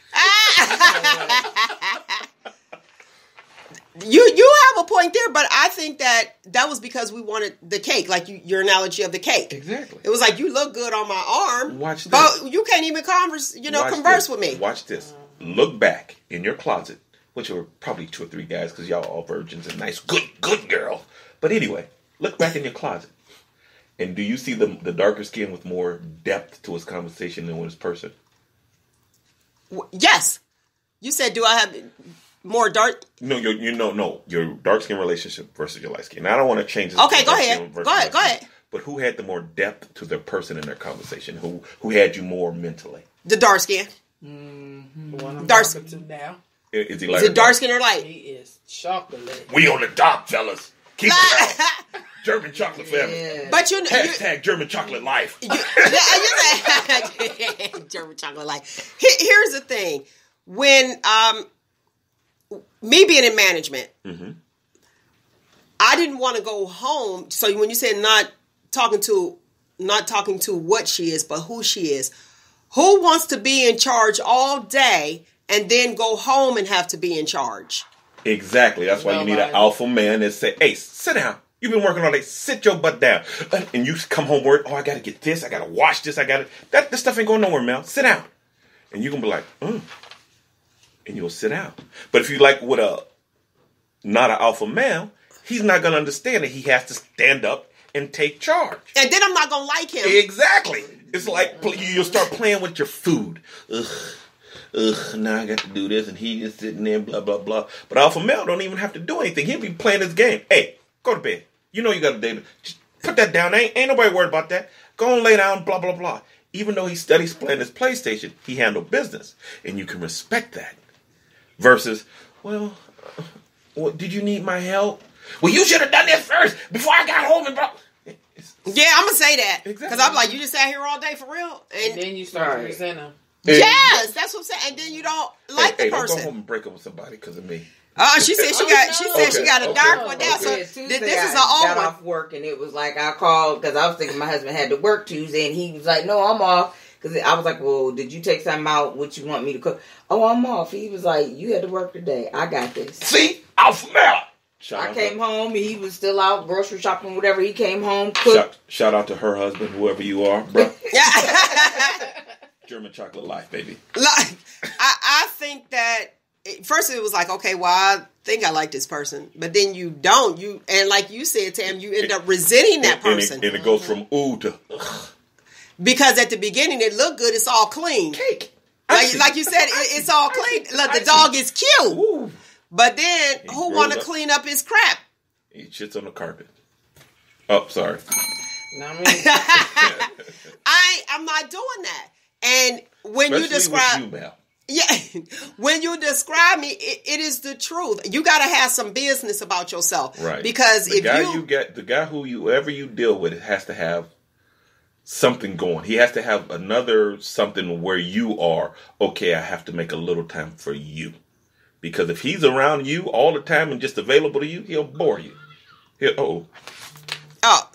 You you have a point there, but I think that that was because we wanted the cake, like you, your analogy of the cake. Exactly. It was like you look good on my arm, Watch this. but you can't even converse, you know, Watch converse this. with me. Watch this. Look back in your closet, which are probably two or three guys because y'all all virgins and nice, good, good girl. But anyway, look back in your closet. And do you see the the darker skin with more depth to his conversation than with his person? W- Yes, you said, do I have more dark? No, you you know no your dark skin relationship versus your light skin. Now, I don't want to change this. Okay, to go dark ahead. skin versus Go ahead, light go skin. ahead. But who had the more depth to their person in their conversation? Who who had you more mentally? The dark skin. The one I'm Dark- talking to now. I- Is he like Is it dark skin or light? He is chocolate. We on the top, fellas. Keep it out. German chocolate family. Yeah. But you know, you, Hashtag German chocolate life. you, you German chocolate life. Here- Here's the thing: when um, me being in management, Mm-hmm. I didn't want to go home. So when you said not talking to, not talking to what she is, but who she is, who wants to be in charge all day and then go home and have to be in charge? Exactly. That's why you need an Nobody. alpha man that say, "Hey, sit down. You've been working all day. Sit your butt down." And you come home work. Oh, I got to get this. I got to wash this. I got to. That this stuff ain't going nowhere, Mel. Sit down. And you can be like, mm. And you'll sit down. But if you like with a not an alpha male, he's not going to understand that he has to stand up and take charge. And then I'm not gonna like him. Exactly. It's like pl- you'll start playing with your food. Ugh, ugh. Now I got to do this, and he just sitting there, blah blah blah. But alpha male don't even have to do anything. He'll be playing his game. Hey, go to bed. You know you got a day. Just put that down. Ain't ain't nobody worried about that. Go and lay down. Blah blah blah. Even though he studies playing his PlayStation, he handled business, and you can respect that. Versus, well, uh, well, did you need my help? Well, you should have done this first before I got home and blah. It's- Yeah, I'm gonna say that because Exactly. I'm like, you just sat here all day for real, And and then you start to Right. resent him. yes, that's what I'm saying. And then you don't like hey, hey, the don't go person. home and break up with somebody because of me. Oh, she said she Oh, got. no. She said she Okay, got a okay, dark one now. okay. So Yeah, th- Tuesday this is I an old got one. off work, and it was like I called because I was thinking my husband had to work Tuesday, and he was like, "No, I'm off." Because I was like, "Well, did you take something out? What you want me to cook?" "Oh, I'm off." He was like, "You had to work today. I got this." See, alpha male. Shout I out came to, home, and he was still out grocery shopping, whatever. He came home, cooked. shout, shout out to her husband, whoever you are, bro. Yeah. German chocolate life, baby. Like, I, I think that it, first it was like, okay, well, I think I like this person, but then you don't. You and like you said, Tam, you end up resenting that And, and person it, and it goes from ooh to ugh. because at the beginning it looked good. It's all clean. Cake. Like, Icing. like you said, it, it's all clean. Look, the Icing. dog is cute, Ooh. but then He who grows want to up. clean up his crap? He shits on the carpet. Oh, sorry. You know what I mean? I I'm not doing that. And when you Especially describe, with you, Mel. yeah, when you describe me, it, it is the truth. You got to have some business about yourself, Right. Because the if guy you, you get, the guy who you ever you deal with has to have something going. He has to have another something where you are. Okay, I have to make a little time for you, because if he's around you all the time and just available to you, he'll bore you. He'll, oh, oh,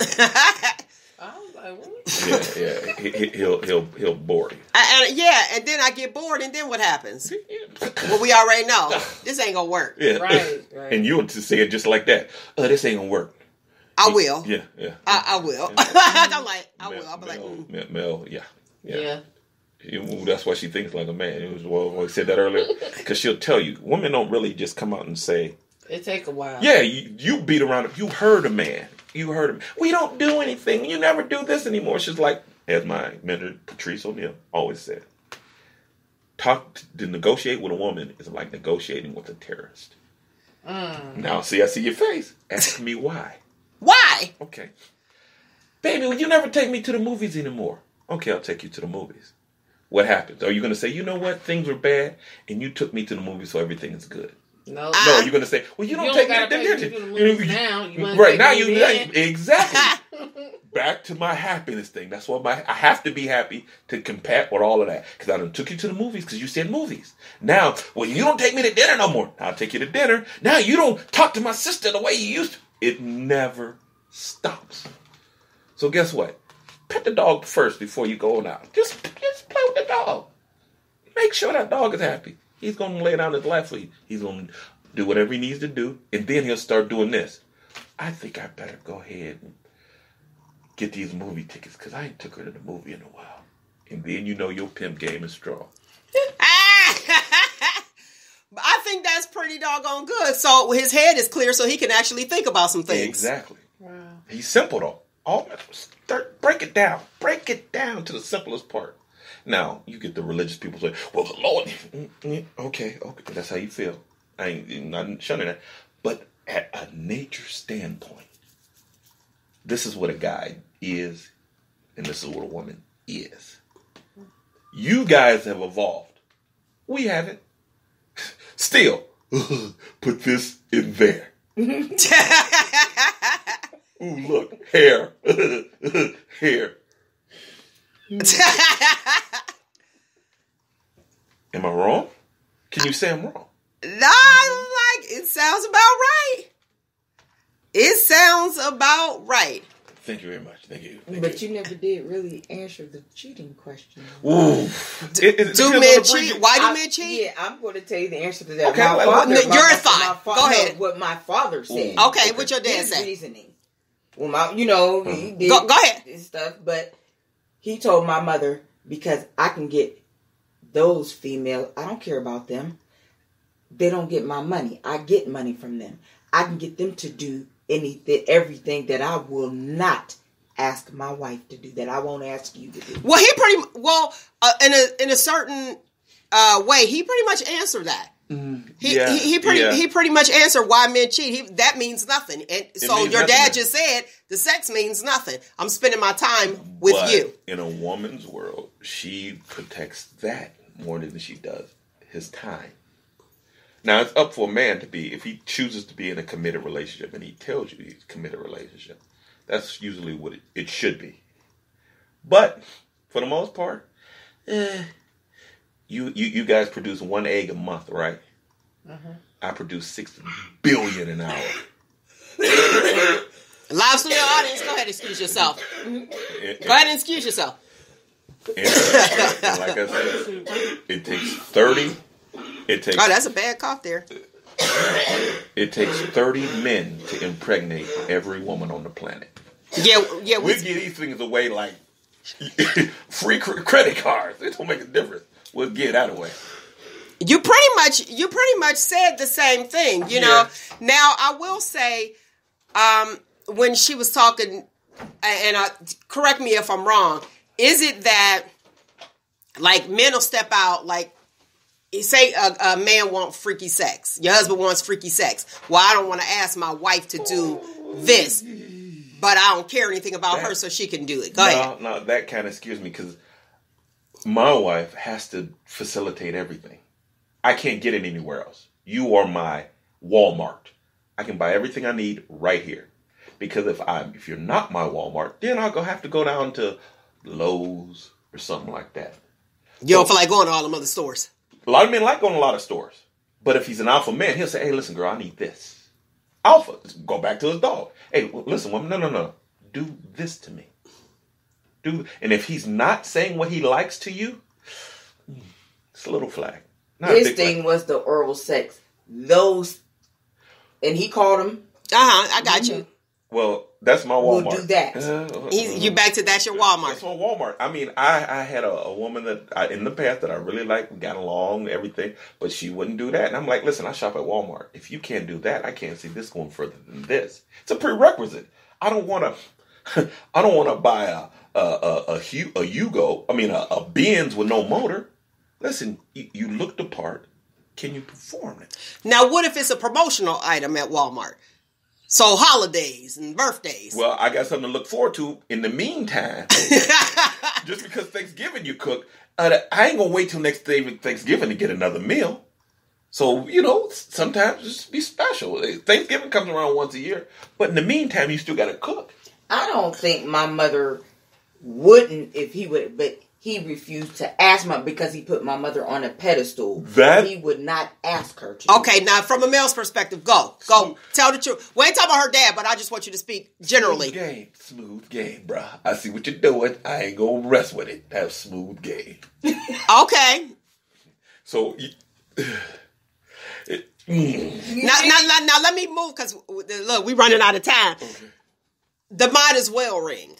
I was like, what? yeah, yeah, he, he- he'll he'll he'll bore you. I- and yeah, and then I get bored, and then what happens? Well, we already know this ain't gonna work. Yeah. Right, right. And you to say it just like that. Oh, this ain't gonna work. I will. Yeah, yeah. I, I will. I'm like, I will. I'll be like, Mel, mm. Mel, Mel, yeah, yeah. Yeah. You- That's why she thinks like a man. It was well, I said that earlier because she'll tell you women don't really just come out and say, It take a while. "Yeah, you, you beat around. You heard a man. You heard him. We don't do anything. You never do this anymore." She's like, as my mentor Patrice O'Neal always said, "Talk to negotiate with a woman is like negotiating with a terrorist." Mm. Now, see, I see your face. Ask me why. Why? Okay, baby, you never take me to the movies anymore. Okay, I'll take you to the movies. What happens? Are you going to say, you know what, things were bad, and you took me to the movies, so everything is good? No. Ah. No, you're going to say, well, you don't You take don't me gotta to take the me to the movies now. You wanna right take now, me you then. exactly back to my happiness thing. That's why my I have to be happy to combat with all of that because I done took you to the movies because you said movies. Now, well, you don't take me to dinner no more. I'll take you to dinner. Now you don't talk to my sister the way you used to. It never stops. So guess what? Pet the dog first before you go on out. Just, just play with the dog. Make sure that dog is happy. He's going to lay down his life for you. He's going to do whatever he needs to do, and then he'll start doing this. I think I better go ahead and get these movie tickets because I ain't took her to the movie in a while. And then you know your pimp game is strong. I think that's pretty doggone good. So his head is clear so he can actually think about some things. Exactly. Wow. He's simple, though. All start, break it down. Break it down to the simplest part. Now, you get the religious people say, well, the Lord, okay, okay, that's how you feel. I ain't not shunning that. But at a nature standpoint, this is what a guy is, and this is what a woman is. You guys have evolved. We haven't. Still, put this in there. Ooh, look, hair. Hair. Am I wrong? Can you say I'm wrong? No, like it sounds about right. It sounds about right. Thank you very much. Thank you. Thank But you never did really answer the cheating question. Ooh. It, it Do depends on men the breed. cheat? Why do I- men cheat? Yeah, I'm going to tell you the answer to that. Okay, my like, father, what- my- your my- thought. my Go no, ahead. What my father said. Ooh. Okay, what your dad His said? reasoning. Well, my, you know, he did Go- go ahead. and stuff, but he told my mother because I can get those female. I don't care about them. They don't get my money. I get money from them. I can get them to do anything, everything that I will not ask my wife to do. That I won't ask you to do. Well, he pretty well uh, in a in a certain uh, way. He pretty much answered that. He, Yeah, he he pretty yeah. he pretty much answered why men cheat. He, that means nothing. And so means your nothing dad then. just said the sex means nothing. I'm spending my time with But you. in a woman's world, she protects that more than she does his time. Now, it's up for a man to be, if he chooses to be in a committed relationship and he tells you he's a committed relationship, that's usually what it, it should be. But, for the most part, eh, you, you, you guys produce one egg a month, right? Uh-huh. I produce six billion an hour. Live studio audience, go ahead and excuse yourself. And- Go ahead and excuse yourself. and- and like I said, it takes thirty. It takes Oh, that's a bad cough there. It takes thirty men to impregnate every woman on the planet. Yeah, yeah. We We, give these things away like free cr- credit cards. It don't make a difference. We'll get that away. you pretty much you pretty much said the same thing. You know. Now I will say, um, when she was talking, and I, correct me if I'm wrong. Is it that like men will step out like? Say a, a man wants freaky sex. Your husband wants freaky sex. Well, I don't want to ask my wife to do this, but I don't care anything about That- her, so she can do it. Go no, ahead. no, that kind of scares me because my wife has to facilitate everything. I can't get it anywhere else. You are my Walmart. I can buy everything I need right here. Because if I'm, if you're not my Walmart, then I'll go have to go down to Lowe's or something like that. You don't feel like going to all them other stores. A lot of men like going to a lot of stores. But if he's an alpha man, he'll say, hey, listen, girl, I need this. Alpha. Go back to his dog. Hey, well, listen, woman, no, no, no. Do this to me. Do, and if he's not saying what he likes to you, it's a little flag. Not a His big thing flag. was the oral sex. Those, and he called them Uh huh. I got you. Well, that's my We'll Walmart. do that. Uh, He's, you back to that's your Walmart. That's my Walmart. I mean, I, I had a, a woman that I, in the past that I really liked, we got along, everything, but she wouldn't do that. And I'm like, listen, I shop at Walmart. If you can't do that, I can't see this going further than this. It's a prerequisite. I don't want to. I don't want to buy a a a, a, Hu- a Yugo. I mean, a, a Benz with no motor. Listen, you, you look the part. Can you perform it? Now, what if it's a promotional item at Walmart? So holidays and birthdays. Well, I got something to look forward to in the meantime. Just because Thanksgiving you cook, uh, I ain't gonna wait till next day Thanksgiving to get another meal. So, you know, sometimes just be special. Thanksgiving comes around once a year, but in the meantime, you still gotta cook. I don't think my mother wouldn't if he would, but he refused to ask my because he put my mother on a pedestal. That- he would not ask her to. Okay, now from a male's perspective, go. Go. Tell the truth. We ain't talking about her dad, but I just want you to speak generally. Smooth game, smooth game, bruh. I see what you're doing. I ain't gonna rest with it. Have smooth game. Okay. So, you- it, mm. Now, now, now, now let me move because, look, we running out of time. Okay. The might as well ring.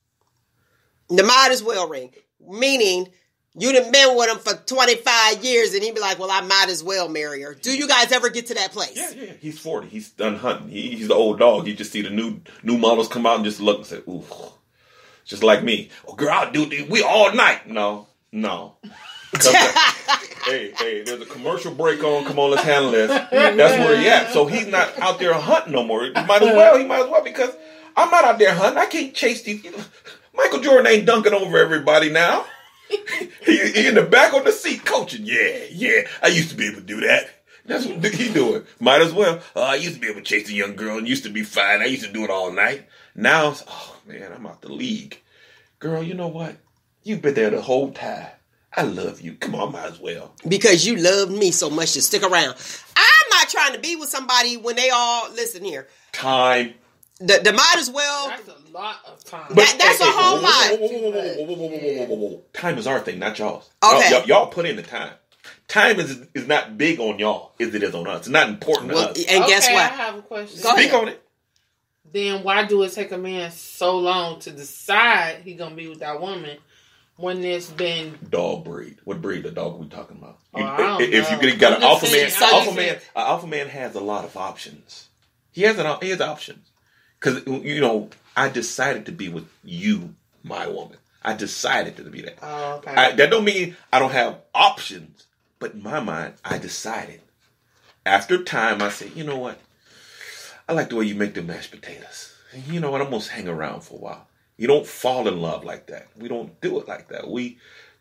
The might as well ring. Meaning, you done been with him for twenty-five years and he'd be like, well, I might as well marry her. Do you guys ever get to that place? Yeah, yeah. He's forty. He's done hunting. He, he's the old dog. He just see the new new models come out and just look and say, ooh. Just like me. Oh, girl, I'll do this. We all night. No, no. Come back. Hey, hey, there's a commercial break on. Come on, let's handle this. That's where he at. So he's not out there hunting no more. He might as well. He might as well because I'm not out there hunting. I can't chase these. Michael Jordan ain't dunking over everybody now. he, he in the back on the seat coaching. Yeah, yeah. I used to be able to do that. That's what he doing. Might as well. Uh, I used to be able to chase a young girl and used to be fine. I used to do it all night. Now, it's, oh man, I'm out the league. Girl, you know what? You've been there the whole time. I love you. Come on, might as well. Because you loved me so much to stick around. I'm not trying to be with somebody when they all, listen here. Time. The, the might as well. That's a lot of time. That- that's a whole whoa, lot. whoa, whoa, whoa, whoa, whoa, whoa, whoa, whoa, whoa, whoa, whoa. Time is our thing, not y'all's. Okay. Y'all, y'all put in the time. Time is is not big on y'all as it is on us. It's not important Well, to us. and guess Okay, what? I have a question. Go Speak ahead. on it. Then why do it take a man so long to decide he gonna be with that woman when it's been Dog breed. What breed of dog are we talking about? Oh, You- I don't if know. you get got I'm an just alpha saying, man, I'm alpha just man, saying. an alpha man has a lot of options. He has an he has options because you know I decided to be with you, my woman. I decided to be that. oh, okay. I, that don't mean I don't have options, but in my mind, I decided. After time, I said, you know what? I like the way you make the mashed potatoes. You know what? I'm gonna hang around for a while. You don't fall in love like that. We don't do it like that. We,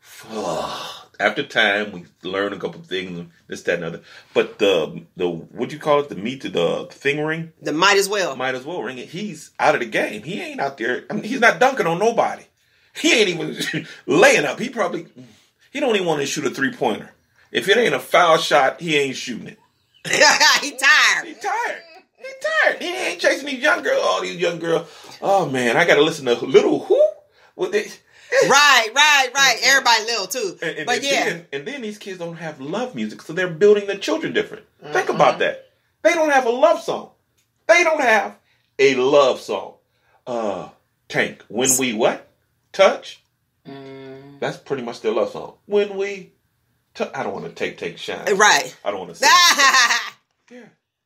after time, we learn a couple of things, this, that, and other. But the the what you call it, the meat to the thing ring, The might as well. might as well ring it. He's out of the game. He ain't out there. I mean, he's not dunking on nobody. He ain't even laying up. He probably he don't even want to shoot a three pointer. If it ain't a foul shot, he ain't shooting it. he tired. He tired. He tired. He ain't chasing these young girls. All these young girls. Oh man, I gotta listen to Little Who. With this. Right, right, right. Everybody little too. And, and, but and yeah. then, and then these kids don't have love music, so they're building their children different. Think about that. They don't have a love song. They don't have a love song. Uh, Tank. When we what? Touch. Mm. That's pretty much their love song. When we. Touch. I don't want to take take shine. Right. I don't want to say. Yeah.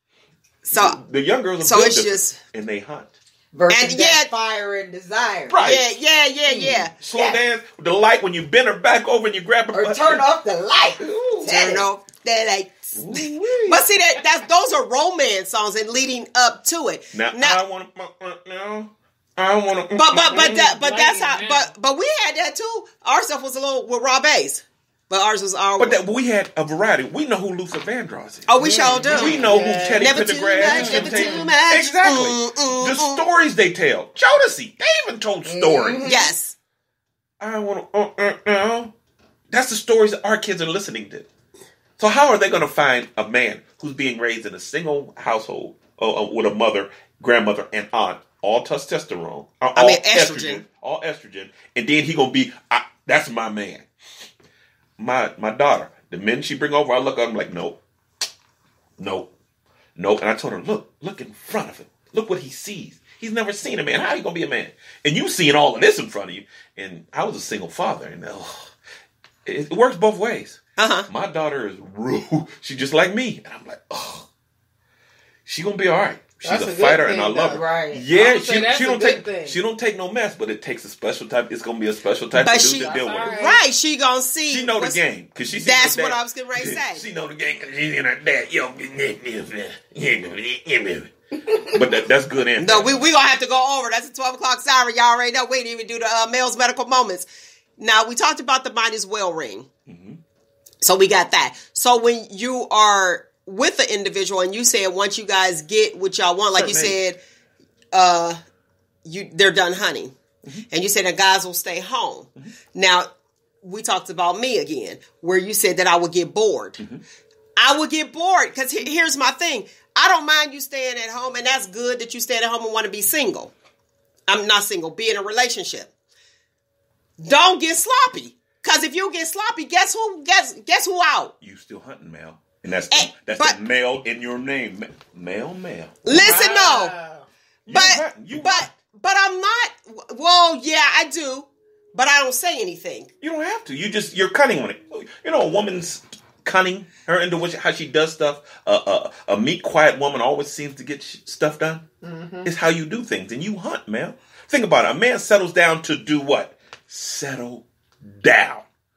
So The young girls are So built it's different, just- and they hunt. Versus And that yet- fire and desire. Right. yeah, yeah, yeah, yeah. Slow Yeah. dance with the light when you bend her back over and you grab her Or butt. turn off the light. Ooh. Turn off that lights. Ooh-wee. But see that that's those are romance songs and leading up to it. Now, Now- I want to. No, I want to. But but but that but that's how Blame but but we had that too. Our stuff was a little with Rob Bass. But ours was our But that, we had a variety. We know who Luther Vandross is. Oh, we sure do. We know Yeah. who Teddy Never too Pendergrass much, is. never Teddy- too much. Exactly. Mm, mm, the mm. stories they tell. Jodeci, they even told stories. Yes. I want to. Uh, uh, uh. That's the stories that our kids are listening to. So how are they going to find a man who's being raised in a single household uh, uh, with a mother, grandmother, and aunt, all testosterone, uh, I all mean, estrogen. all estrogen, and then he gonna be, I, that's my man. My my daughter, the men she bring over, I look at them like, nope, nope, nope. And I told her, look, look in front of him. look what he sees. He's never seen a man. How you gonna be a man? And you seeing all of this in front of you. And I was a single father, and oh, it, it works both ways. Uh-huh. My daughter is rude. She's just like me, and I'm like, oh, she gonna be all right. She's That's a, a good fighter, thing, and I love though. her. Right. Yeah, would say she that's she a don't good take thing. she don't take no mess, but it takes a special type. It's gonna be a special type But of dude she- to deal with. That's Her. all Right, she gonna see. She know the what's- game because she. That's her what dad. I was getting ready to say. She know the game because she's in her dad. Yo, but that, that's good answer. No, we we gonna have to go over. That's a twelve o'clock siren. Y'all already know. We didn't even do the uh, male's medical moments. Now we talked about the might as well ring. Mm-hmm. So we got that. So when you are with the individual and you said once you guys get what y'all want, like you Certain age. said, uh, you they're done hunting, Mm-hmm. and you said the guys will stay home. Now we talked about me again, where you said that I would get bored. Mm-hmm. I would get bored because here's my thing. I don't mind you staying at home, and that's good that you stay at home and want to be single. I'm not single. Be in a relationship. Don't get sloppy, because if you get sloppy, guess who? Guess guess who out? You still hunting, male, and that's Eh, that's but- the male in your name, Ma- male, male. Listen, no, Wow. You but hunt- you but hunt. but I'm not. Well, yeah, I do, but I don't say anything. You don't have to. You just you're cunning on it. You know, a woman's cunning, her intuition, how she does stuff. Uh, uh, a meek, quiet woman always seems to get sh- stuff done. Mm-hmm. It's how you do things, and you hunt, man. Think about it. A man settles down to do what? Settle down.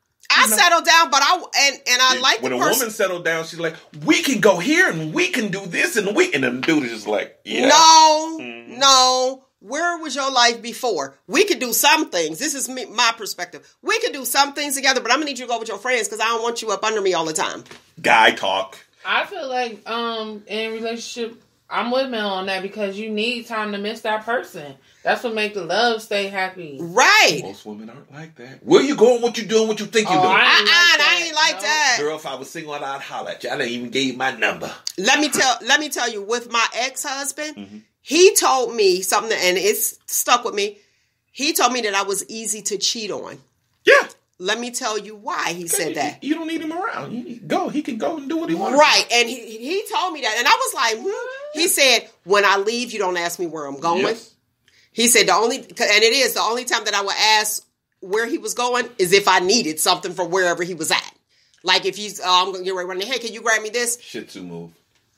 I settle down, but I and and I like when the a person. woman settled down, she's like, "We can go here and we can do this and we." And the dude is just like, "Yeah, No, Mhm. no. Where was your life before? We could do some things. This is me, my perspective. We could do some things together, but I'm gonna need you to go with your friends because I don't want you up under me all the time. guy talk." I feel like um in relationship, I'm with Mel on that because you need time to miss that person. That's what make the love stay happy. Right. Most women aren't like that. Where you going? What you doing? What you think you Oh, doing? I Uh-uh, ain't like I that. ain't like No. that. Girl, if I was single, I'd holler at you. I didn't even give you my number. Let me tell. Let me tell you. With my ex-husband, Mm-hmm. he told me something, and it's stuck with me. He told me that I was easy to cheat on. Yeah. Let me tell you why he said that. You don't need him around. You go. He can go and do what he wants. Right, and he he told me that, and I was like, hmm. He said, when I leave, you don't ask me where I'm going. Yes. He said the only, and it is the only time that I would ask where he was going is if I needed something from wherever he was at. Like if he's, oh, I'm going to get ready to run. Hey, can you grab me this? Shih Tzu move.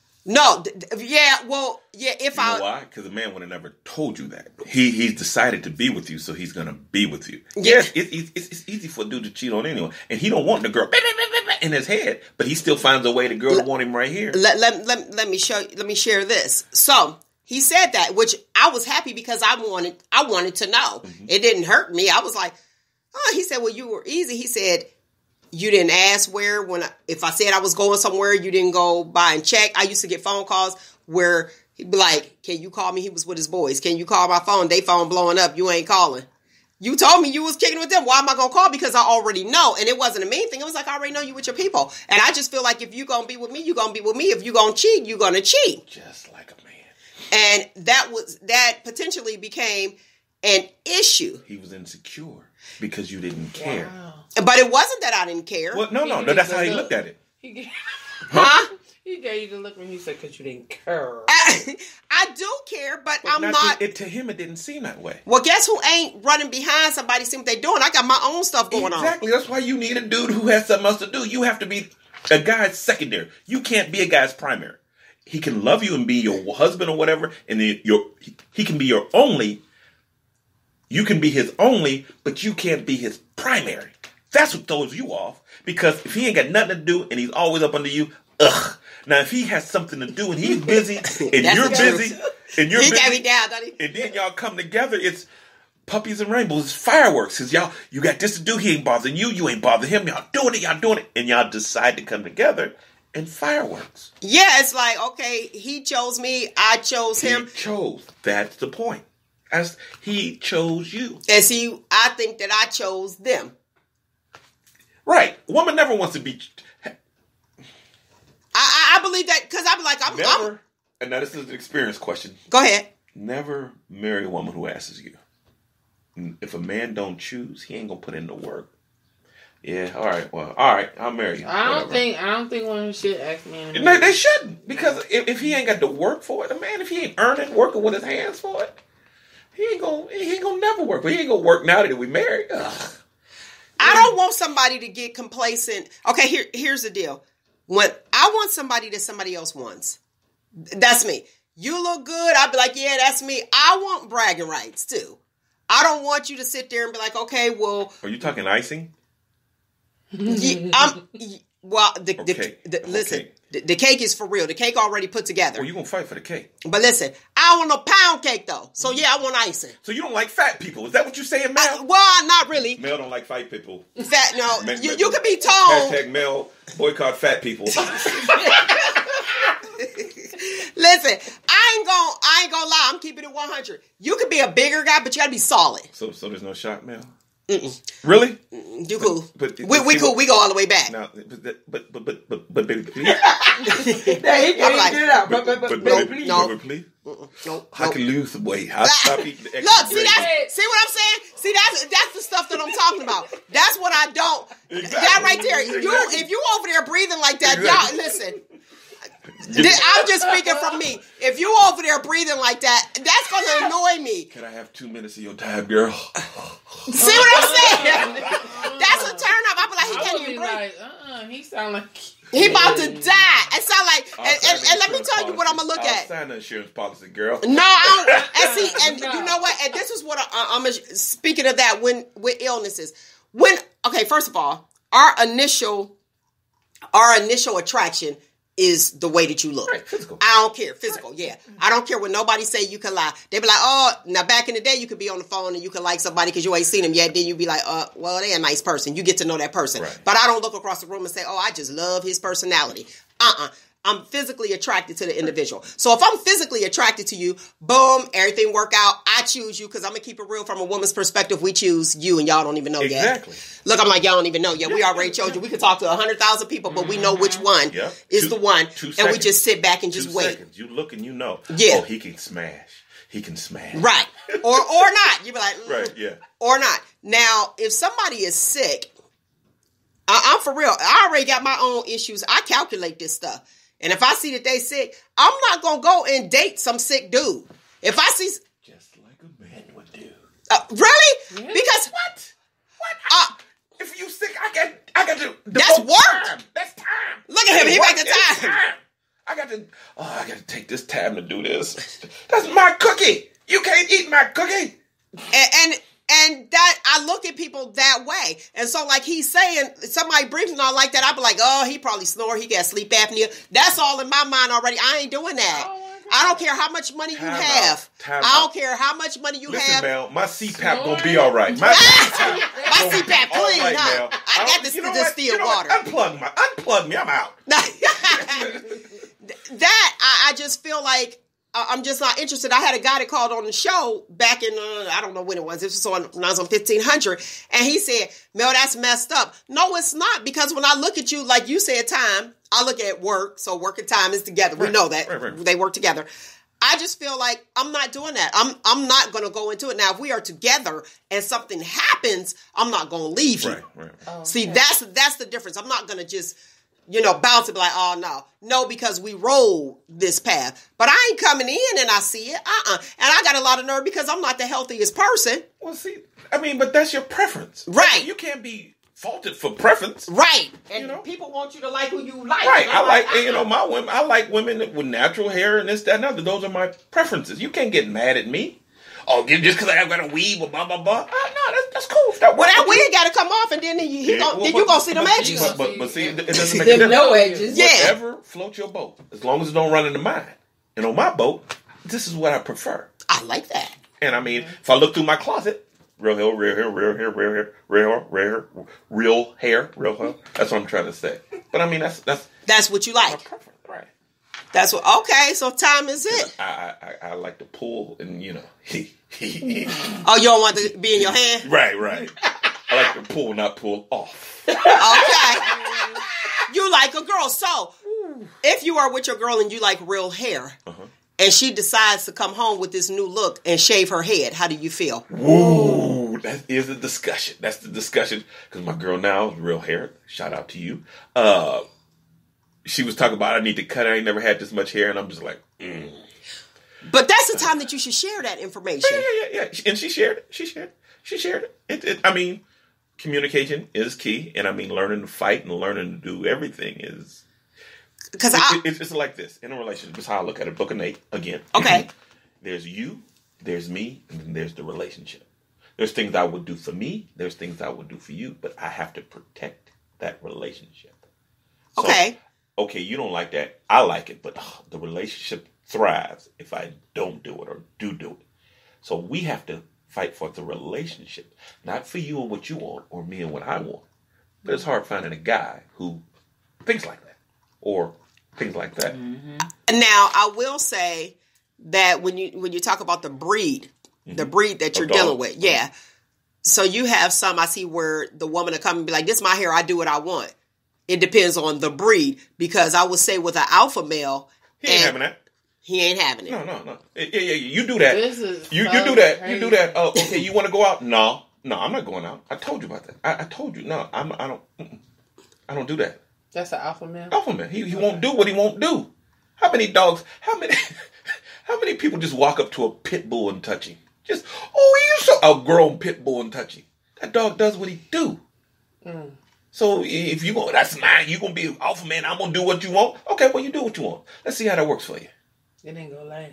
No, d- d- yeah, well, yeah. If You I, know why? Because the man would have never told you that. He he's decided to be with you, so he's gonna be with you. Yeah. Yes, it, it, it's, it's easy for a dude to cheat on anyone, and he don't want the girl in his head, but he still finds a way. The girl to want him right here. let, let, let, let me show let me share this. So he said that, which I was happy because I wanted I wanted to know. It didn't hurt me. I was like, oh, he said, well, you were easy. He said, you didn't ask where when I, if I said I was going somewhere, you didn't go by and check. I used to get phone calls where he'd be like, can you call me? He was with his boys. Can you call my phone? They phone blowing up. You ain't calling. You told me you was kicking with them. Why am I going to call? Because I already know. And it wasn't a mean thing. It was like, I already know you with your people. And I just feel like if you're going to be with me, you're going to be with me. If you're going to cheat, you're going to cheat. Just like a man. And that was, that potentially became an issue. He was insecure because you didn't care. Wow. But it wasn't that I didn't care. Well, no, no, He no. That's didn't how he look. looked at it. He gave, Huh? he gave you the look when he said, because you didn't care. I, I do care, but, But I'm not not. to, it, to him, it didn't seem that way. Well, guess who ain't running behind somebody, see what they doing? I got my own stuff going on. Exactly. That's why you need a dude who has something else to do. You have to be a guy's secondary. You can't be a guy's primary. He can love you and be your husband or whatever, and then your he, he can be your only. You can be his only, but you can't be his primary. That's what throws you off. Because if he ain't got nothing to do and he's always up under you, ugh. Now if he has something to do and he's busy and That's you're the truth. busy and you're He busy, got me down, doesn't he? and then y'all come together, it's puppies and rainbows, it's fireworks. Cause y'all, you got this to do, he ain't bothering you, you ain't bothering him, y'all doing it, y'all doing it, and y'all decide to come together and fireworks. Yeah, it's like, okay, he chose me, I chose him. He chose. That's the point. As he chose you. And see, I think that I chose them. Right. Woman never wants to be. I I, I believe that because I'm like, I'm, Never. I'm. And now this is an experience question. Go ahead. Never marry a woman who asks you. If a man don't choose, he ain't gonna put in the work. Yeah, all right. Well, all right. I'll marry you. I don't Whatever. think I don't think women should ask men. to No, marry. they shouldn't, because if, if he ain't got to work for it, a man, if he ain't earning, working with his hands for it, he ain't gonna he ain't gonna never work. But he ain't gonna work now that we married. Ugh. I don't want somebody to get complacent. Okay, here here's the deal. When I want somebody that somebody else wants, that's me. You look good, I'll be like, yeah, that's me. I want bragging rights too. I don't want you to sit there and be like, okay, well, Are you talking icing? yeah, I'm, well, the, Okay, the, the, listen, okay. the, the cake is for real. The cake already put together. Or you gonna fight for the cake? But listen, I don't want no pound cake though. So yeah, I want icing. So you don't like fat people? Is that what you're saying, I, Mel? well, not really. Mel don't like fat people. Fat, no. Man- You, you could be told. Hashtag Mel boycott fat people. Listen, I ain't gonna, I ain't gonna lie. I'm keeping it one hundred. You could be a bigger guy, but you gotta be solid. so so there's no shot, Mel. Mm-mm. Really? You cool? But- but- we we see cool. what- We go all the way back. Now, but but but but but but baby, please. Hey, he I'm can't like, get it out. But But, but but, but but, no, baby, no. baby, please. Nope, I nope. can lose the weight. I stop eating the extra. Look, see gravy. that's see what I'm saying. See that's that's the stuff that I'm talking about. That's what I don't. Exactly. That right there. You Exactly. if you over there breathing like that, Exactly. y'all listen. Th- I'm just speaking from me. If you over there breathing like that, that's gonna annoy me. Can I have two minutes of your time, girl? See what I'm saying? That's a turn up. I be like, he I can't would even be breathe. like, uh, uh he sound like He about to die. It sound like, I'll and, sign and, the and let me insurance tell you what I'm gonna look policy. I'll at. sign the insurance policy, girl. No, I don't. And see, and you know what? And this is what I, I'm speaking of that when with illnesses. When okay, first of all, our initial, our initial attraction is the way that you look. Right, physical. I don't care. Physical, yeah. I don't care what nobody say you can lie. They be like, oh, now back in the day you could be on the phone and you could like somebody because you ain't seen them yet. Then you be like, uh, well, they a nice person. You get to know that person. Right. But I don't look across the room and say, oh, I just love his personality. Uh-uh. I'm physically attracted to the individual. So if I'm physically attracted to you, boom, everything work out. I choose you because I'm going to keep it real from a woman's perspective. We choose you and y'all don't even know Exactly. yet. Look, I'm like, y'all don't even know yet. We already chose you. We could talk to one hundred thousand people, but we know which one Yep. is Two- the one. two And we seconds. just sit back and Two just wait. seconds. You look and you know. Yeah. Oh, he can smash. He can smash. Right. Or or not. You be like, mm, Right, yeah. or not. Now, if somebody is sick, I, I'm for real. I already got my own issues. I calculate this stuff. And if I see that they sick, I'm not going to go and date some sick dude. If I see... Just like a man would do. Uh, really? Yeah. Because... What? What? Uh, If you sick, I got I got to That's devote work. time. That's time. Look at him, he Work make the is time. I got to oh, I got to take this time to do this. That's my cookie. You can't eat my cookie. and, and and that I look at people that way. And so like he's saying, somebody breathing all like that, I'd be like, oh, he probably snore, he got sleep apnea. That's all in my mind already. I ain't doing that. Oh, my God. I don't care how much money you Time have. out. Time I don't out. care how much money you Listen, have. Mel, my C PAP gonna be all right. My C PAP, My gonna C be PAP all clean, right, huh? Mel. I got don't- this you know to what? distill You know what? water. Unplug my, unplug me. I'm out. That I, I just feel like uh, I'm just not interested. I had a guy that called on the show back in uh, I don't know when it was. It was on when I was on fifteen hundred, and he said, "Mel, that's messed up." No, it's not, because when I look at you, like you said, time. I look at work, so work and time is together. We Right, know that right, right. they work together. I just feel like I'm not doing that. I'm I'm not going to go into it now. If we are together and something happens, I'm not going to leave you. Right, right. Oh, See, okay. that's that's the difference. I'm not gonna just, you know, bounce and be like, oh no, no, because we roll this path. But I ain't coming in and I see it. Uh uh And I got a lot of nerve because I'm not the healthiest person. Well, see, I mean, but that's your preference, Right. You can't be faulted for preference. Right. And You know? people want you to like who you like. Right, And I I'm like uh-uh. you know my women. I like women with natural hair and this, that, and other. Those are my preferences. You can't get mad at me. Oh, just because I've got a weave or blah blah blah. Uh, no, that's that's cool. That, Well, that wig got to come off, and then he, he Yeah, gon- well, then but- you gonna see them but- edges. But, but, but see, it doesn't make a Them difference. no edges. Yeah. Whatever floats your boat, as long as it don't run into mine. And on my boat, this is what I prefer. I like that. And I mean, if I look through my closet, real hair, real hair, real hair, real hair, real hair, real hair, real hair, real hair. That's what I'm trying to say. But I mean, that's that's That's what you my like. preference, right? That's what. Okay, so time is it. I I, I like to pull, and you know, Oh, you don't want to be in your hand? right, right. I like to pull, not pull off. Okay. You like a girl. So, if you are with your girl and you like real hair, Uh-huh. and she decides to come home with this new look and shave her head, how do you feel? Ooh, that is the discussion. That's the discussion. Because my girl now, Real Hair, shout out to you. Uh, she was talking about I need to cut her. I ain't never had this much hair, and I'm just like, mm. But that's the time that you should share that information. Yeah, yeah, yeah, yeah. And she shared it. She shared it. She shared it. it, it I mean, communication is key, and I mean, learning to fight and learning to do everything is. Because it, I, it, it's like this in a relationship. This is how I look at it. Book of Nate again. Okay. There's you, there's me, and then there's the relationship. There's things I would do for me. There's things I would do for you, but I have to protect that relationship. So, okay. Okay, you don't like that. I like it, but oh, the relationship thrives if I don't do it or do do it. So we have to fight for the relationship, not for you and what you want or me and what I want. But it's hard finding a guy who thinks like that or things like that. Mm-hmm. Now, I will say that when you when you talk about the breed, mm-hmm. the breed that you're A dog. dealing with, yeah. So you have some I see where the woman will come and be like, "This is my hair. I do what I want." It depends on the breed, because I would say with an alpha male, He ain't having that. He ain't having it. No, no, no. Yeah, yeah, yeah. You do that. This is you, so you do that. crazy. You do that. Oh, okay. You want to go out? No, no. I'm not going out. I told you about that. I, I told you. No, I'm. I don't. Mm-mm. I don't do that. That's an alpha male. Alpha man. He he won't do what he won't do. How many dogs? How many? How many people just walk up to a pit bull and touch him? Just oh, you so a grown pit bull and touch him. That dog does what he do. Mm. So if you go, that's mine. You gonna be an alpha man. I'm gonna do what you want. Okay, well you do what you want. Let's see how that works for you. It ain't gonna last.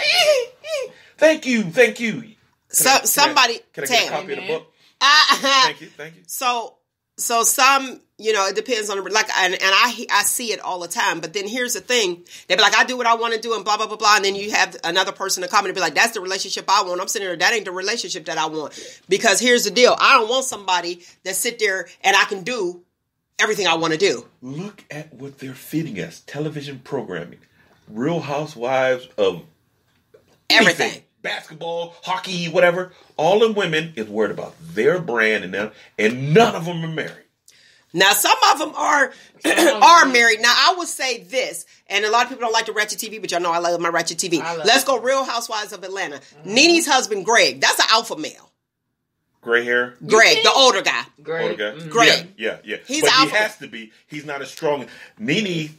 Thank you, thank you. Can So I- can somebody, I, can I get a Tam. copy of the book? Uh, Thank you, thank you. So, so some, you know, it depends on the, like, and, and I I see it all the time. But then here's the thing: they be like, I do what I want to do, and blah blah blah blah. And then you have another person to come and be like, that's the relationship I want. I'm sitting there, that ain't the relationship that I want. Because here's the deal: I don't want somebody that sit there and I can do everything I want to do. Look at what they're feeding us: television programming, Real Housewives of Everything. anything. Basketball, hockey, whatever. All the women is worried about their brand and them, and none of them are married. Now, some of them are are married. Now, I would say this, and a lot of people don't like the Ratchet T V, but y'all know I love my Ratchet T V. Let's go Real Housewives of Atlanta. Mm-hmm. Nene's husband, Greg, that's an alpha male. Gray hair? Greg, the older guy. Great. Older guy? Mm-hmm. Greg. Yeah, yeah, yeah. He's but he alpha. has to be. He's not as strong. Nene,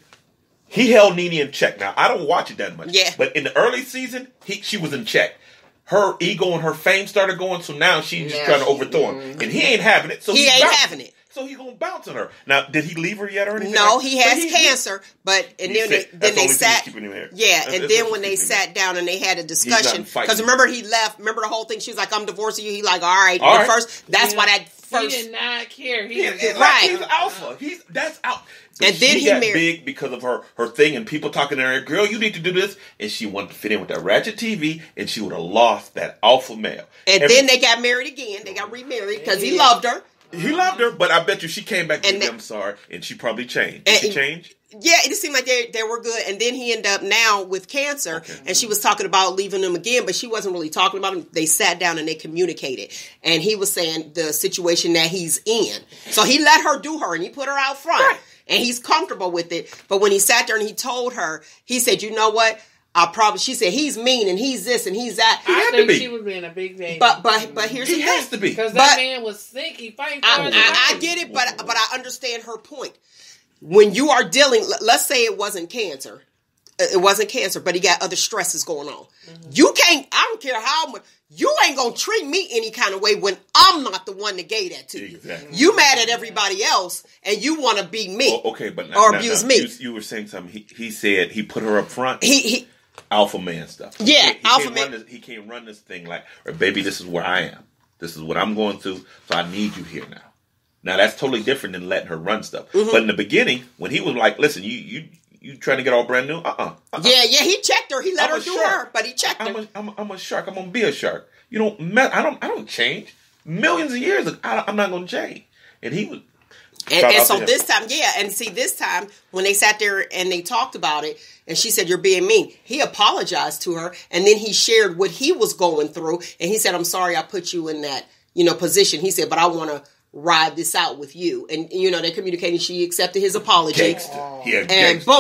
he held Nene in check. Now, I don't watch it that much. Yeah. But in the early season, he she was in check. Her ego and her fame started going, so now she's just Now trying to she- overthrow him. mm-hmm. And he ain't having it. So He he's ain't bouncing. having it. So he's going to bounce on her. Now, did he leave her yet or anything? No, like- he so has he- cancer, but and he's then they, sick. then That's the they only thing sat. that's keeping him there. Yeah, That's- and that's then what's when they keeping him sat down and they had a discussion, fighting. because remember he left. Remember the whole thing. She was like, "I'm divorcing you." He like, "All right." All the right. first, that's Yeah. why that He first. did not care. He He, was he's just Right. He's alpha. He's that's out. And then she he got married- big because of her her thing and people talking to her. Girl, you need to do this, and she wanted to fit in with that Ratchet T V, and she would have lost that alpha male. And Every- then they got married again. They got remarried because he Yeah. loved her. he loved her, but I bet you she came back and And said, they- "I'm sorry," and she probably changed. Did And- she change? Yeah, it seemed like they they were good. And then he ended up now with cancer, Okay. and she was talking about leaving him again, but she wasn't really talking about him. They sat down and they communicated, and he was saying the situation that he's in. So he let her do her, and he put her out front, Right. and he's comfortable with it. But when he sat there and he told her, he said, "You know what? I probably." She said, "He's mean, and he's this, and he's that." He I had to think be. she was being a big baby. But but but here's He the has thing. to be. Because but- that man was sick. He fighting for I, his I, I life. get it, but but I understand her point. When you are dealing, let's say it wasn't cancer, it wasn't cancer, but he got other stresses going on. Mm-hmm. You can't. I don't care how much. You ain't gonna treat me any kind of way when I'm not the one that gave that to you. Exactly. You mad at everybody else, and you want to be me. Oh, okay, but now, Or now- abuse now, me. You, you were saying something. He, he said he put her up front. He he. Alpha man stuff. Yeah, he, he alpha can't man. Run this, he can't run this thing like, or baby, this is where I am. This is what I'm going through. So I need you here now. Now that's totally different than letting her run stuff. Mm-hmm. But in the beginning, when he was like, "Listen, you you you trying to get all brand new? Uh uh-uh, uh. Yeah, yeah. He checked her. He let I'm her a do shark. her, but he checked I'm her. a, I'm, a, I'm a shark. I'm gonna be a shark. You don't. Me- I don't. I don't change. Millions of years, ago, I, I'm not gonna change. And he was. And, Shout and out so to him. this time, yeah, and see, this time when they sat there and they talked about it, and she said, "You're being mean," he apologized to her, and then he shared what he was going through, and he said, "I'm sorry I put you in that, you know, position." He said, "But I want to ride this out with you," and you know, they communicated. She accepted his apology, Gangster. He a and gangster. boom.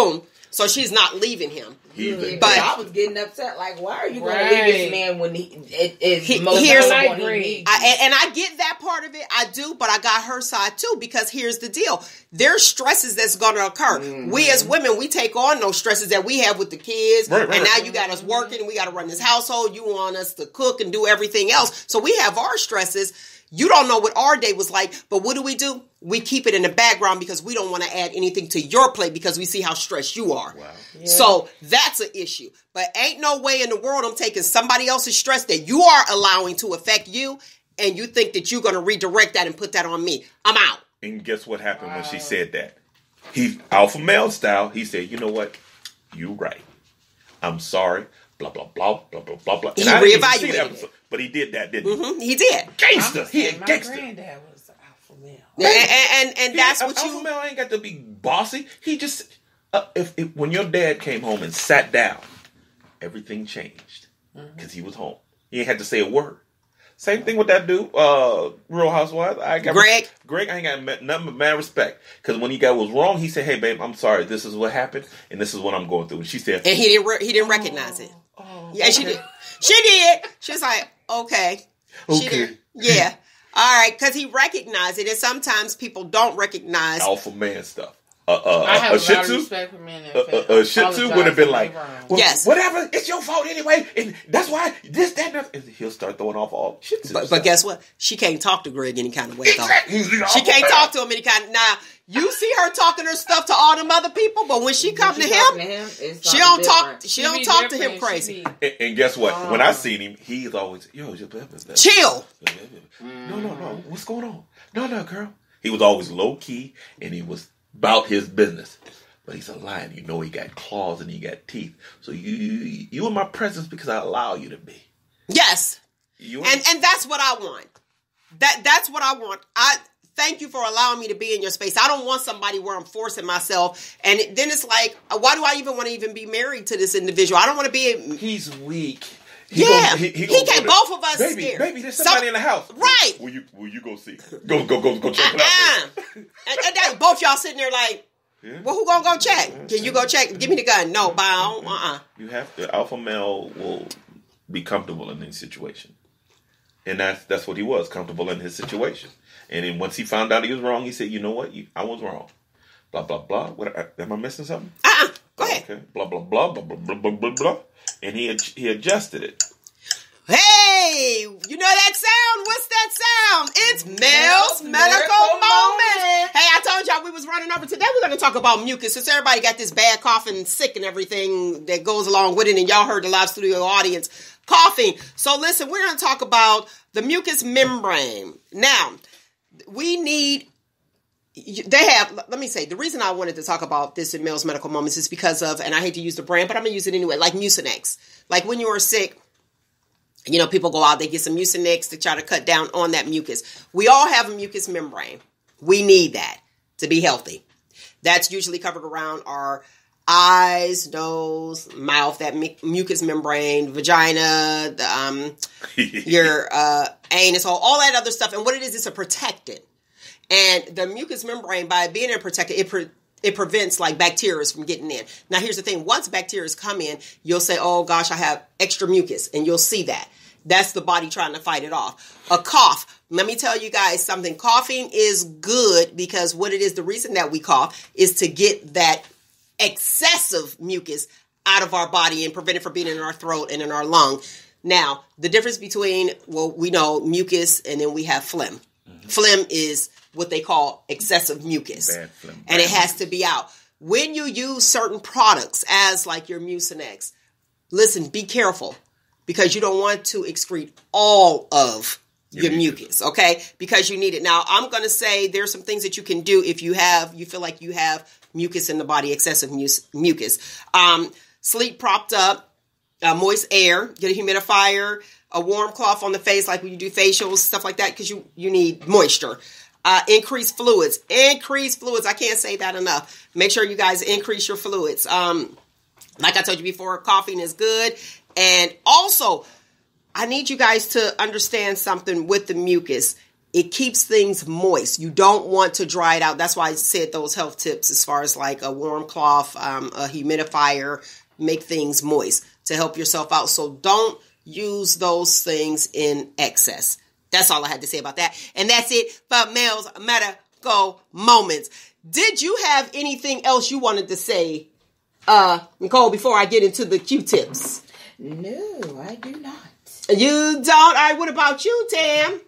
So she's not leaving him. He's a- But But- I was getting upset. Like, why are you going Right. to leave this man when he it is He- most here's- valuable I and he agree. needs I, you? and, and I get that part of it. I do, but I got her side too, because here's the deal. There's stresses that's going to occur. Mm-hmm. We as women, we take on those stresses that we have with the kids. Right, right. And now you got us working. We got to run this household. You want us to cook and do everything else. So we have our stresses. You don't know what our day was like, but what do we do? We keep it in the background because we don't want to add anything to your plate because we see how stressed you are. Wow. So that's an issue. But ain't no way in the world I'm taking somebody else's stress that you are allowing to affect you, and you think that you're going to redirect that and put that on me. I'm out. And guess what happened when she said that? He alpha male style. He said, "You know what? You right. I'm sorry. Blah blah blah blah blah blah blah." He And I didn't even see the reevaluated episode, but he did that, didn't he? Mhm, he did. Gangster. I'm He saying a my gangster. granddad was an alpha male. And, and, and, and He that's ain't- what alpha you... male ain't got to be bossy. He just uh, if, if when your dad came home and sat down, everything changed because he was home. He ain't had to say a word. Same thing with that dude, uh, Real Housewives. I got Greg? Greg, I ain't got ma- nothing but mad respect. Because when he got was wrong, he said, "Hey, babe, I'm sorry. This is what happened, and this is what I'm going through." And she said, And he didn't re- he didn't recognize it. oh, Yeah, she okay. did. She did. She was like, okay. She Okay. did. Yeah. All right. Because he recognized it. And sometimes people don't recognize. Alpha man stuff. Uh, uh, I have a a Shih lot of Tzu, respect for men. a, a, a Shih Tzu would have been like, well, Yes. whatever, it's your fault anyway, and that's why this, that, that. And he'll start throwing off all Shih Tzus. But, but guess what? She can't talk to Greg any kind of way, though. Exactly. He's the She alpha can't man. talk to him any kind of... Now, you see her talking her stuff to all them other people, but when she come to She talking him, to him, it's she something don't talk. different. She don't talk to him crazy. And, and guess what? Oh. When I seen him, he's always, yo, just blah, blah, blah. Chill. No, no, no. What's going on? No, no, girl. He was always low key, and he was about his business. But he's a lion. You know he got claws and he got teeth. So you, you, you in my presence because I allow you to be. Yes. You And and that's what I want. That that's what I want. I thank you for allowing me to be in your space. I don't want somebody where I'm forcing myself. And it, then it's like, why do I even want to even be married to this individual? I don't want to be. A, He's weak. He yeah, gonna- he, he gonna can't. go to- Both of us Baby, scared. baby, there's Some- somebody in the house. Right. Will you will you go see? Go go go go check it out. Uh-uh. and, and that, both y'all sitting there like, Yeah. well, who gonna go check? Can you go check? Give me the gun. No, bow. Uh-uh. You have to. Alpha male will be comfortable in his situation, and that's that's what he was, comfortable in his situation. And then once he found out he was wrong, he said, "You know what? You, I was wrong." Blah blah blah. What am I missing something? Uh-uh. Go ahead. Okay. Blah blah blah blah blah blah blah blah blah. And he ad- he adjusted it. Hey, you know that sound? What's that sound? It's Mel's Mel's Medical, Medical Moments. Moments. Hey, I told y'all we was running over. Today we're going to talk about mucus. Since everybody got this bad coughing, sick and everything that goes along with it, and y'all heard the live studio audience coughing. So listen, we're going to talk about the mucous membrane. Now, we need... They have, let me say, the reason I wanted to talk about this in Mel's Medical Moments is because of, and I hate to use the brand, but I'm going to use it anyway, like Mucinex. Like when you are sick, you know, people go out, they get some Mucinex to try to cut down on that mucus. We all have a mucous membrane. We need that to be healthy. That's usually covered around our eyes, nose, mouth, that mu- mucous membrane, vagina, the, um, your uh, anus, all, all that other stuff. And what it is, it's a protectant. And the mucous membrane, by being a protectant, it pre- it prevents like bacteria from getting in. Now, here's the thing. Once bacteria come in, you'll say, oh, gosh, I have extra mucus. And you'll see that. That's the body trying to fight it off. A cough. Let me tell you guys something. Coughing is good because what it is, the reason that we cough is to get that excessive mucus out of our body and prevent it from being in our throat and in our lung. Now, the difference between, well, we know mucus and then we have phlegm. Mm-hmm. Phlegm is what they call excessive mucus. Bad phlegm. And it has to be out. When you use certain products as like your Mucinex, listen, be careful because you don't want to excrete all of your, Your mucus. mucus. Okay? Because you need it. Now, I'm going to say there's some things that you can do if you have, you feel like you have mucus in the body, excessive mu- mucus. Um, sleep propped up, uh, moist air, get a humidifier, a warm cloth on the face like when you do facials, stuff like that because you, you need moisture. Uh, increase fluids. Increase fluids. I can't say that enough. Make sure you guys increase your fluids. Um, like I told you before, coughing is good. And also, I need you guys to understand something with the mucus. it keeps things moist. You don't want to dry it out. That's why I said those health tips as far as like a warm cloth, um, a humidifier, make things moist to help yourself out. So don't use those things in excess. That's all I had to say about that. And that's it for Mel's Medical Moments. Did you have anything else you wanted to say, uh, Nicole, before I get into the Q-tips? No, I do not. You don't? All right, what about you, Tam?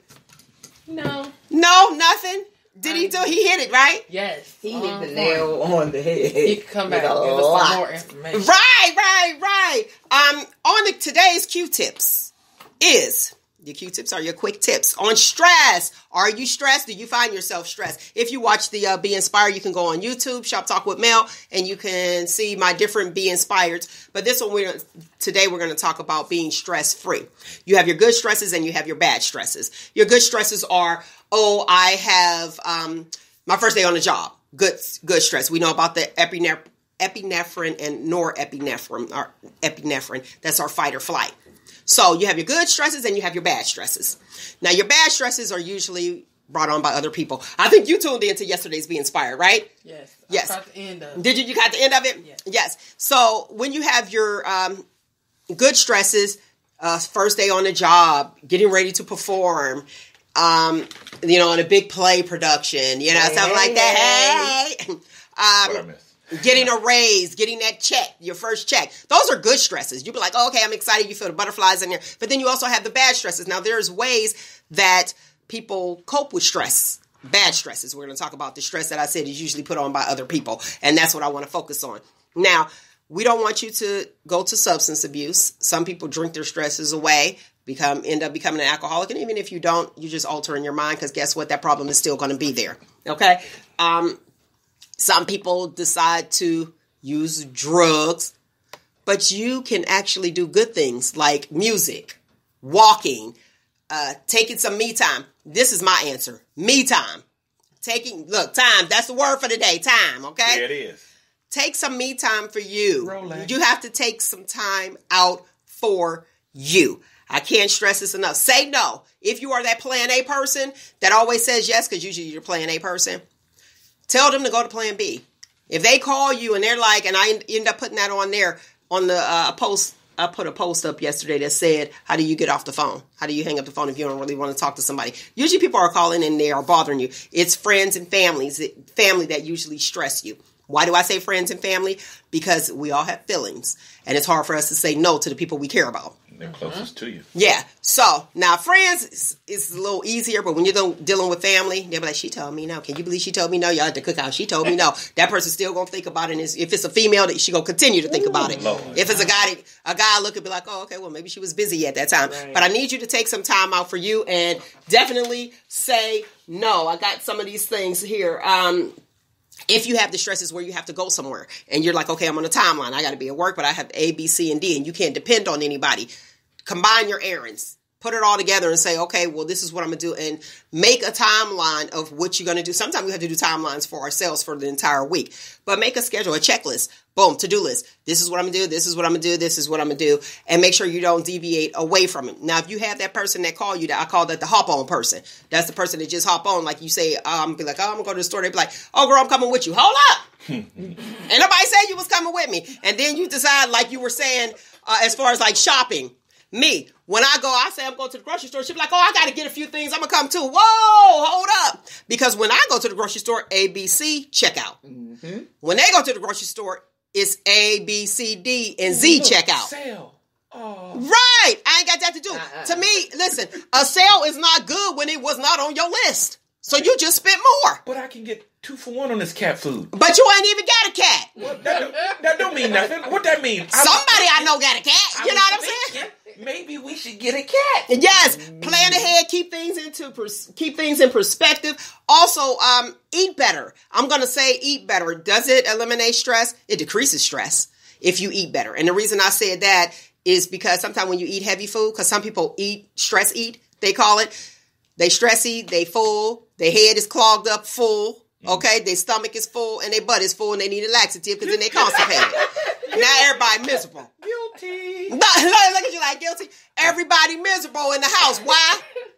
No. No, nothing? Did he do? He hit it, right? Yes. He on hit the point. nail on the head. He can come back with and a give us lot. some more information. Right, right, right. Um, on the, today's Q-tips is, your Q-tips are your quick tips on stress. Are you stressed? Do you find yourself stressed? If you watch the uh, Be Inspired, you can go on YouTube, Shop Talk with Mel, and you can see my different Be Inspired. But this one, we're today we're going to talk about being stress-free. You have your good stresses and you have your bad stresses. Your good stresses are, oh, I have um, my first day on the job. Good, good stress. We know about the epinephrine. epinephrine and norepinephrine, or epinephrine. That's our fight or flight. So you have your good stresses and you have your bad stresses. Now your bad stresses are usually brought on by other people. I think you tuned into yesterday's Be Inspired, right? Yes. Yes. I caught the end of it. Did you? You got the end of it? Yes. Yes. So when you have your um, good stresses, uh, first day on the job, getting ready to perform, um, you know, in a big play production, you know, Hey, something like that. Hey. What I Um, missed. Getting a raise, getting that check, your first check. Those are good stresses. You'd be like, oh, okay, I'm excited. You feel the butterflies in there. But then you also have the bad stresses. Now, there's ways that people cope with stress. Bad stresses. We're going to talk about the stress that I said is usually put on by other people. And that's what I want to focus on. Now, we don't want you to go to substance abuse. Some people drink their stresses away, become end up becoming an alcoholic. And even if you don't, you just alter in your mind because guess what? That problem is still going to be there. Okay? Um, Some people decide to use drugs, but you can actually do good things like music, walking, uh, taking some me time. This is my answer. Me time. Taking, look, time. That's the word for the day. Time, okay? There it is. Take some me time for you. Rolex. You have to take some time out for you. I can't stress this enough. Say no. If you are that plan A person that always says yes, because usually you're plan A person, tell them to go to plan B. If they call you and they're like, and I end up putting that on there, on the uh, post, I put a post up yesterday that said, how do you get off the phone? How do you hang up the phone if you don't really want to talk to somebody? Usually people are calling and they are bothering you. It's friends and families, family that usually stress you. Why do I say friends and family? Because we all have feelings. And it's hard for us to say no to the people we care about. They're closest to you. Yeah. So now friends is, is a little easier, but when you're dealing- dealing with family, they'll be like, she told me no. Can you believe she told me no? Y'all at the cookout. She told me no. That person's still going to think about it. And if it's a female, she going to continue to think about it. Lord. If it's a guy, a guy look and be like, oh, okay, well, maybe she was busy at that time. Right. But I need you to take some time out for you and definitely say no. I got some of these things here. Um, If you have the stresses where you have to go somewhere and you're like, okay, I'm on a timeline. I got to be at work, but I have A, B, C, and D, and you can't depend on anybody. Combine your errands. Put it all together and say, okay, well, this is what I'm going to do. And make a timeline of what you're going to do. Sometimes we have to do timelines for ourselves for the entire week. But make a schedule, a checklist. Boom, to-do list. This is what I'm going to do. This is what I'm going to do. This is what I'm going to do. And make sure you don't deviate away from it. Now, if you have that person that call you, that I call that the hop-on person. That's the person that just hop on. Like you say, um, be like, oh, I'm going to go to the store. They be like, oh, girl, I'm coming with you. Hold up. Ain't nobody said you was coming with me. And then you decide, like you were saying, uh, as far as like shopping. Me, when I go, I say I'm going to the grocery store. She'll be like, oh, I got to get a few things. I'm going to come too. Whoa, hold up. Because when I go to the grocery store, A, B, C, check out. Mm-hmm. When they go to the grocery store, it's A, B, C, D, and Z, check out. Sale. Oh. Right. I ain't got that to do. Uh-uh. To me, listen, a sale is not good when it was not on your list. So you just spent more. But I can get two for one on this cat food. But you ain't even got a cat. Well, that, don't, that don't mean nothing. What that mean? Somebody I know got a cat. You know what I'm saying? Maybe we should get a cat. Yes, plan ahead, keep things into pers- keep things in perspective. Also, um, eat better. I'm gonna say eat better. Does it eliminate stress? It decreases stress if you eat better. And the reason I said that is because sometimes when you eat heavy food, because some people eat stress eat, they call it. They stress eat, they full, their head is clogged up full. Okay, their stomach is full and their butt is full and they need a laxative because then they constipated. Now everybody miserable. Guilty. Look at you like guilty. Everybody miserable in the house. Why?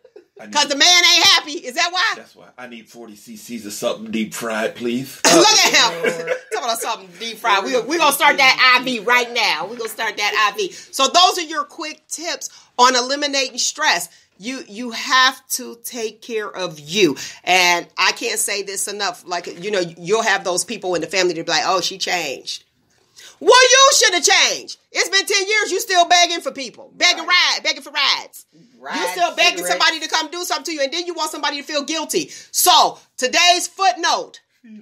I need- Cause the man ain't happy. Is that why? That's why I need forty cc's of something deep fried, please. Look at him. Talking about something deep fried. We're we gonna start that I V right now. We're gonna start that I V. So those are your quick tips on eliminating stress. You you have to take care of you. And I can't say this enough. Like, you know, you'll have those people in the family to be like, oh, she changed. Well, you should have changed. It's been ten years. You still begging for people. Begging Right. ride, begging for rides. Rides, You still begging cigarettes. somebody to come do something to you, and then you want somebody to feel guilty. So, today's footnote.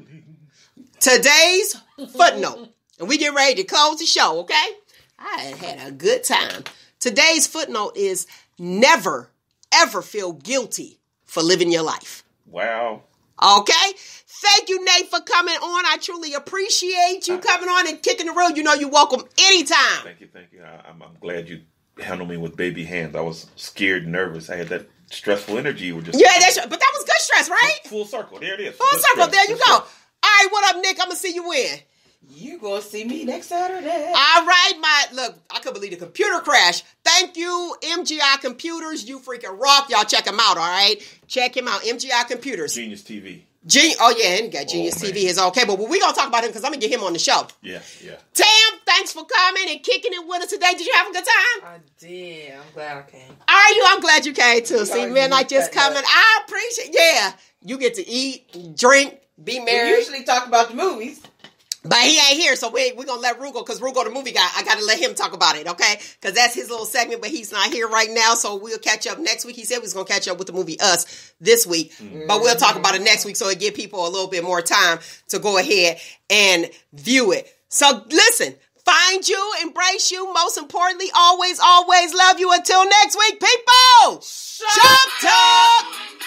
Today's footnote. And we get ready to close the show, okay? I had a good time. Today's footnote is never, ever feel guilty for living your life. Wow. Okay? Thank you, Nate, for coming on. I truly appreciate you coming on and kicking the room. You know you're welcome anytime. Thank you, thank you. I, I'm, I'm glad you handled me with baby hands. I was scared and nervous. I had that stressful energy. You were just Yeah, that's, but that was good stress, right? full circle. There it is. Full Good circle. stress, There you good go. stress. All right, what up, Nick? I'm going to see you in. You gonna see me next Saturday. All right, my look, I couldn't believe the computer crash. Thank you, M G I Computers. You freaking rock. Y'all check him out, all right? Check him out, M G I Computers. Genius T V. Gen- oh, yeah, and he got Genius Oh, T V man. is okay, but we're going to talk about him because I'm going to get him on the show. Yeah, yeah. Tam, thanks for coming and kicking it with us today. Did you have a good time? I did. I'm glad I came. All right, you. I'm glad you came too. See, already man, I used just that coming. I appreciate. Yeah, you get to eat, drink, be We married. usually talk about the movies. But he ain't here, so we we're gonna let Rugo, because Rugo the movie guy, I gotta let him talk about it, okay? Because that's his little segment, but he's not here right now, so we'll catch up next week. He said we was gonna catch up with the movie Us this week, but we'll talk about it next week, so it give people a little bit more time to go ahead and view it. So listen, find you, embrace you, most importantly, always, always love you. Until next week, people! Shop Talk!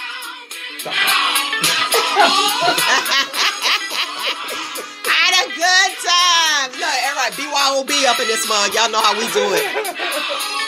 Had a good time. Look, everybody, B Y O B up in this mug. Y'all know how we do it.